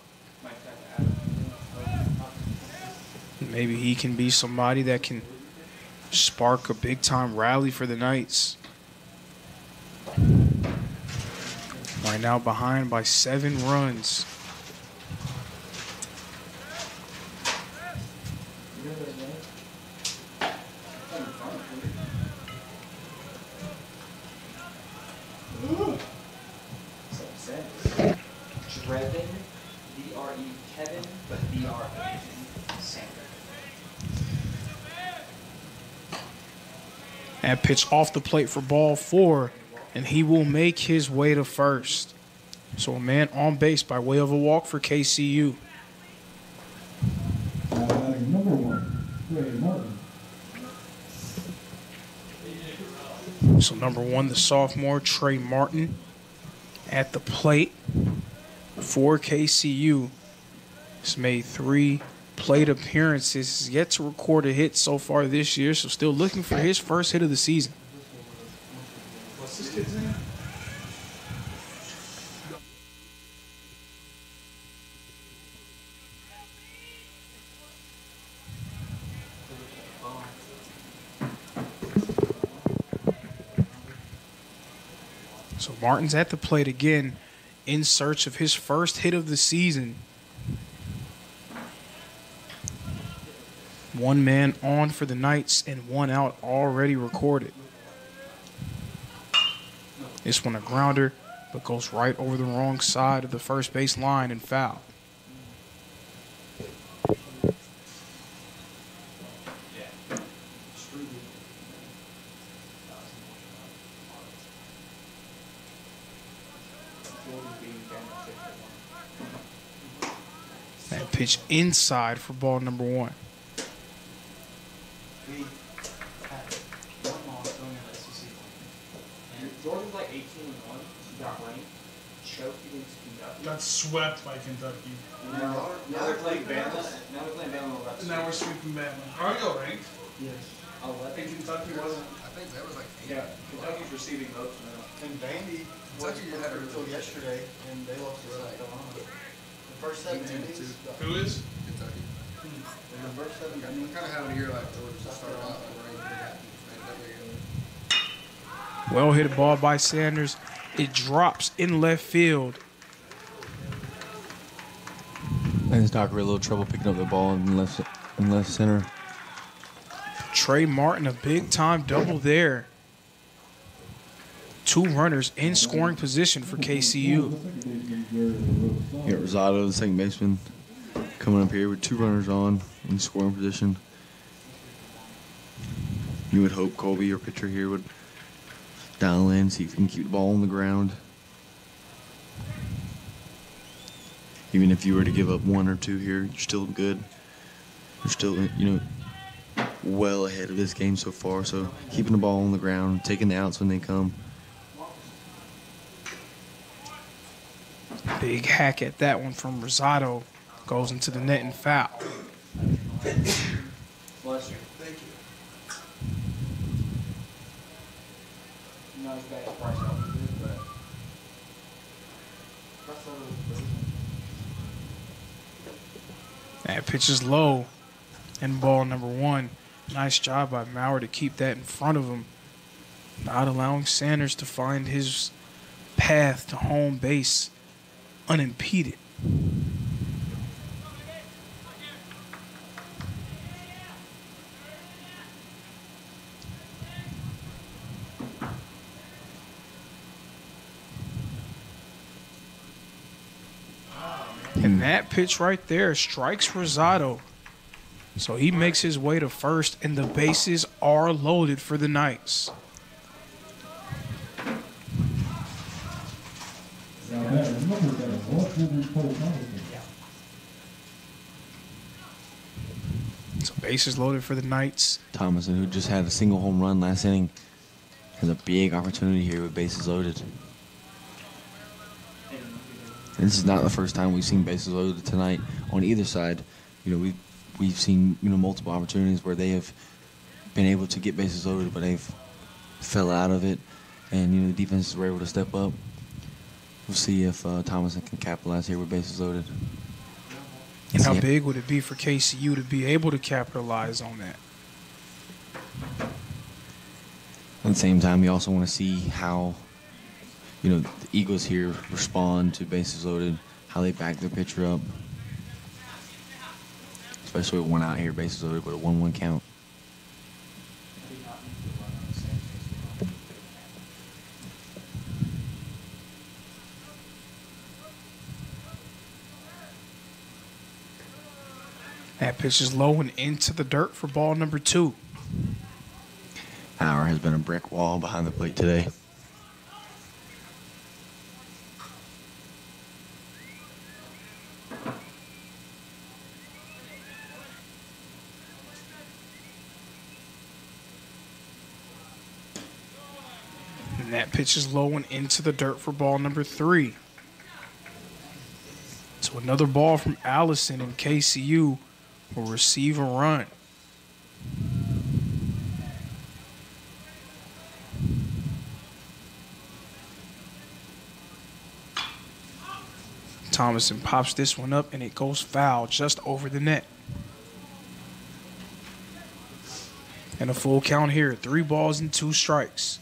Maybe he can be somebody that can spark a big-time rally for the Knights. Right now behind by 7 runs. Drevin, D-R-E, Kevin, but D-R-E, Sanders. That pitch off the plate for ball 4, and he will make his way to first. So a man on base by way of a walk for KCU. Batting number 1, Trey Martin. So number 1, the sophomore Trey Martin at the plate for KCU. He's made 3 plate appearances. He's yet to record a hit so far this year, so still looking for his first hit of the season. What's this kid's name? So Martin's at the plate again in search of his first hit of the season. 1 man on for the Knights and 1 out already recorded. This one a grounder, but goes right over the wrong side of the first base line and foul. That pitch inside for ball number 1. We had one loss going into SEC play. And Georgia's like 18-1. Got ranked. Choked against Kentucky. Got swept by Kentucky. Now they're playing Bama. Now they're playing Bama. And now we're sweeping Bama. Are you ranked? Yes. I think Kentucky wasn't. I think that was like 8. Yeah, Kentucky's receiving votes now. And Vandy was Kentucky had a until really- yesterday, and they lost to South Carolina. The first 7 innings, 18-2. Who is? Kentucky. in the first 7 I'm innings, kind of having a year like Georgia to start off and rain pretty happy. Well hit ball by Sanders. It drops in left field. And Docker a little trouble picking up the ball in left center. Trey Martin, a big-time double there. 2 runners in scoring position for KCU. You got Rosado, the second baseman, coming up here with 2 runners on in scoring position. You would hope Colby, your pitcher here, would dial in, see if he can keep the ball on the ground. Even if you were to give up 1 or 2 here, you're still good. You're still, well ahead of this game so far. So keeping the ball on the ground, taking the outs when they come. Big hack at that one from Rosado. Goes into the net and foul. Bless you. thank you. Not as bad as Bryce Elder did, but That pitch is low. And ball number 1. Nice job by Maurer to keep that in front of him. Not allowing Sanders to find his path to home base unimpeded. And that pitch right there strikes Rosado. So he makes his way to first, and the bases are loaded for the Knights. Now batting number 7, Austin Cole Thompson. So bases loaded for the Knights. Thomason, who just had a single home run last inning, has a big opportunity here with bases loaded. And this is not the first time we've seen bases loaded tonight on either side. We've seen multiple opportunities where they have been able to get bases loaded, but they've fell out of it, and the defenses were able to step up. We'll see if Thomason can capitalize here with bases loaded. And how big would it be for KCU to be able to capitalize on that? At the same time, you also want to see how, the Eagles here respond to bases loaded, how they back their pitcher up. Especially with one out here, bases loaded with a 1-1 count. That pitch is low and into the dirt for ball number 2. Hauer has been a brick wall behind the plate today. And that pitch is low and into the dirt for ball number 3. So another ball from Allison, and KCU will receive a run. Thomason pops this one up, and it goes foul just over the net. And a full count here, 3 balls and 2 strikes.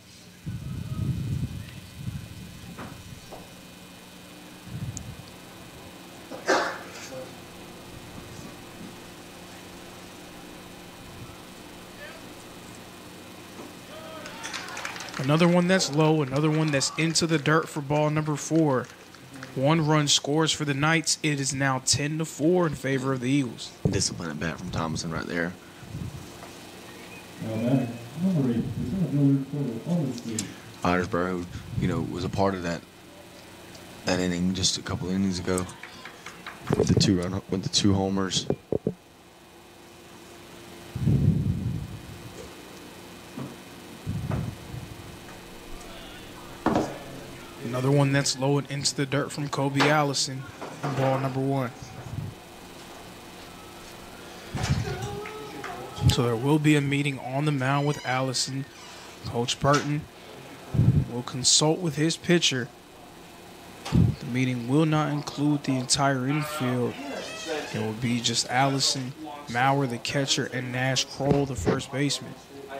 Another one that's low, another one that's into the dirt for ball number 4. 1 run scores for the Knights. It is now 10-4 in favor of the Eagles. Discipline at bat from Thomason right there. Ottersboro, was a part of that inning just a couple innings ago with the 2 homers. Another one that's low and into the dirt from Kobe Allison on ball number 1. So there will be a meeting on the mound with Allison. Coach Burton will consult with his pitcher. The meeting will not include the entire infield. It will be just Allison, Maurer, the catcher, and Nash Kroll, the first baseman.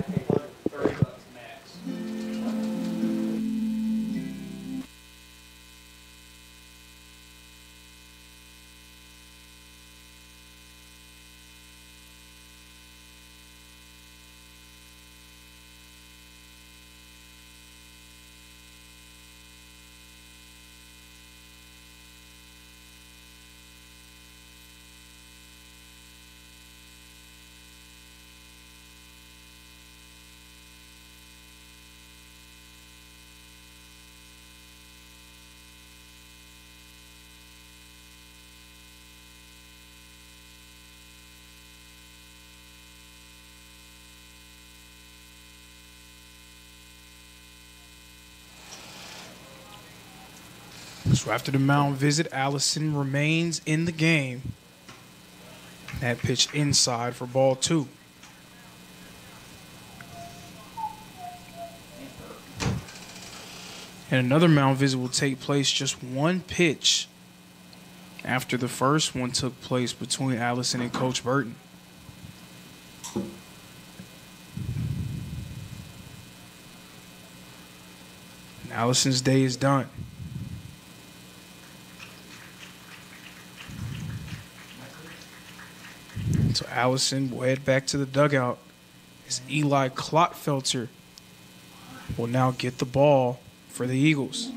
So after the mound visit, Allison remains in the game. That pitch inside for ball 2. And another mound visit will take place just 1 pitch after the first one took place between Allison and Coach Burton. And Allison's day is done. So Allison will head back to the dugout as Eli Klotfelter will now get the ball for the Eagles.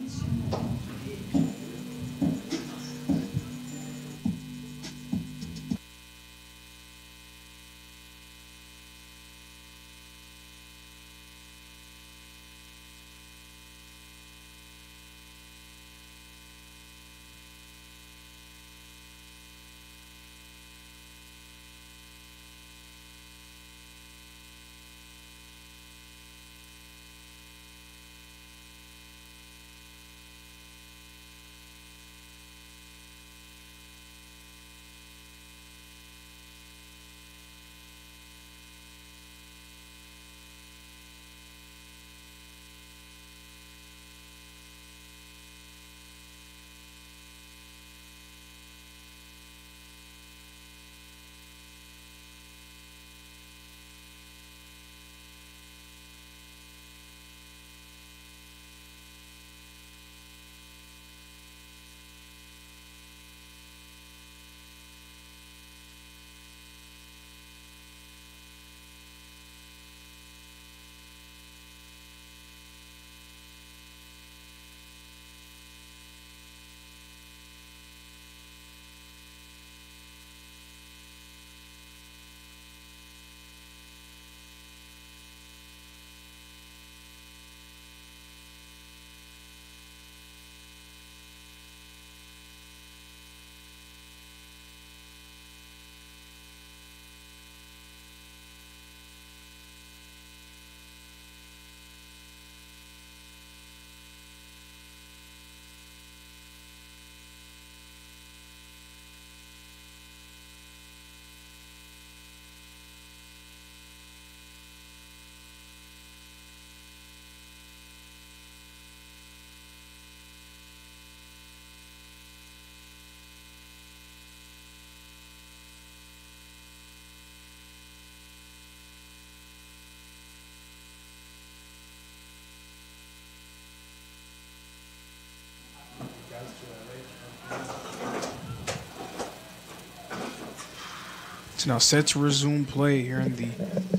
It's now set to resume play here in the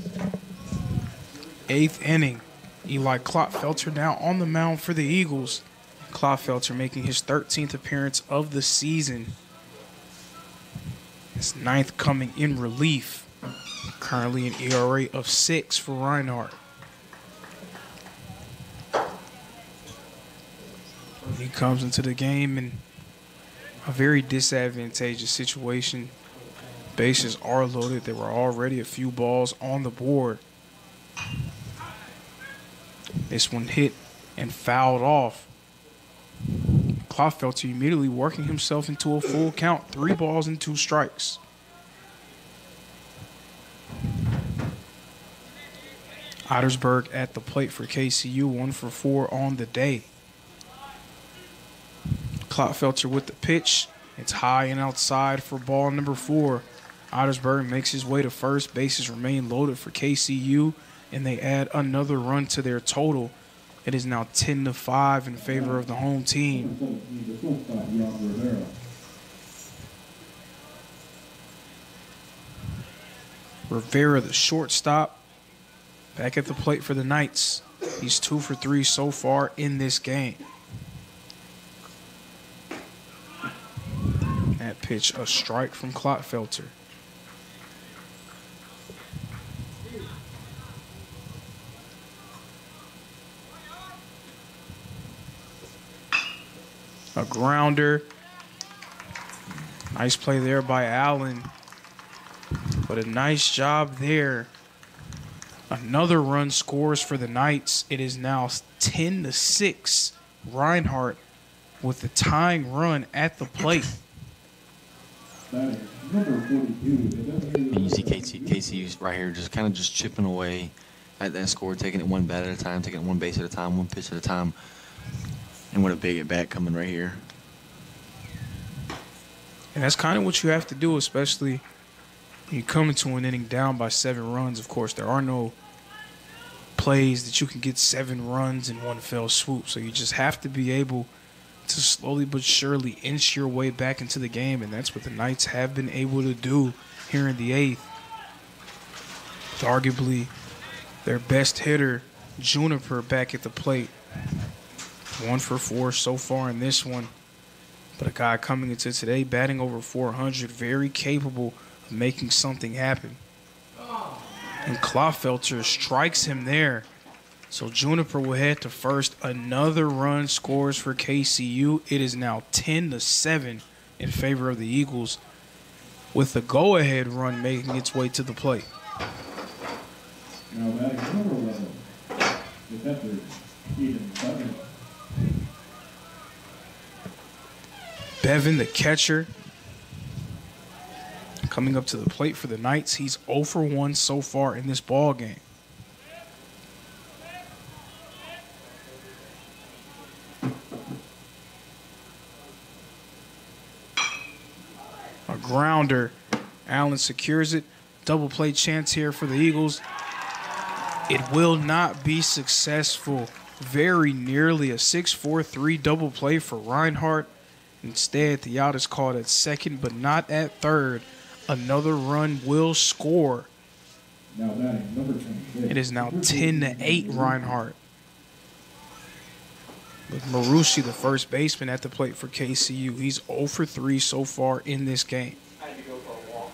8th inning. Eli Klopfelter now on the mound for the Eagles. Klopfelter making his 13th appearance of the season. His 9th coming in relief. Currently an ERA of 6 for Reinhardt. He comes into the game in a very disadvantageous situation. Bases are loaded. There were already a few balls on the board. This one hit and fouled off. Klopfelter immediately working himself into a full count. 3 balls and 2 strikes. Ottersberg at the plate for KCU, 1 for 4 on the day. Klopfelter with the pitch. It's high and outside for ball number 4. Ottersberg makes his way to first. Bases remain loaded for KCU, and they add another run to their total. It is now 10-5 in favor of the home team. Rivera, the shortstop, back at the plate for the Knights. He's 2 for 3 so far in this game. That pitch, a strike from Klopfelter. A grounder. Nice play there by Allen. But a nice job there. Another run scores for the Knights. It is now 10-6. Reinhardt with the tying run at the plate. And you see KCU's right here just kind of just chipping away at that score, taking it one bat at a time, taking it one base at a time, one pitch at a time. And what a big at bat coming right here. And that's kind of what you have to do, especially when you come into an inning down by 7 runs. Of course, there are no plays that you can get 7 runs in one fell swoop. So you just have to be able to slowly but surely inch your way back into the game. And that's what the Knights have been able to do here in the 8th. With arguably their best hitter, Juniper, back at the plate. 1 for 4 so far in this one. But a guy coming into today batting over 400, very capable of making something happen. And Klopfelter strikes him there. So Juniper will head to first. Another run scores for KCU. It is now 10-7 in favor of the Eagles, with the go-ahead run making its way to the plate. Now batting number 11, defender Eden Bevan. Bevan, the catcher, coming up to the plate for the Knights. He's 0 for 1 so far in this ball game. A grounder. Allen secures it. Double play chance here for the Eagles. It will not be successful. Very nearly a 6-4-3 double play for Reinhardt. Instead, the out is called at second, but not at third. Another run will score. Now batting number 10. It is now 10-8 Reinhardt. With Marucci, the first baseman, at the plate for KCU. He's 0 for 3 so far in this game. I had to go for a walk.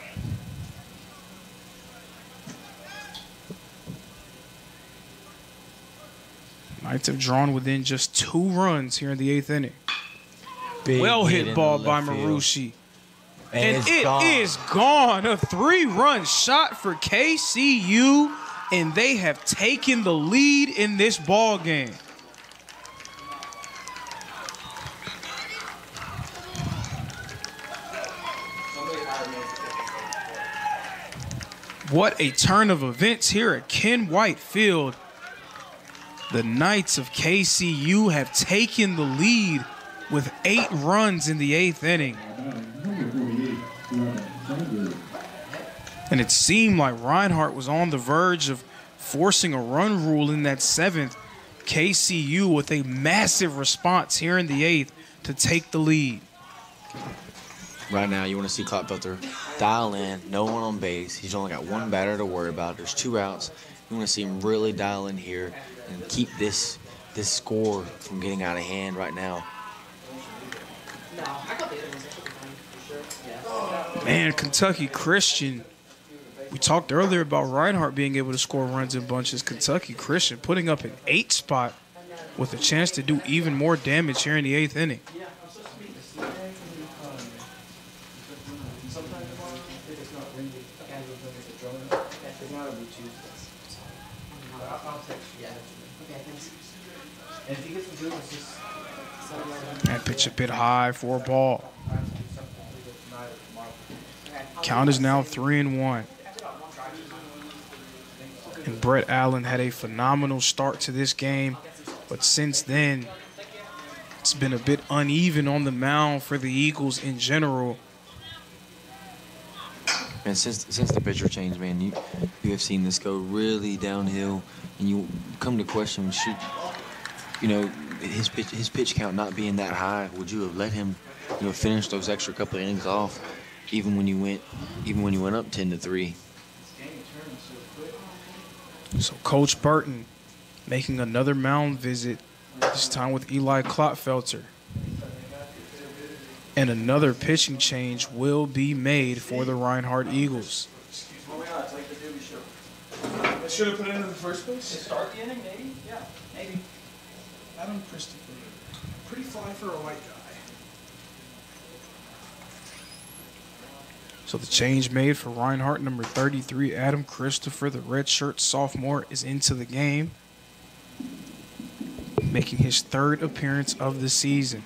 Knights have drawn within just 2 runs here in the 8th inning. Big Well hit in ball the by left field. Marucci. And And it's it gone. is gone. A 3-run shot for KCU, and they have taken the lead in this ball game. What a turn of events here at Ken White Field. The Knights of KCU have taken the lead with 8 runs in the 8th inning. And it seemed like Reinhardt was on the verge of forcing a run rule in that 7th. KCU with a massive response here in the 8th to take the lead. right now, you want to see Clotfelter dial in, no one on base. He's only got one batter to worry about. There's 2 outs. You want to see him really dial in here and keep this score from getting out of hand right now. Man, Kentucky Christian. We talked earlier about Reinhardt being able to score runs in bunches. Kentucky Christian putting up an 8 spot with a chance to do even more damage here in the 8th inning. That pitch a bit high for a ball. Count is now 3-1. And Brett Allen had a phenomenal start to this game, but since then, it's been a bit uneven on the mound for the Eagles in general. And since the pitcher change, man, you have seen this go really downhill, and you come to question, should, you know, his pitch count not being that high, would you have let him, you know, finish those extra couple of innings off, even when you went up 10-3? So Coach Burton making another mound visit, this time with Eli Clotfelter. And another pitching change will be made for the Reinhardt Eagles. I should have put it in the first place. Start the inning, maybe? Yeah, maybe. Adam Christopher. Pretty fly for a white guy. So the change made for Reinhardt, number 33, Adam Christopher, the redshirt sophomore, is into the game, making his 3rd appearance of the season.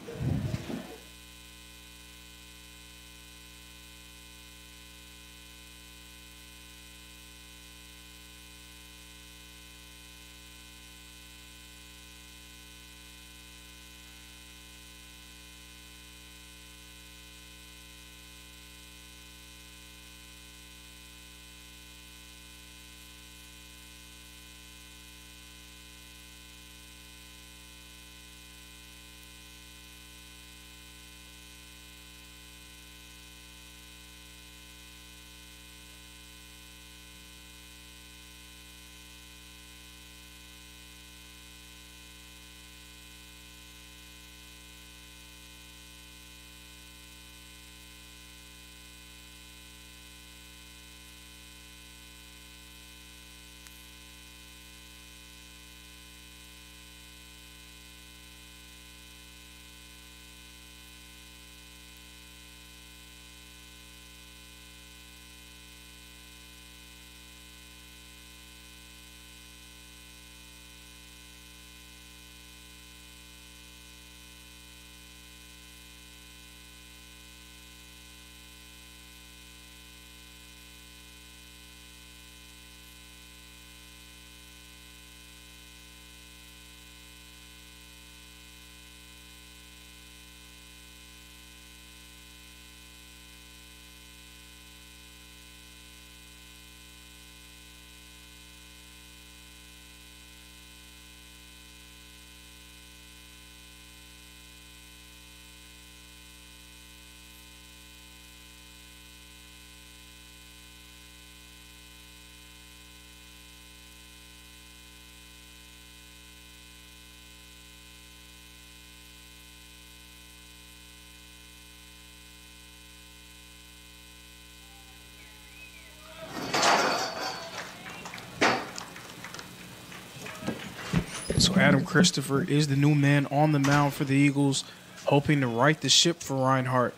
So Adam Christopher is the new man on the mound for the Eagles, hoping to right the ship for Reinhardt.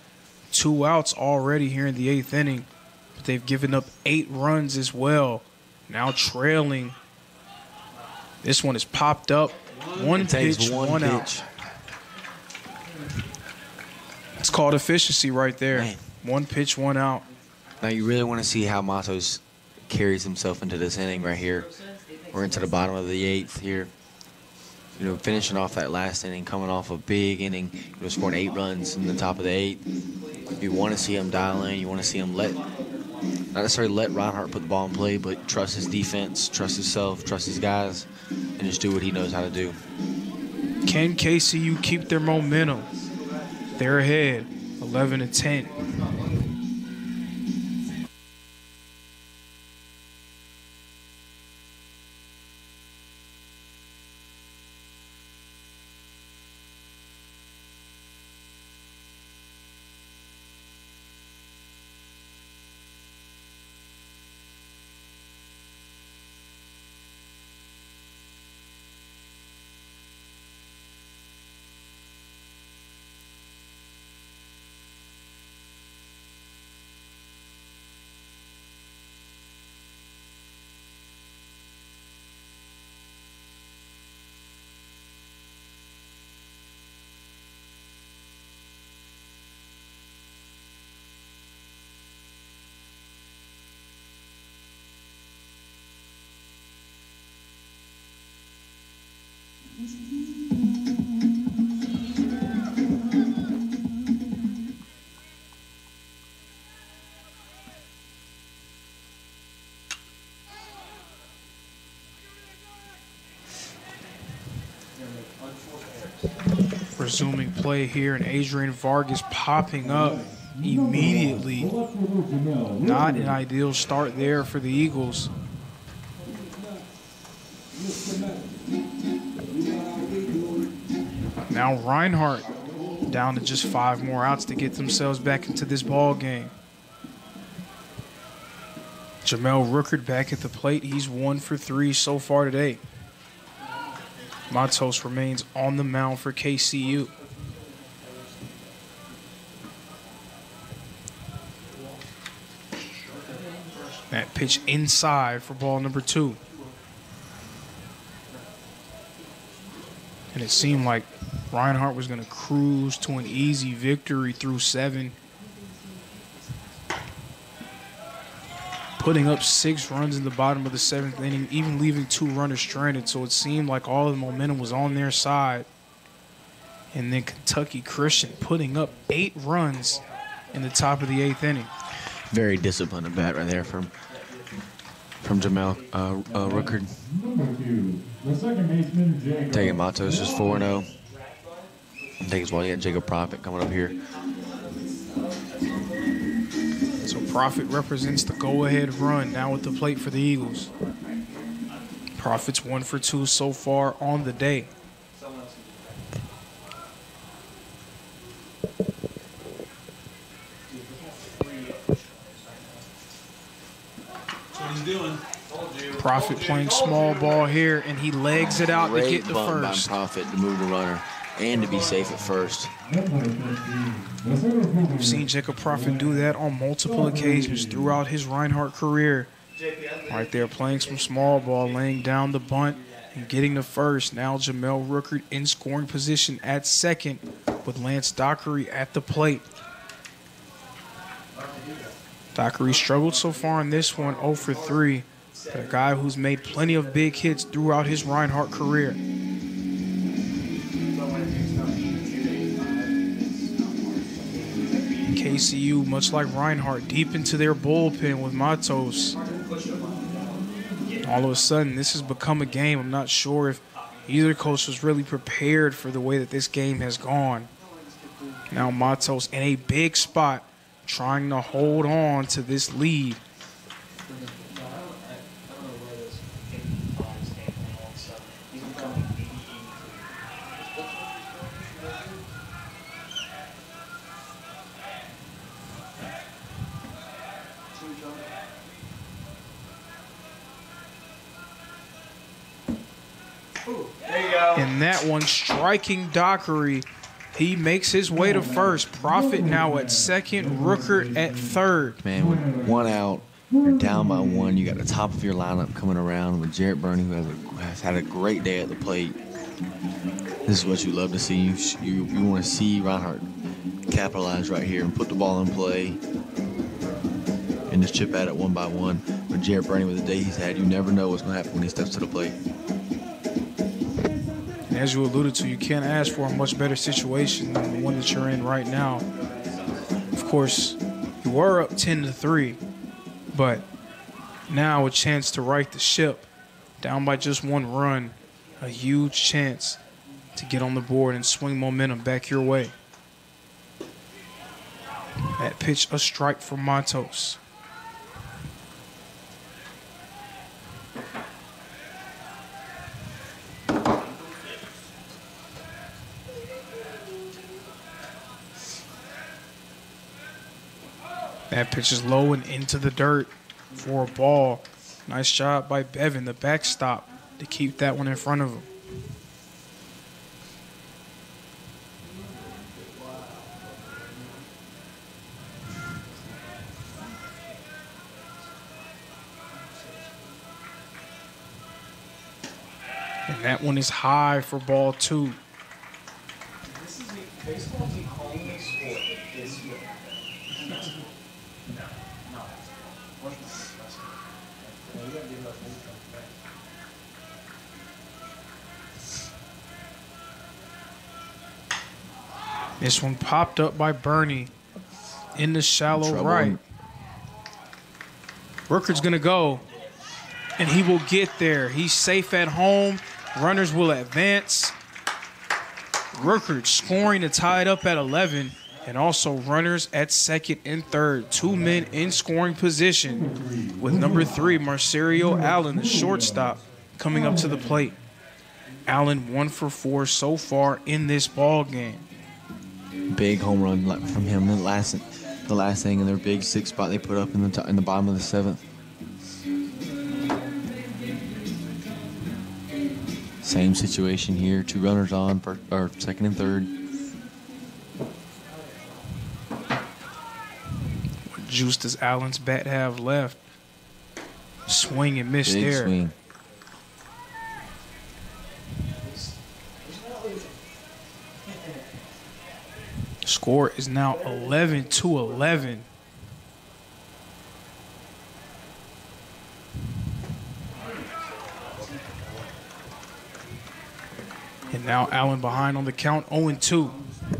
2 outs already here in the 8th inning, but they've given up 8 runs as well. Now trailing. This one is popped up. One pitch, one out. It's called efficiency right there. Man. 1 pitch, 1 out. Now you really want to see how Matos carries himself into this inning right here. We're into the bottom of the 8th here. You know, finishing off that last inning, coming off a big inning, you know, scoring 8 runs in the top of the 8th. You want to see him dial in. You want to see him not necessarily let Reinhardt put the ball in play, but trust his defense, trust himself, trust his guys, and just do what he knows how to do. Can KCU keep their momentum? They're ahead, 11-10. Resuming play here, and Adrian Vargas popping up immediately. Not an ideal start there for the Eagles. Now Reinhardt down to just 5 more outs to get themselves back into this ball game. Jamel Rookert back at the plate. He's 1 for 3 so far today. Matos remains on the mound for KCU. That pitch inside for ball number 2. And it seemed like Reinhardt was going to cruise to an easy victory through 7. Putting up 6 runs in the bottom of the 7th inning, even leaving 2 runners stranded. So it seemed like all the momentum was on their side. And then Kentucky Christian putting up 8 runs in the top of the 8th inning. Very disciplined at bat right there from Jamel Rookert. Number 2, the second baseman, Jacob. Taking Matos just 4-0. I think as well, you got Jacob Profit coming up here. So Profit represents the go-ahead run now at the plate for the Eagles. Profit's 1 for 2 so far on the day. Profit playing small ball here, and he legs it out to Great get the bunt by first. Profit to move the runner and to be safe at first. We've seen Jacob Profit do that on multiple occasions throughout his Reinhardt career. Right there, playing some small ball, laying down the bunt and getting the first. Now Jamel Rookert in scoring position at second with Lance Dockery at the plate. Dockery struggled so far in this one, 0 for 3. But a guy who's made plenty of big hits throughout his Reinhardt career. KCU, much like Reinhardt, deep into their bullpen with Matos. All of a sudden, this has become a game. I'm not sure if either coach was really prepared for the way that this game has gone. Now Matos in a big spot, trying to hold on to this lead. And that one striking Dockery. He makes his way to first. Profit now at second. Rookert at third. Man, with 1 out, you're down by 1. You got the top of your lineup coming around with Jarrett Burney, who has had a great day at the plate. This is what you love to see. You want to see Reinhardt capitalize right here and put the ball in play and just chip at it 1 by 1. But Jarrett Burney, with the day he's had, you never know what's going to happen when he steps to the plate. As you alluded to, you can't ask for a much better situation than the one that you're in right now. Of course, you were up 10-3, but now a chance to right the ship. Down by just 1 run, a huge chance to get on the board and swing momentum back your way. That pitch, a strike for Matos. That pitch is low and into the dirt for a ball. Nice job by Bevan, the backstop, to keep that one in front of him. And that one is high for ball 2. This is baseball's the only sport that this will happen. This one popped up by Burney in the shallow right. Rookert's going to go, and he will get there. He's safe at home. Runners will advance. Rooker scoring to tie it up at 11, and also runners at second and third. 2 men in scoring position with number 3, Marcerio Allen, the shortstop, coming up to the plate. Allen 1 for 4 so far in this ball game. Big home run from him. The last thing in their big 6 spot they put up in the bottom of the 7th. Same situation here. 2 runners on, second and third. What juice does Allen's bat have left? Swing and miss Big there. swing. Score is now 11-11. And now Allen behind on the count, 0-2.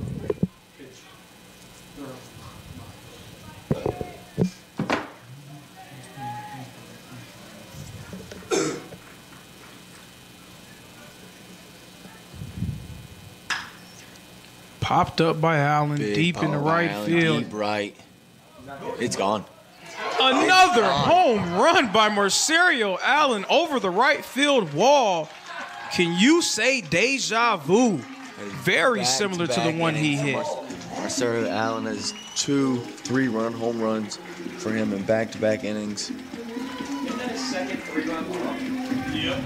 Popped up by Allen, Big deep in the pop by right Allen, field. Deep right. It's gone. Another home run by Marcerio Allen over the right field wall. Can you say deja vu? Very similar to the one he hit. Marcerio Allen has 2 3-run home runs for him in back-to-back innings. Isn't that his second 3-run ball? Yep.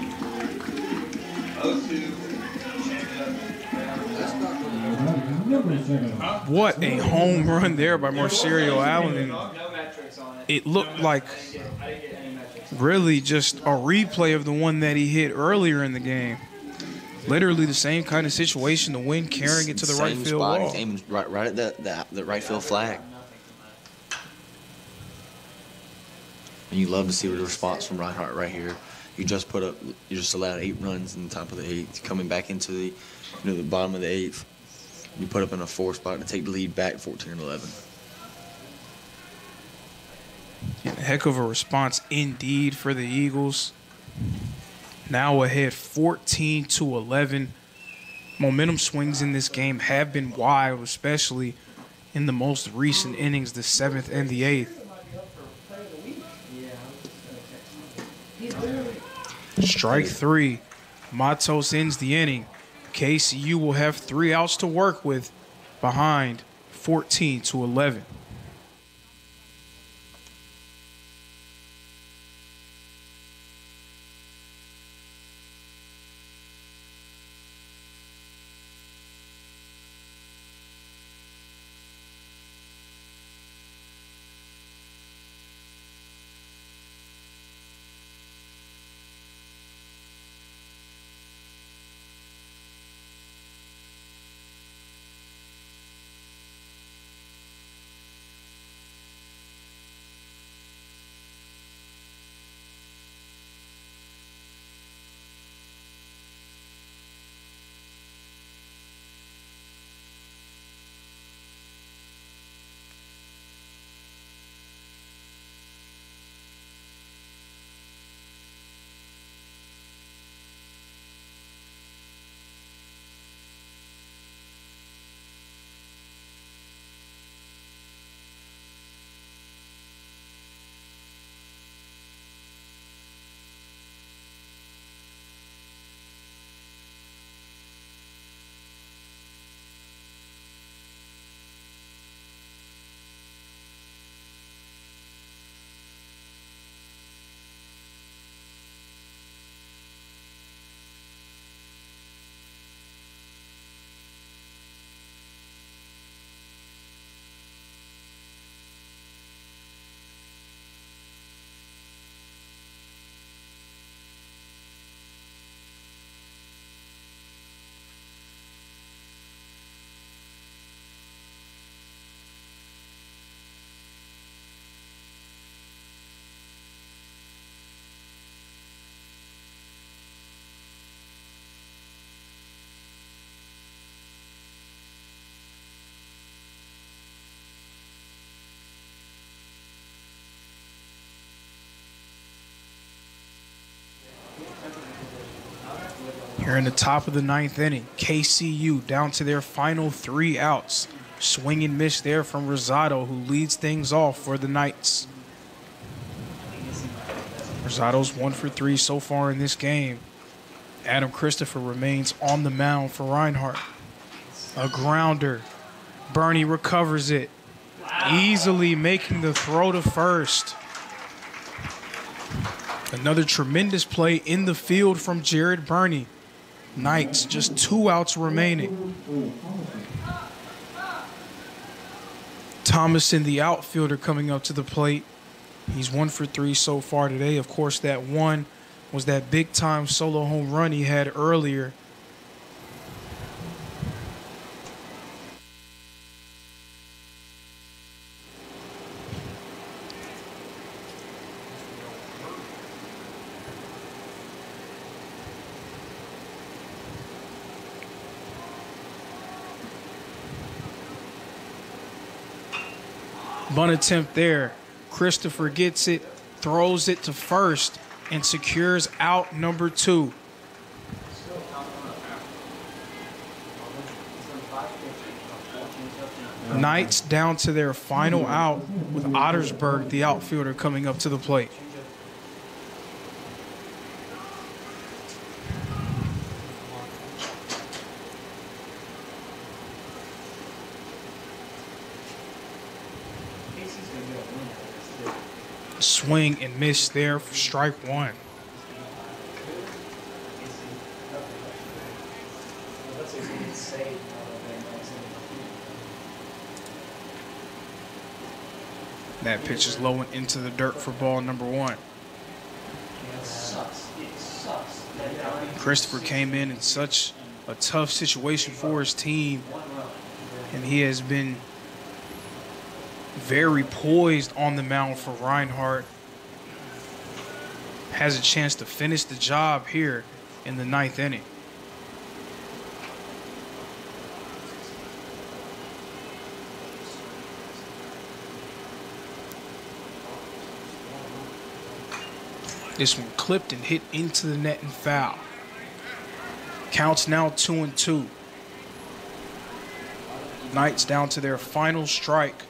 0-2. Number 7. What a home run there by Marcerio Allen. And No metrics on it. it looked like I didn't get any metrics. really just a replay of the one that he hit earlier in the game. Literally the same kind of situation, the wind carrying it to the right Same field spot, wall. aiming right at the right field flag. And you love to see the response from Reinhardt right here. You just allowed 8 runs in the top of the 8th, coming back into the bottom of the 8th. You put up in a 4 spot to take the lead back 14-11. And a heck of a response indeed for the Eagles. Now ahead 14-11. Momentum swings in this game have been wild, especially in the most recent innings, the 7th and the 8th. Strike 3. Matos ends the inning. KCU will have 3 outs to work with behind 14-11. Here in the top of the ninth inning, KCU down to their final 3 outs. Swing and miss there from Rosado, who leads things off for the Knights. Rosado's 1 for 3 so far in this game. Adam Christopher remains on the mound for Reinhardt. A grounder. Bernie recovers it, easily making the throw to first. Another tremendous play in the field from Jared Burney. Knights, just 2 outs remaining. Thomason, the outfielder, coming up to the plate. He's 1 for 3 so far today. Of course, that one was that big-time solo home run he had earlier. Bunt attempt there. Christopher gets it, throws it to first, and secures out number 2. Knights down to their final out with Ottersberg, the outfielder, coming up to the plate. Swing and miss there for strike 1. That pitch is low and into the dirt for ball number 1. Christopher came in such a tough situation for his team, and he has been very poised on the mound for Reinhardt. Has a chance to finish the job here in the 9th inning. This one clipped and hit into the net and foul. Counts now 2-2. Knights down to their final strike.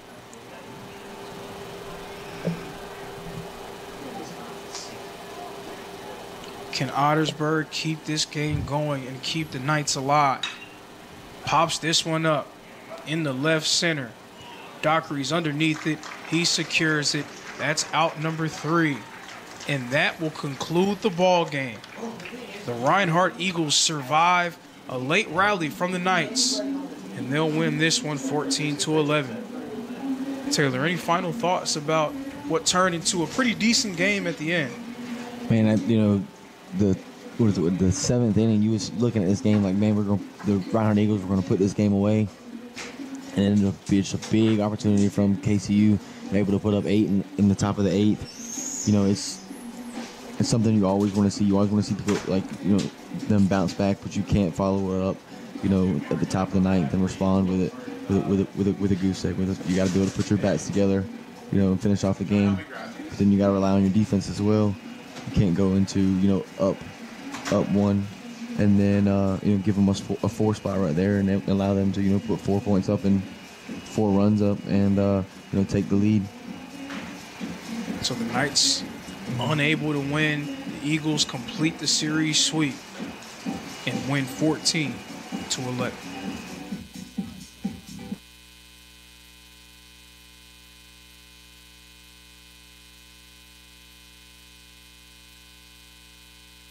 Can Ottersberg keep this game going and keep the Knights alive? Pops this one up in the left center. Dockery's underneath it. He secures it. That's out number 3. And that will conclude the ball game. The Reinhardt Eagles survive a late rally from the Knights, and they'll win this one 14-11. Taylor, any final thoughts about what turned into a pretty decent game at the end? Man, the 7th inning, you was looking at this game like, man, the Reinhardt Eagles were going to put this game away. And it ended up being just a big opportunity from KCU, able to put up 8 in the top of the 8th. It's something you always want to see. You always want to see people them bounce back, but you can't follow it up, at the top of the 9th and respond with a goose egg. You got to be able to put your bats together, and finish off the game. But then you got to rely on your defense as well. You can't go into up 1 and then give them a 4 spot right there and allow them to put 4 points up and 4 runs up and take the lead. So the Knights unable to win. The Eagles complete the series sweep and win 14-11.